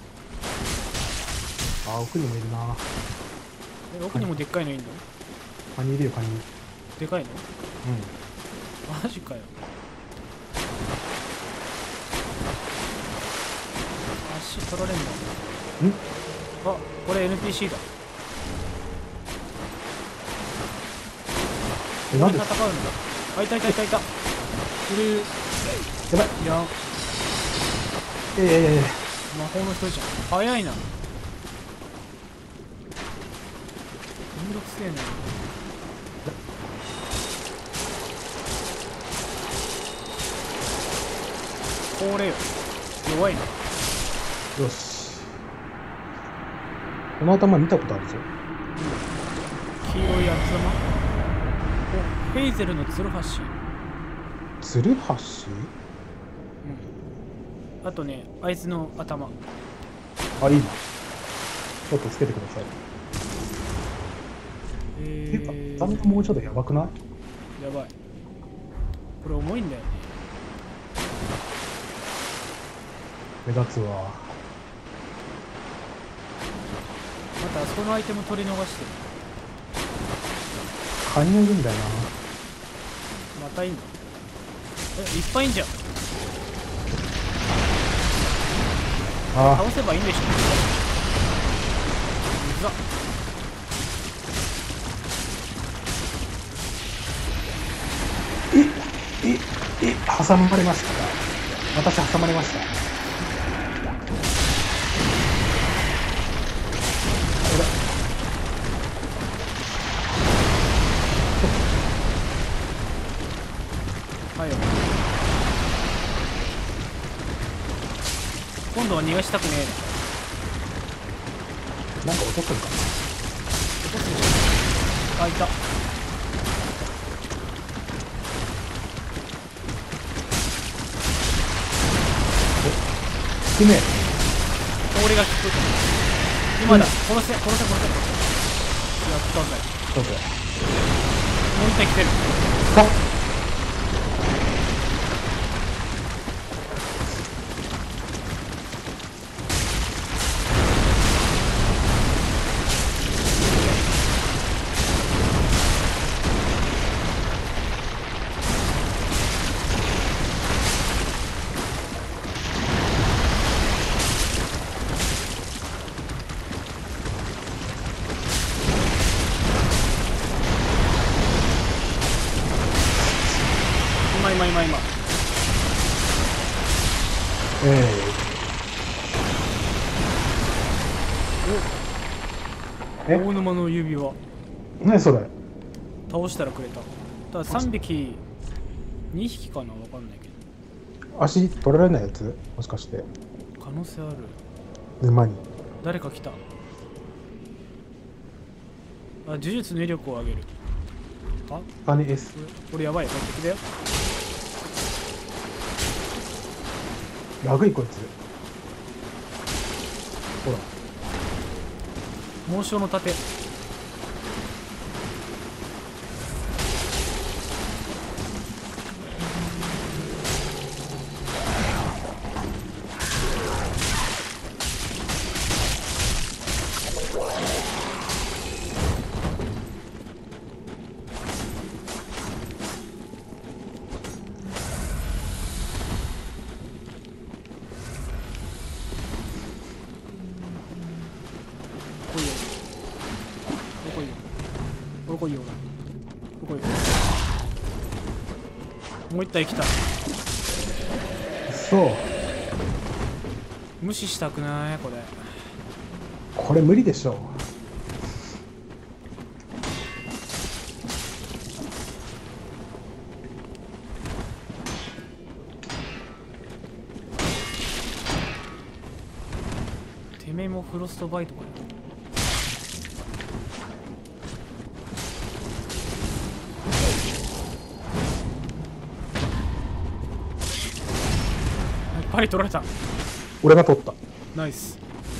あ、奥にもいるな。 え、奥にもでっかいのいんの？ カニいるよ、カニ。 でかいの？ うマジかよ。足取られんの？ ん。 あ、これ NPC だ。 え、なんで。 戦うんだ。あ、いたいたいたいた。いる。 やばい。 いや、 いやいやいやいや。 魔法の人じゃん。早いな。めんどくせえな。これよ。弱いな。 よし。この頭見たことあるぞ。 黄色い頭。お、ヘイゼルのツルハシ。 ツルハシ。 あとね、あいつの頭。 あ、いいな。ちょっとつけてください。ていうか、残念もうちょっとやばくない？ やばい。これ重いんだよね。 目立つわ。 またあそこのアイテム取り逃してる。 カニがいるんだよまたいんの？え、いっぱいいんじゃん。 な。あ倒せばいいんでしょ。うざっ。 挟まれました。私挟まれました。 はいよ。今度は逃がしたくねえな。 なんか落とすんかな。 落とすでしょ。あ、いた。 低め。 俺が効く。今だ。殺せ殺せ殺せ殺せ。やったぜ。 どうぞ。 もう一体来てる。 あ、 今。 え大沼の指輪。 何それ。 倒したらくれた。ただ3匹、2匹かな、わかんないけど。 足取られないやつもしかして。 可能性ある。 沼に。 誰か来た。あ、呪術の威力を上げる。あ、 羽 S。 これやばいよ、敵だよ。 ラグいこいつ。ほら。 猛将の盾。もう一体来た。 そう。 無視したくないこれ。 これ無理でしょ。 てめえもフロストバイトかよ。パリ取られた。 俺が取った。 ナイス。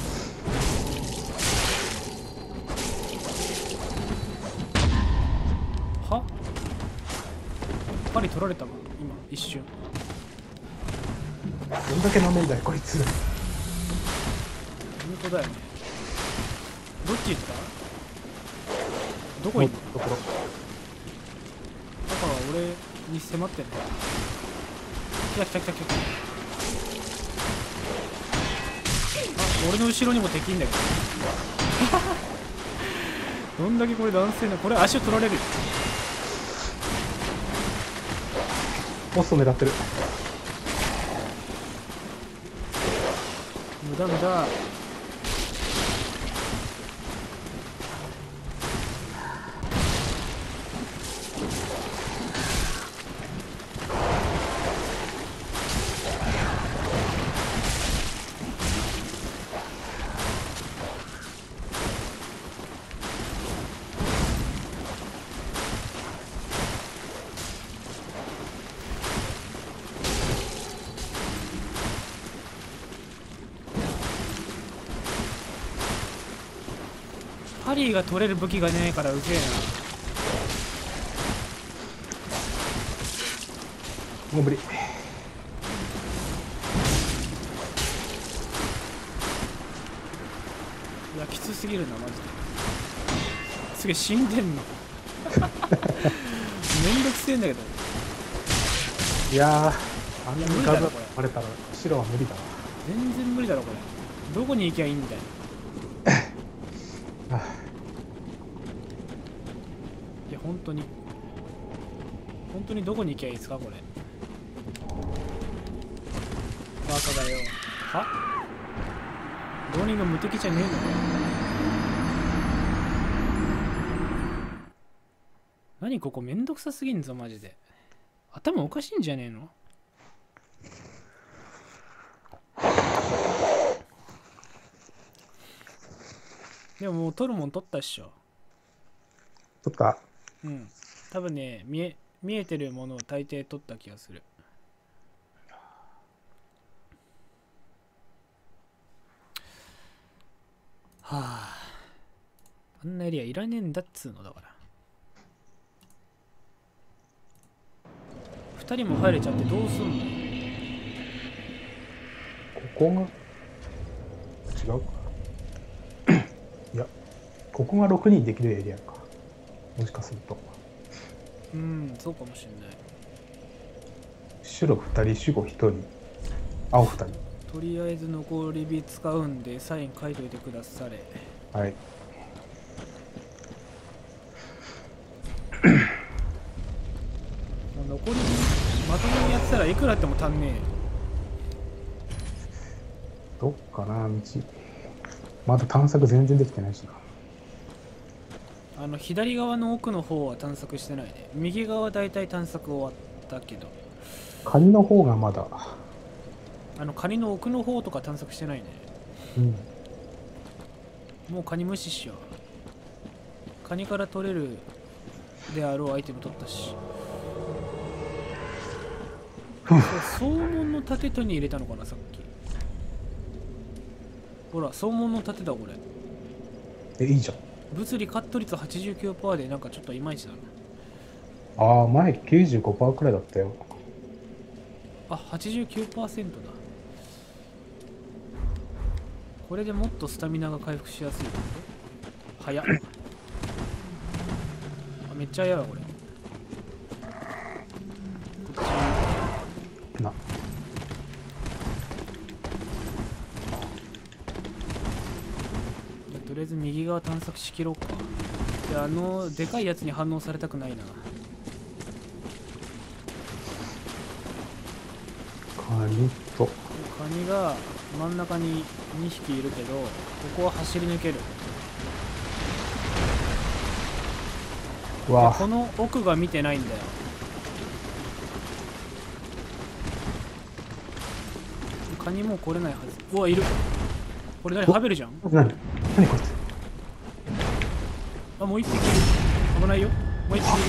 はパリ取られたわ今一瞬。 どんだけ舐めんだよこいつ。 本当だよね。どっち行った？どこ行った？ ところ。 だから俺に迫ってんだよ。来た来た来た来た。俺の後ろにも敵いんだけどどんだけこれ男性な、これ足を取られるよ。 ボスを狙ってる。 無駄無駄。ハリーが取れる武器がねえからうぜえな。 もう無理。 いやきつすぎるなマジで。すげえ死んでんのめんどくせえんだけど。 いやー、あんなにガザ無理だろこれバレたら白は無理だわ。 全然無理だろこれ。どこに行きゃいいんだよ。いや本当にどこに行きゃいいですかこれ。バカだよ。はローニング無敵じゃねえのか。何ここめんどくさすぎんぞマジで。頭おかしいんじゃねえの。でももう取るもん取ったっしょ。 取った。 うん。多分ね、見えてるものを大抵取った気がする。はあ。あんなエリアいらねえんだっつうのだから。2人も入れちゃってどうすんの。 ここが違うか。いや、ここが6人できるエリアか。もしかすると。 うん、そうかもしんない。 白2人、守護1人、青2人。 とりあえず残り火使うんでサイン書いといてくだされ。 はい。 残り火まともにやってたらいくらあっても足んねえよ。 どっかな、道。まだ探索全然できてないしな。 左側の奥の方は探索してないね。右側はだいたい探索終わったけど、 カニの方がまだ。 カニの奥の方とか探索してないね。 うん。 もうカニ無視しよう。カニから取れるであろうアイテム取ったし。総門の盾手に入れたのかな、さっき。ほら、総門の盾だ、これ。 いいじゃん。 物理カット率 89% でなんかちょっといまいちだな。 ああ、前95%くらいだったよ。 あ、89% だ。これでもっとスタミナが回復しやすいってこと？早っ。あ、めっちゃ早いわ、これ。こっち。 な。 とりあえず右側探索しきろうか。で、でかいやつに反応されたくないな。 カニと。 カニが真ん中に2匹いるけど、ここは走り抜ける。 わあ。 この奥が見てないんだよ。カニもう来れないはず。うわ、いる。これ何？ハベルじゃん。 何こいつ。 あ、もう一匹いる。危ないよ。もう一匹いる。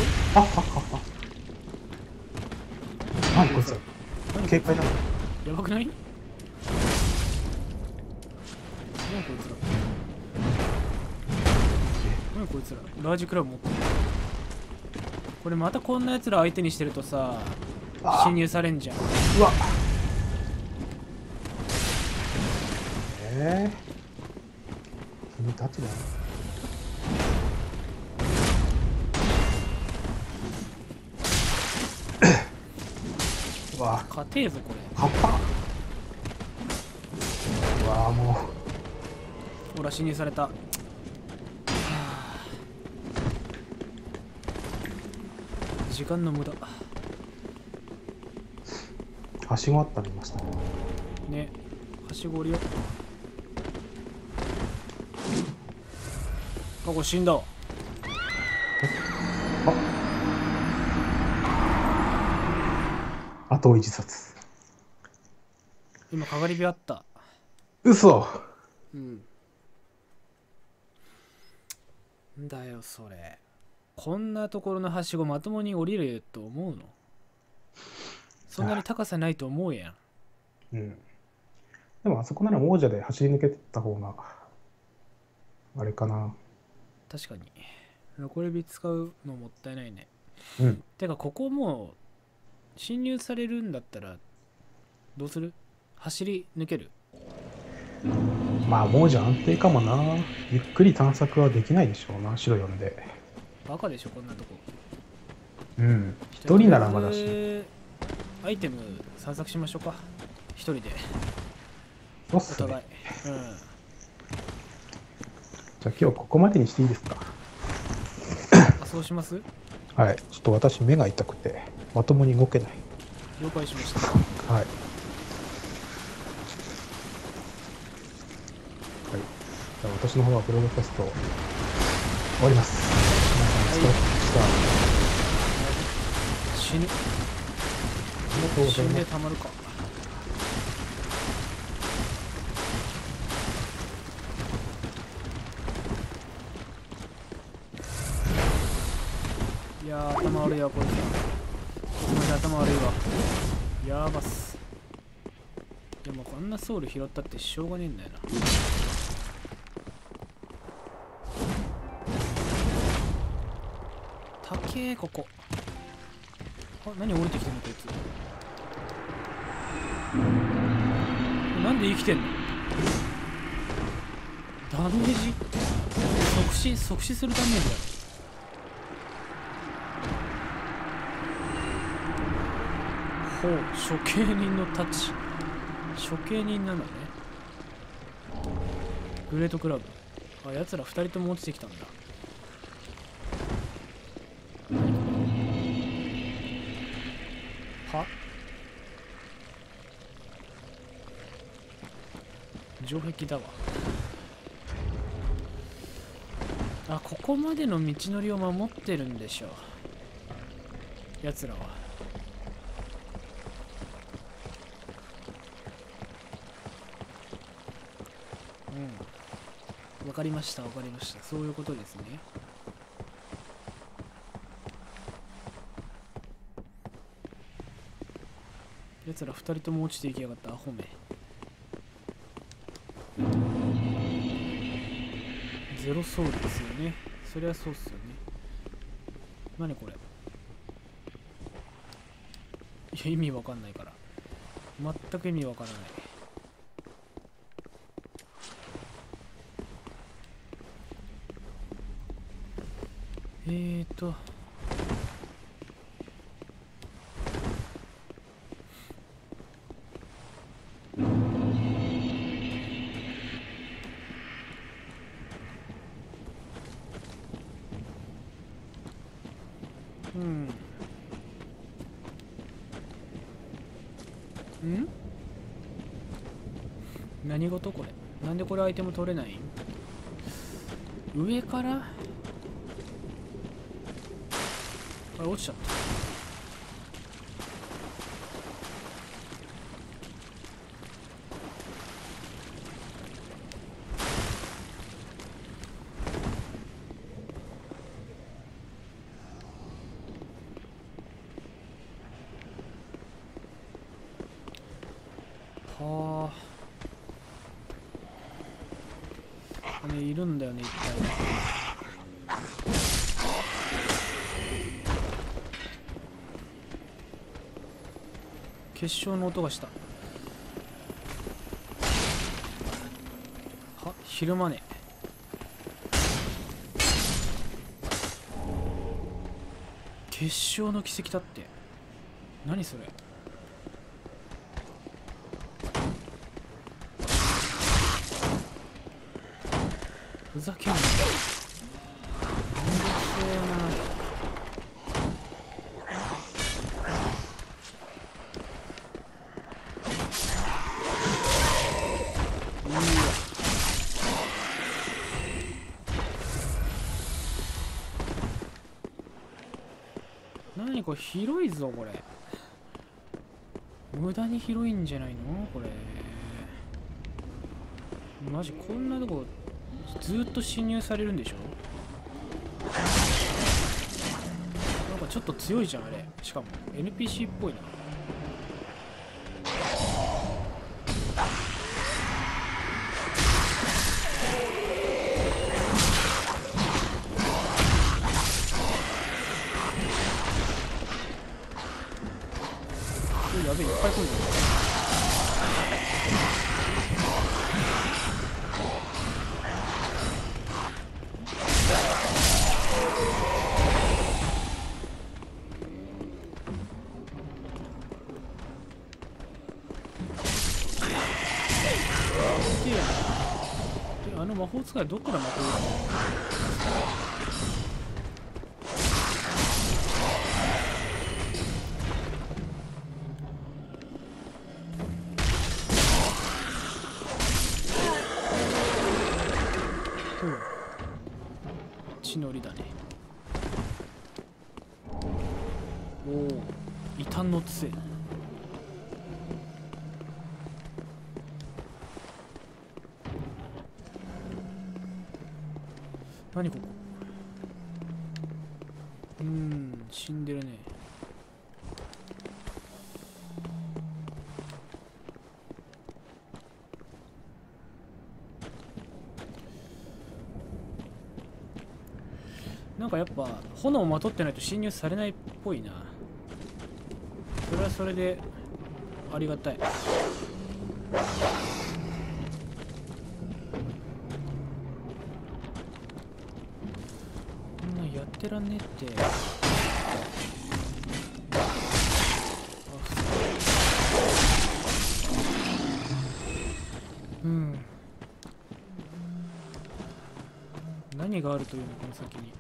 何こいつ。警戒だ。 やばくない？何こいつら。何こいつら。ラージクラブ持ってる。これまたこんなやつら相手にしてるとさ、侵入されんじゃん。 うわ。君たちだよ。うわ。 勝てえぞこれ。 勝った。うわもほら侵入された。時間の無駄。 はしごあったのいましたね。 ね、はしご降りよう。あ、これ死んだわ。 あと一殺。 今かがり火あった。 嘘。 うん。んだよそれ。こんなところのはしごまともに降りると思うの？そんなに高さないと思うやん。 うん。でもあそこなら王者で走り抜けてった方があれかな。 確かに残り火使うのもったいないね。 うん。 てかここもう侵入されるんだったらどうする？走り抜ける？ まあ王者安定かもな。ゆっくり探索はできないでしょうな、白読んで。 バカでしょこんなとこ。 うん。一人ならまだし。 アイテム散策しましょうか。一人で。 そうっすね。 お互い。うん。 じゃあ今日ここまでにしていいですか。 あ、そうします？ はい。ちょっと私目が痛くてまともに動けない。 了解しました。 はい。はい。じゃあ私の方はブロードキャスト終わります。皆さんお疲れ様でした。 死ぬ。 ありがとうご死んざいま。 ですたまるか。いやー頭悪いわこいつ。マジ頭悪いわ。やばっす。でもこんなソウル拾ったってしょうがねえんだよな。高えここ。あ、何降りてきてんのこいつ。なんで生きてんの？ダメージ即死するダメージだよ。ほう、処刑人のタッチ。処刑人なのね。グレートクラブ。あ、やつら2人とも落ちてきたんだ。は？城壁だわ。 あ、ここまでの道のりを守ってるんでしょう、やつらは。うん、わかりましたわかりました、そういうことですね。やつら2人とも落ちていきやがった、アホめ。ゼロソウルですよね。そりゃそうっすよね。何これ。いや、意味わかんないから。全く意味わからない。何事これ。なんでこれアイテム取れない？上からあれ落ちちゃった。はあ、いるんだよね、いっぱい。結晶の音がした。は、昼間ね。結晶の奇跡だって。何それ。ふざけんな。めんどくせえな。何これ、広いぞこれ。無駄に広いんじゃないのこれ。マジこんなとこずーっと侵入されるんでしょ。なんかちょっと強いじゃんあれ。しかも NPC っぽいな。やべえ、いっぱい来るぞ。あの魔法使いどこから魔法を血のりだね。おお、異端の杖。何ここ。死んでるね。なんかやっぱ炎をまとってないと侵入されないっぽいな。それはそれでありがたい。こんなんやってらんねえって。何があるというのこの先に。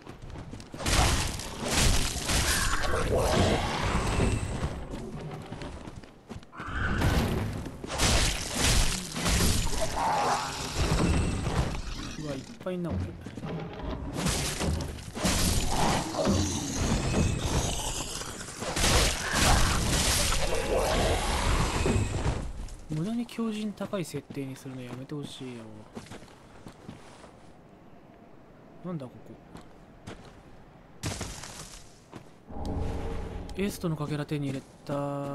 うわ、いっぱいいんなこれ。 無駄に強靭高い設定にするのやめてほしいよ。なんだここ。エースとのかけら手に入れた。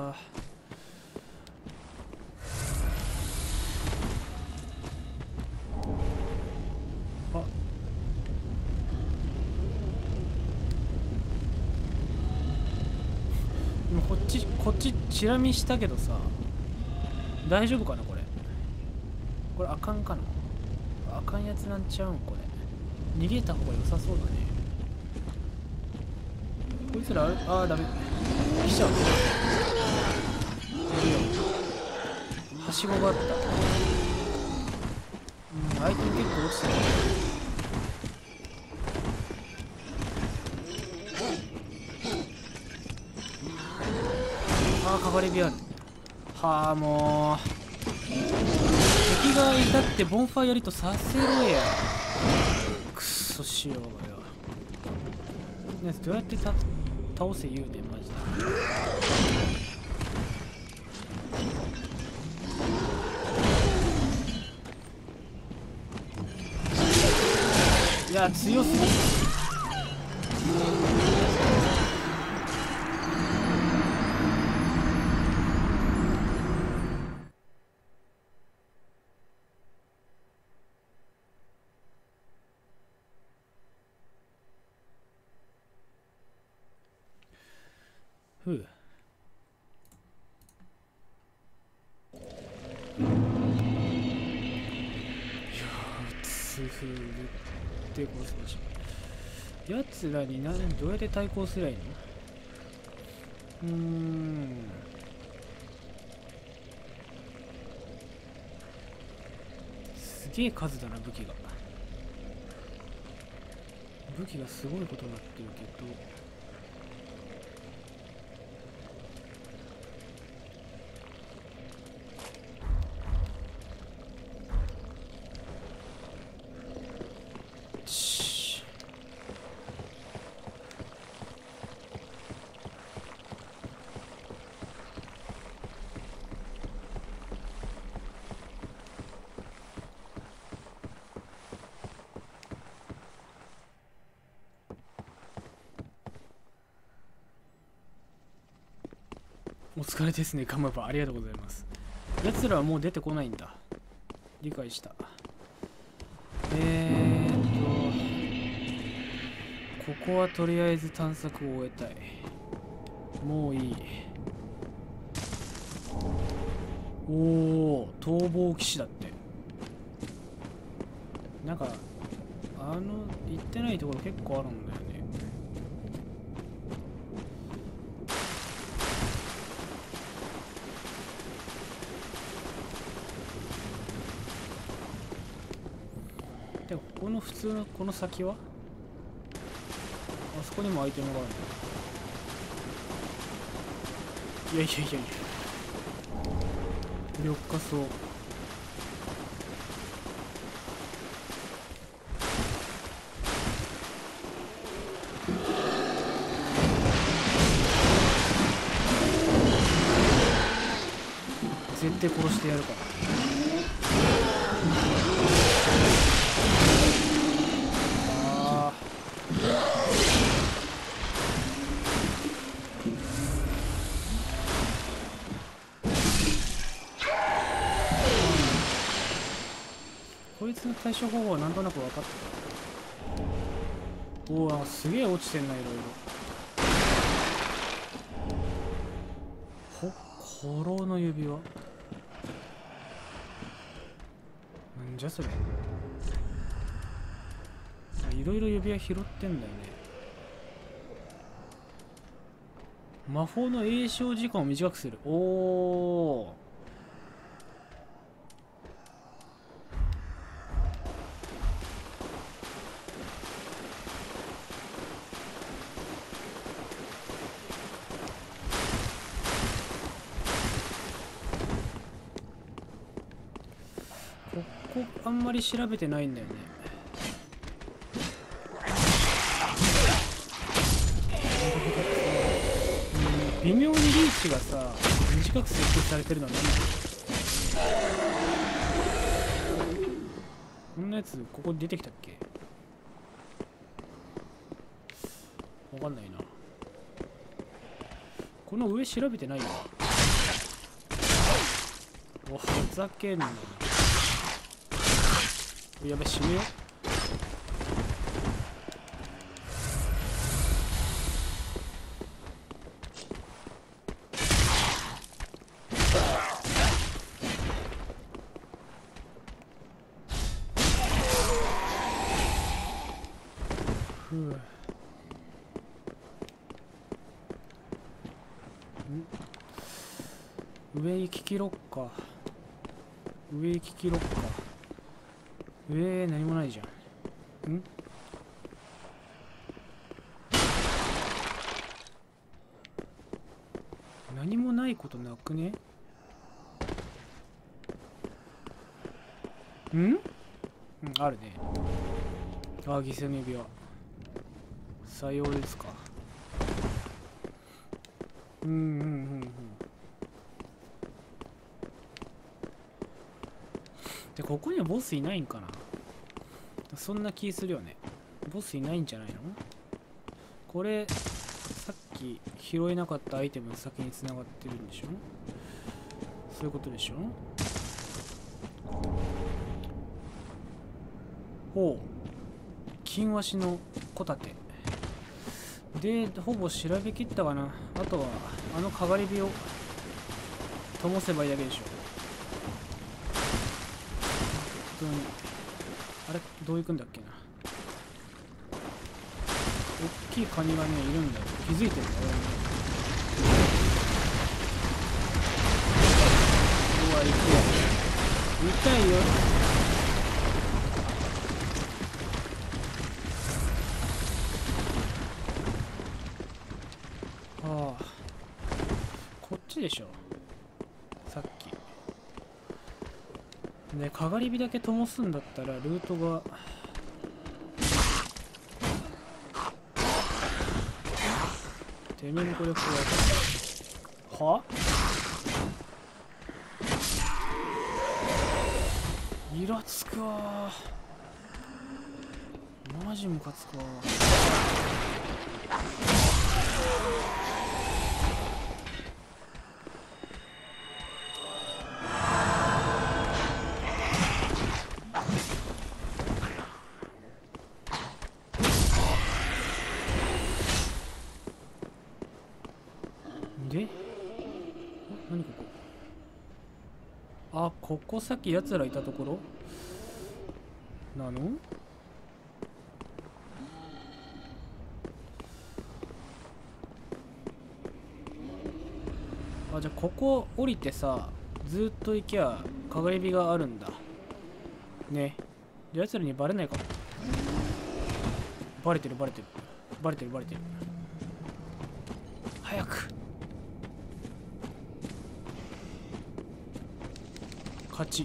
今こっちチラ見したけどさ、大丈夫かなこれ。これあかんかな。あかんやつなんちゃうんこれ。逃げた方が良さそうだね。こいつらダメ。来ちゃう。はしごがあった。アイテム結構落ちてる。カバレビアル。はあ、もう敵がいたってボンファイアリとさせろや。くっそしようがよ。ね、どうやって倒せ言うねんマジで。いや強すぎ。ふう。でこそしやつらにどうやって対抗すりゃいいの？すげえ数だな武器が。武器がすごいことになってるけど。お疲れですね、カムバ。ありがとうございます。奴らはもう出てこないんだ。理解した。ここはとりあえず探索を終えたい。もういい。おお、逃亡騎士だって。なんか行ってないところ結構あるんだよね。でもこの普通のこの先はあそこにもアイテムがあるんだ。いや緑化そう。絶対殺してやるから。こいつの対処方法はなんとなく分かってた。おお、すげえ落ちてんな、いろいろ。古老の指輪。なんじゃそれ。いろいろ指輪拾ってんだよね。魔法の詠唱時間を短くする。おお。ここあんまり調べてないんだよね。 微妙にリーチがさ短く設定されてるのは何だろう。こんなやつここ出てきたっけ。わかんないな。この上調べてないよな。おふざけんな。やべ、死ぬよ。ふう。上行き切ろっか。上行き切ろっか。何もないじゃん。何もないことなくね。あるね。犠牲の指輪。さようですか。で、ここにはボスいないんかな。そんな気するよね。ボスいないんじゃないの。これさっき拾えなかったアイテムの先につながってるんでしょ。そういうことでしょ。ほう、金わしの小盾で、ほぼ調べきったかな。あとはあのかがり火を灯せばいいだけでしょ。本当にあれ、どう行くんだっけな。大きいカニがねいるんだよ。気づいてるんだよ。うわ、行くよ。痛いよ。こっちでしょ、さっきね。かがり火だけ灯すんだったらルートがてめえにこれ加えた。はイラつくわー。マジムカつくわー。で、何ここ。あ、ここさっきやつらいたところなの。あ、じゃあここ降りてさ、ずっと行きゃかがり火があるんだね。やつらにバレないかも。バレてるバレてるバレてるバレてる。早く。勝ち。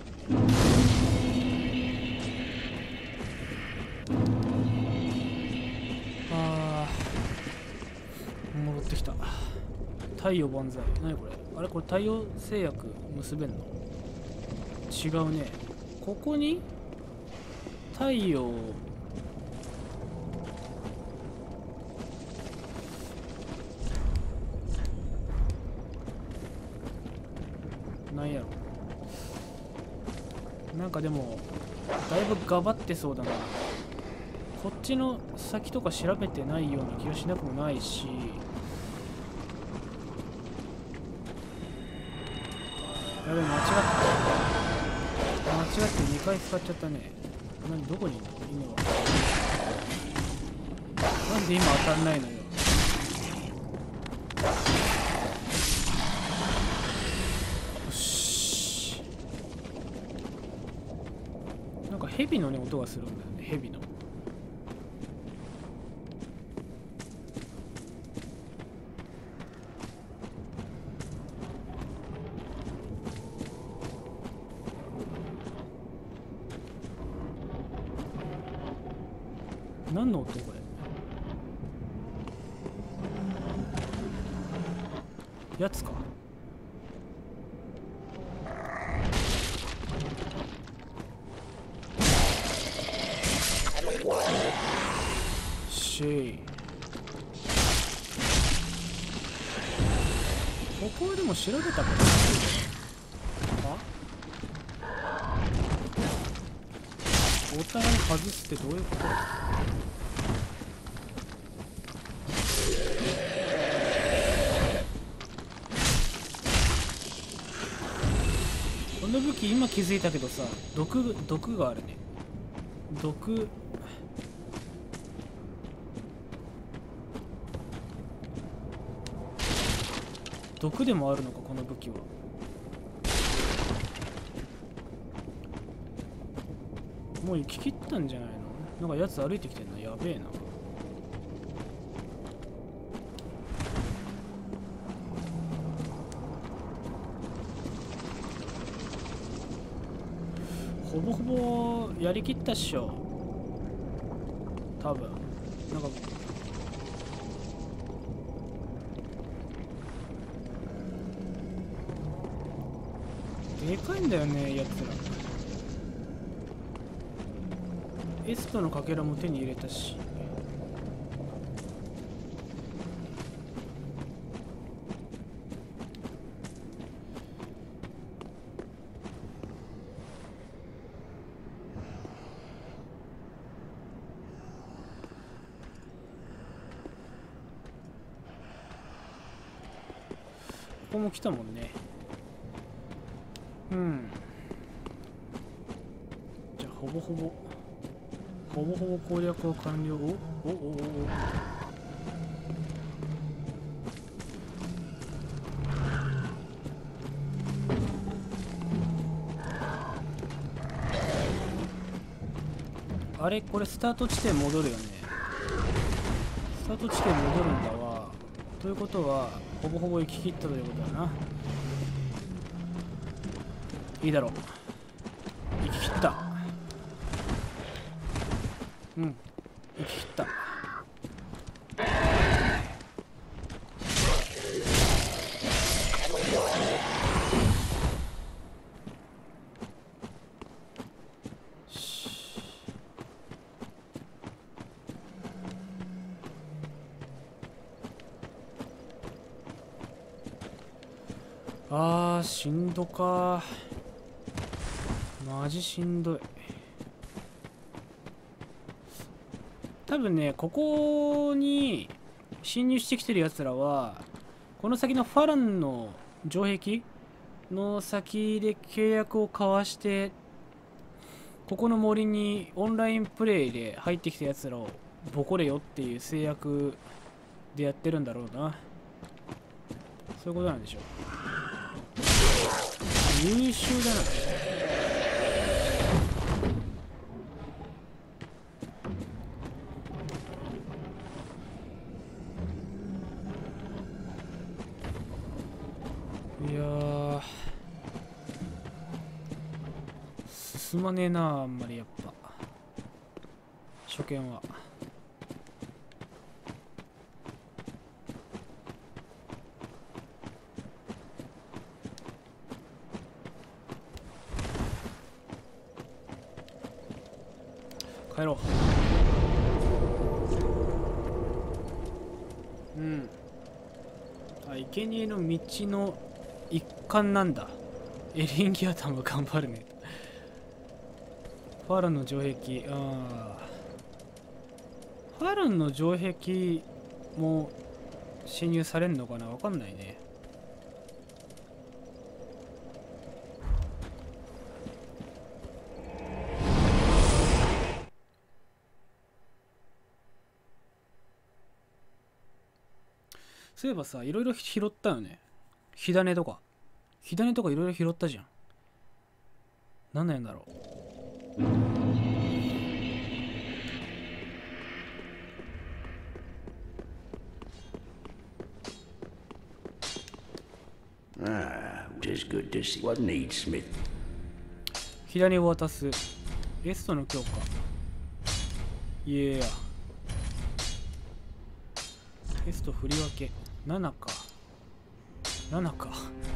戻ってきた。太陽万歳。何これ。あれ、これ太陽製薬結べんの。違うね。ここに太陽なんやろ。なんかでもだいぶがばってそうだな。こっちの先とか調べてないような気がしなくもないし。やべ、間違って2回使っちゃったね。何、どこにいるの犬は。なんで今当たんないのよ。よし。なんか蛇のね音がするんだよね。蛇の。何の音これ。 やつか。ここでも調べたことないか。お互い外すってどういうこと。この武器今気づいたけどさ、毒があるね。毒でもあるのか、この武器は。もう行き切ったんじゃないの。なんかやつ歩いてきてんな。やべえな。ほぼほぼやりきったっしょ、多分。なんかでかいんだよね、やつら。エストのかけらも手に入れたし。ここも来たもんね。うん。じゃあほぼほぼ攻略は完了。おあれ、これスタート地点戻るよね。スタート地点戻るんだわ。ということはほぼほぼ行き切ったということだな。いいだろう。行き切った。うん、行き切った。あー、しんどか。マジしんどい。多分ね、ここに侵入してきてるやつらはこの先のファランの城壁の先で契約を交わして、ここの森にオンラインプレイで入ってきたやつらをボコれよっていう制約でやってるんだろうな。そういうことなんでしょう。優秀だな。いやー、進まねえな、あんまり。やっぱ初見は。帰ろう。うん。あ、生贄の道の一環なんだ。エリンギアタム頑張るね。ファランの城壁。ああ。ファランの城壁も侵入されんのかな、わかんないね。そういえばさ、いろいろ拾ったよね。火種とかいろいろ拾ったじゃん。なんなんだろう。火種を渡す。エストの強化。いや、エスト振り分け7か。 7か。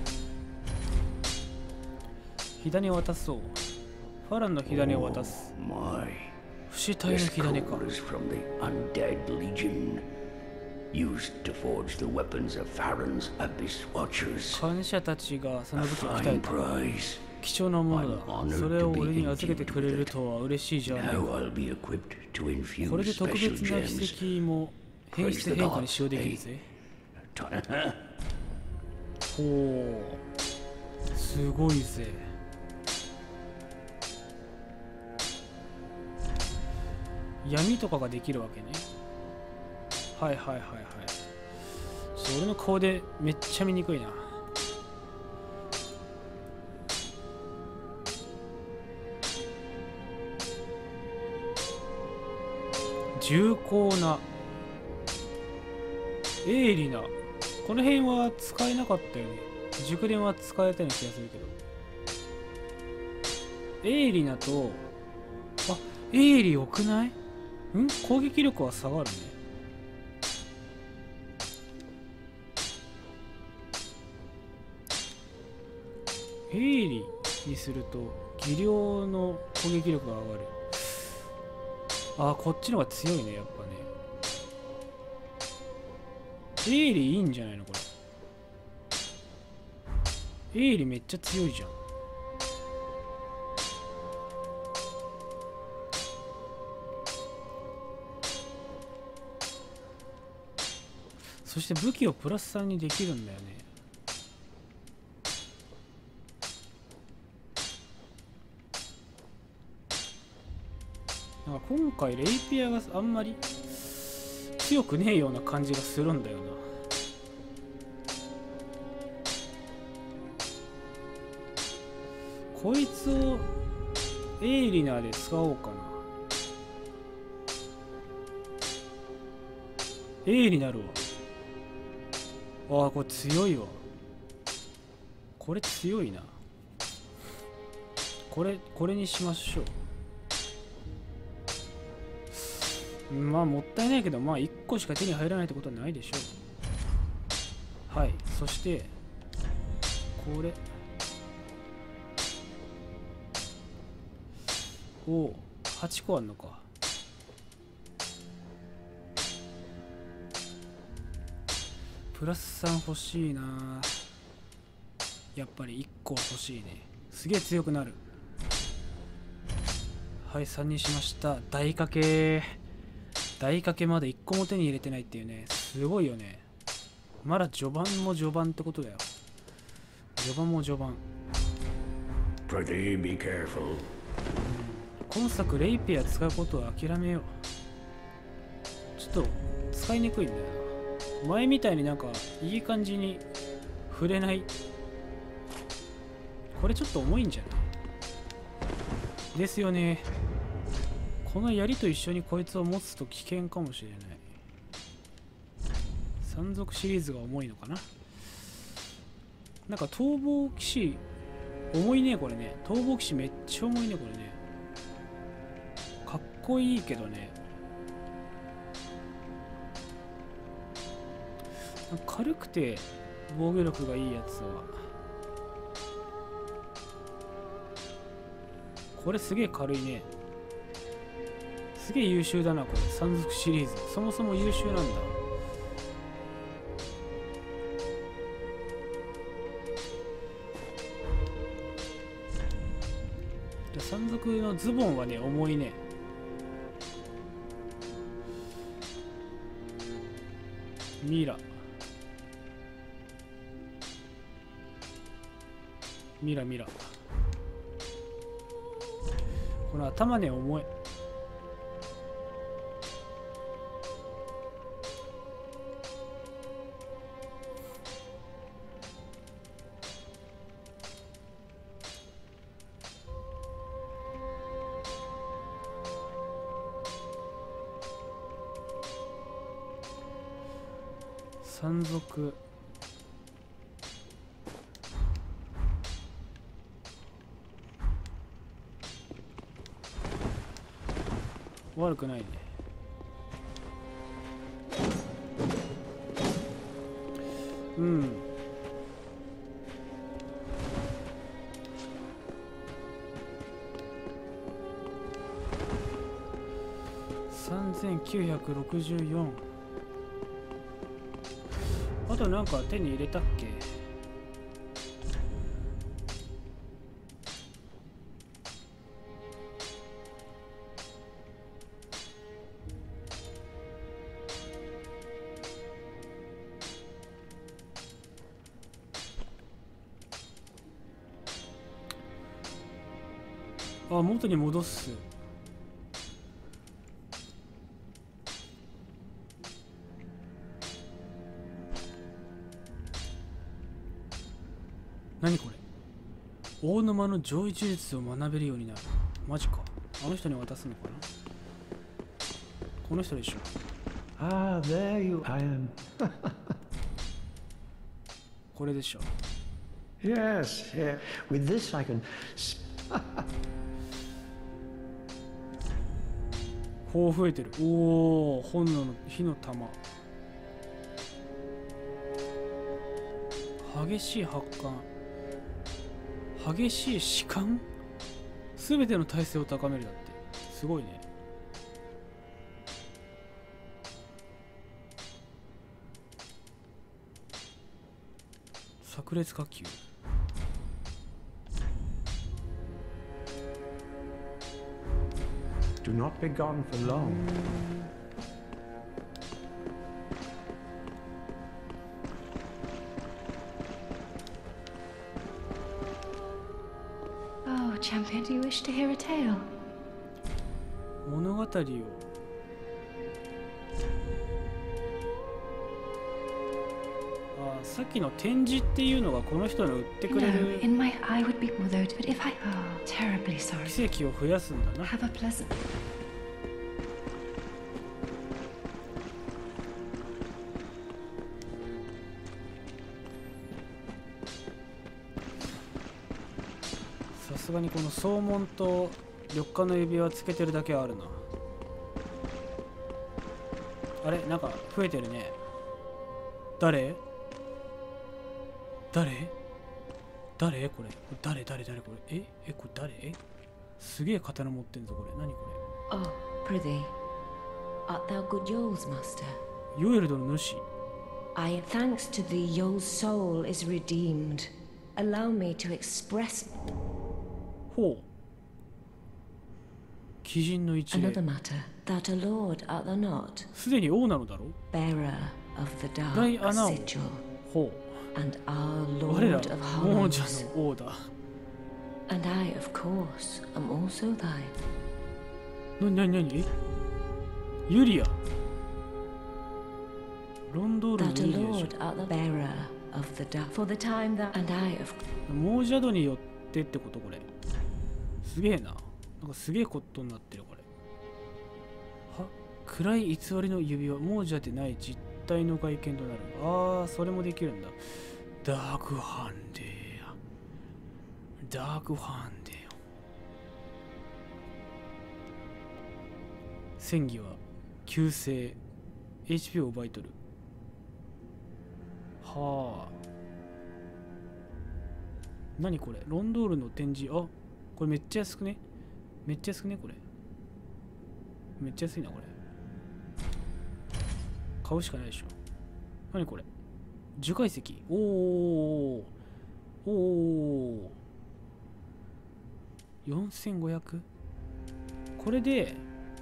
火種を渡そう。ファランの火種を渡す。 My, 不死体の this 火種か。 code is from the Undead Legion, used to forge the weapons of Farron's Abyss Watchers. 感謝たちがそ A の武器を鍛 fine えた。 prize. 貴重なものだ。それを俺に預けてくれるとは嬉しいじゃないか。 Now I'll be equipped to infuse これで特 special 別な gems. 奇跡も変質変化に使用できるぜ。ほう、すごいぜ。闇とかができるわけね。はいはいはいはい。俺の顔でめっちゃ見にくいな。重厚な鋭利な、この辺は使えなかったよね。熟練は使えたような気がするけど、鋭利なと、あ、鋭利良くない？攻撃力は下がるね。鋭利にすると技量の攻撃力が上がる。あ、こっちの方が強いね、やっぱね。鋭利いいんじゃないのこれ。鋭利めっちゃ強いじゃん。そして武器をプラス3にできるんだよね。なんか今回レイピアがあんまり強くねえような感じがするんだよな。こいつをエイリナーで使おうかな。エイリなるわ。ああ、これ強いわ。これ強いな。これにしましょう。まあもったいないけど、まあ1個しか手に入らないってことはないでしょう。はい。そしてこれお8個あんのか。プラス3欲しいな。やっぱり1個欲しいね。すげえ強くなる。はい、3にしました。大掛け。大掛けまで1個も手に入れてないっていうね。すごいよね。まだ序盤も序盤ってことだよ。序盤も序盤。 Prithee, be careful. 今作レイピア使うことは諦めよう。ちょっと使いにくいんだよな。前みたいになんかいい感じに触れない。これちょっと重いんじゃないですよね。この槍と一緒にこいつを持つと危険かもしれない。山賊シリーズが重いのかな。なんか逃亡騎士重いねこれね。逃亡騎士めっちゃ重いねこれね。かっこいいけどね。軽くて防御力がいいやつはこれすげえ軽いね。すげえ優秀だなこれ。山賊シリーズそもそも優秀なんだ。山賊のズボンはね重いね。ミラミラミラ。この頭ね重い。山賊悪くないね。うん。 964。あとなんか手に入れたっけ？あ、元に戻す。何これ？大沼の上位呪術を学べるようになる。マジか。あの人に渡すのかな？この人でしょ。 Ah, there you I am. これでしょ。 Yes, yeah. With this I can. 砲増えてる。おお、本能の火の玉。激しい発汗。激しい弛緩。すべての耐性を高めるだって。すごいね。炸裂火球。 Do not be gone for long. Oh, champion, do you wish to hear a tale? 物語を。あ、さっきの展示っていうのがこの人の売ってく No, れる in my I would be bothered, but if I terribly sorry. 奇跡を増やすんだな。 Have a pleasant. さすがにこの総門と緑化の指輪つけてるだけはあるな。あれなんか増えてるね。誰これ誰これ。これ誰？すげえ刀持ってんぞこれ。何こ Oh, prithee, art thou good Yoel's master? れ。ヨエルドの主。 I, thanks to thee, Yoel's soul is redeemed. Allow me to express ほう。鬼人の一例。 another matter. That a lord art thou not? すでに王なのだろ。 Bearer of the dark 大穴を。 sigil, ほ and our う。我ら lord of 亡者 hollows. の王だ。 And I, of course, am also thine. 何ユリア。ロンドールの That a ユリアでし lord art the bearer of the dark for the time that, and I, of ょ。亡者度によってってことこれ。すげえな。なんかすげえことになってるこれ。は、暗い偽りの指輪。亡者でない実体の外見となる。ああ、それもできるんだ。ダークハンデー。ダークハンデー。戦技は急性 HP を奪い取る。はあ。何これ？ロンドールの展示。あ、これめっちゃ安くね？めっちゃ安くねこれ。めっちゃ安いなこれ。買うしかないでしょ。何これ？樹海石。おお。4500？ これで、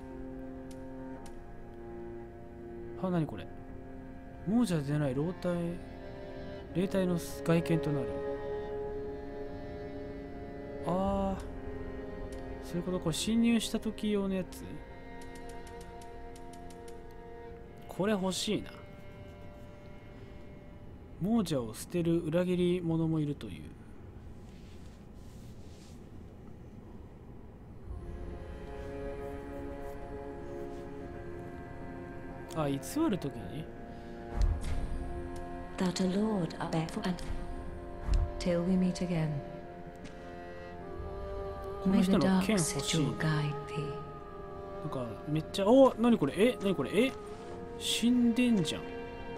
は、何これ？亡者でない霊体の外見となる。ああ、そういうこと。これ侵入した時用のやつ。これ欲しいな。亡者を捨てる裏切り者もいるという。あ、偽るときに that a lord are barefoot and till we meet again. この May 人 the の dark 剣欲しい。 sigil guide thee. なんかめっちゃ、お、何これ？何これ？死んでんじゃん。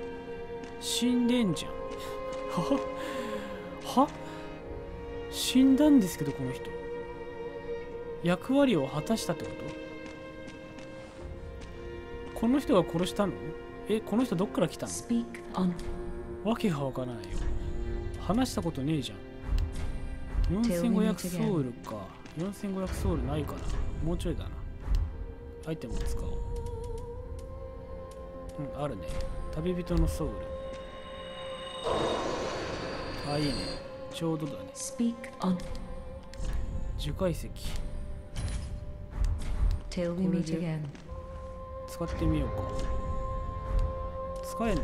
は死んだんですけど、この人。役割を果たしたってこと？ この人が殺したの？この人どっから来たの？ Speak on. わけがわからないよ。話したことねえじゃん。4500ソウルか。4500ソウルないかな。もうちょいだな。アイテムを使おう。うん、あるね。旅人のソウル。あ、いいね。ちょうどだね。 Speak on. 樹海石。 Till we meet again. 使ってみようか。使えんの？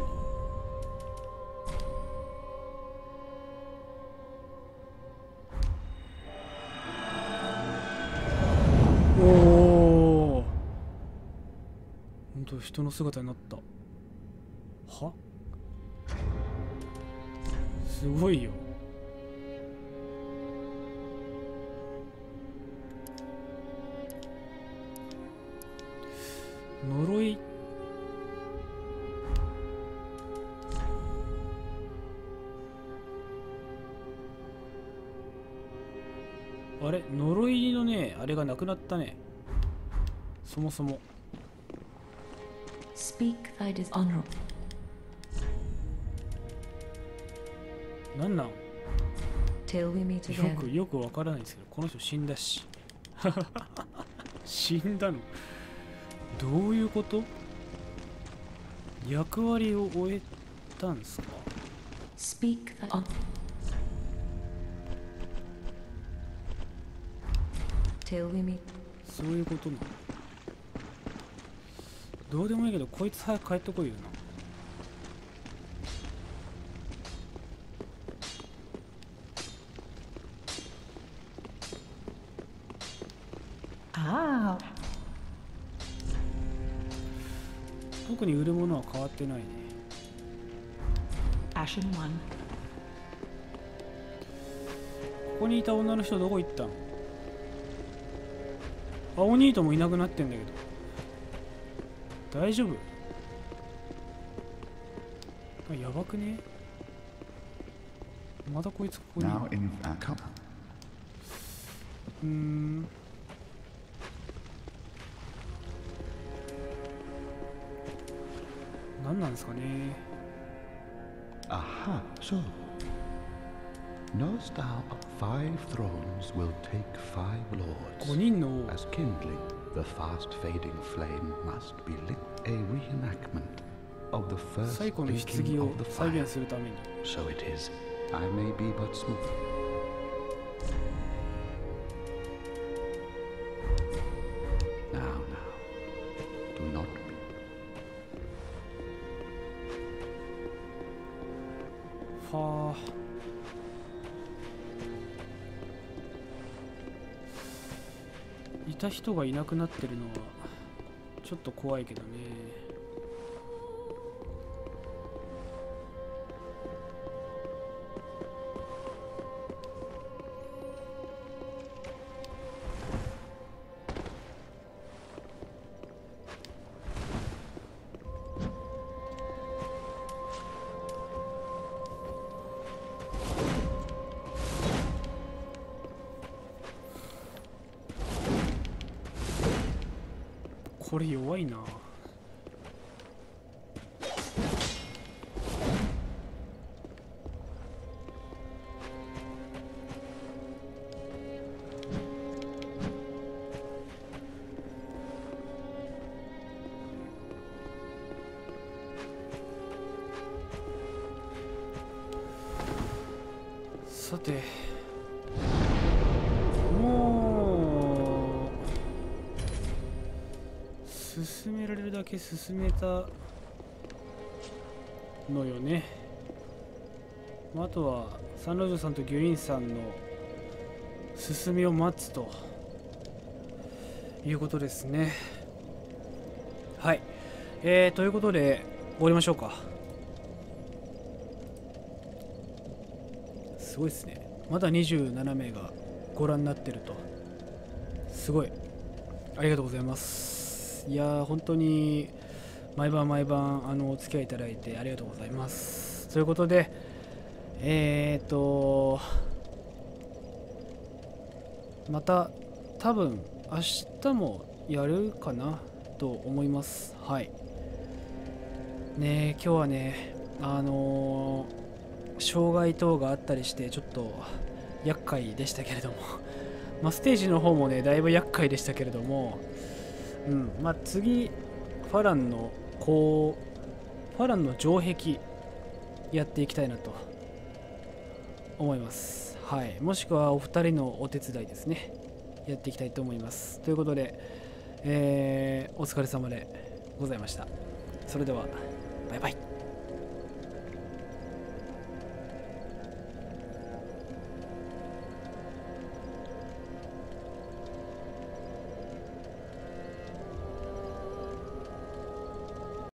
おお。ほんと人の姿になった。は？すごいよ。呪い。あれ、呪いのね、あれがなくなったね。そもそも。 Speak thy dishonorable. なんなん？ Till we meet よくわからないですけど、この人死んだし。死んだの？どういうこと？役割を終えたんですか？ Speak thy on. Till we meet. そういうことなの？どうでもいいけど、こいつ早く帰ってこいよな。特に売るものは変わってないね。 Ashen one. ここにいた女の人どこ行ったの？あ、お兄ともいなくなってんだけど。大丈夫？あ、やばくね？まだこいつここに。 Now in come. 何なんですかね。 Aha, so. Knowest thou of 5 thrones will take 5 lords? 5人の王。 As kindling, the fast fading flame must be lit a reenactment of the first 最古の thinking 棺を of the 再 fire. 現するために。 So it is. I may be but small. Now, do not be. はあ。いた人がいなくなってるのはちょっと怖いけどね。これ弱いな。さて、もう進められるだけ進めたのよね。あとはサンロジョさんとギュインさんの進みを待つということですね。はい、ということで終わりましょうか。すごいですね。まだ27名がご覧になってると。すごい。ありがとうございます。いやー、本当に毎晩お付き合いいただいてありがとうございます。ということで、また多分明日もやるかなと思います。はい。 ねえ、今日はね、障害等があったりしてちょっと厄介でしたけれどもまあステージの方もねだいぶ厄介でしたけれども、まあ次ファランの城壁やっていきたいなと思います。はい、もしくはお二人のお手伝いですね、やっていきたいと思います。ということで、お疲れ様でございました。それではバイバイ。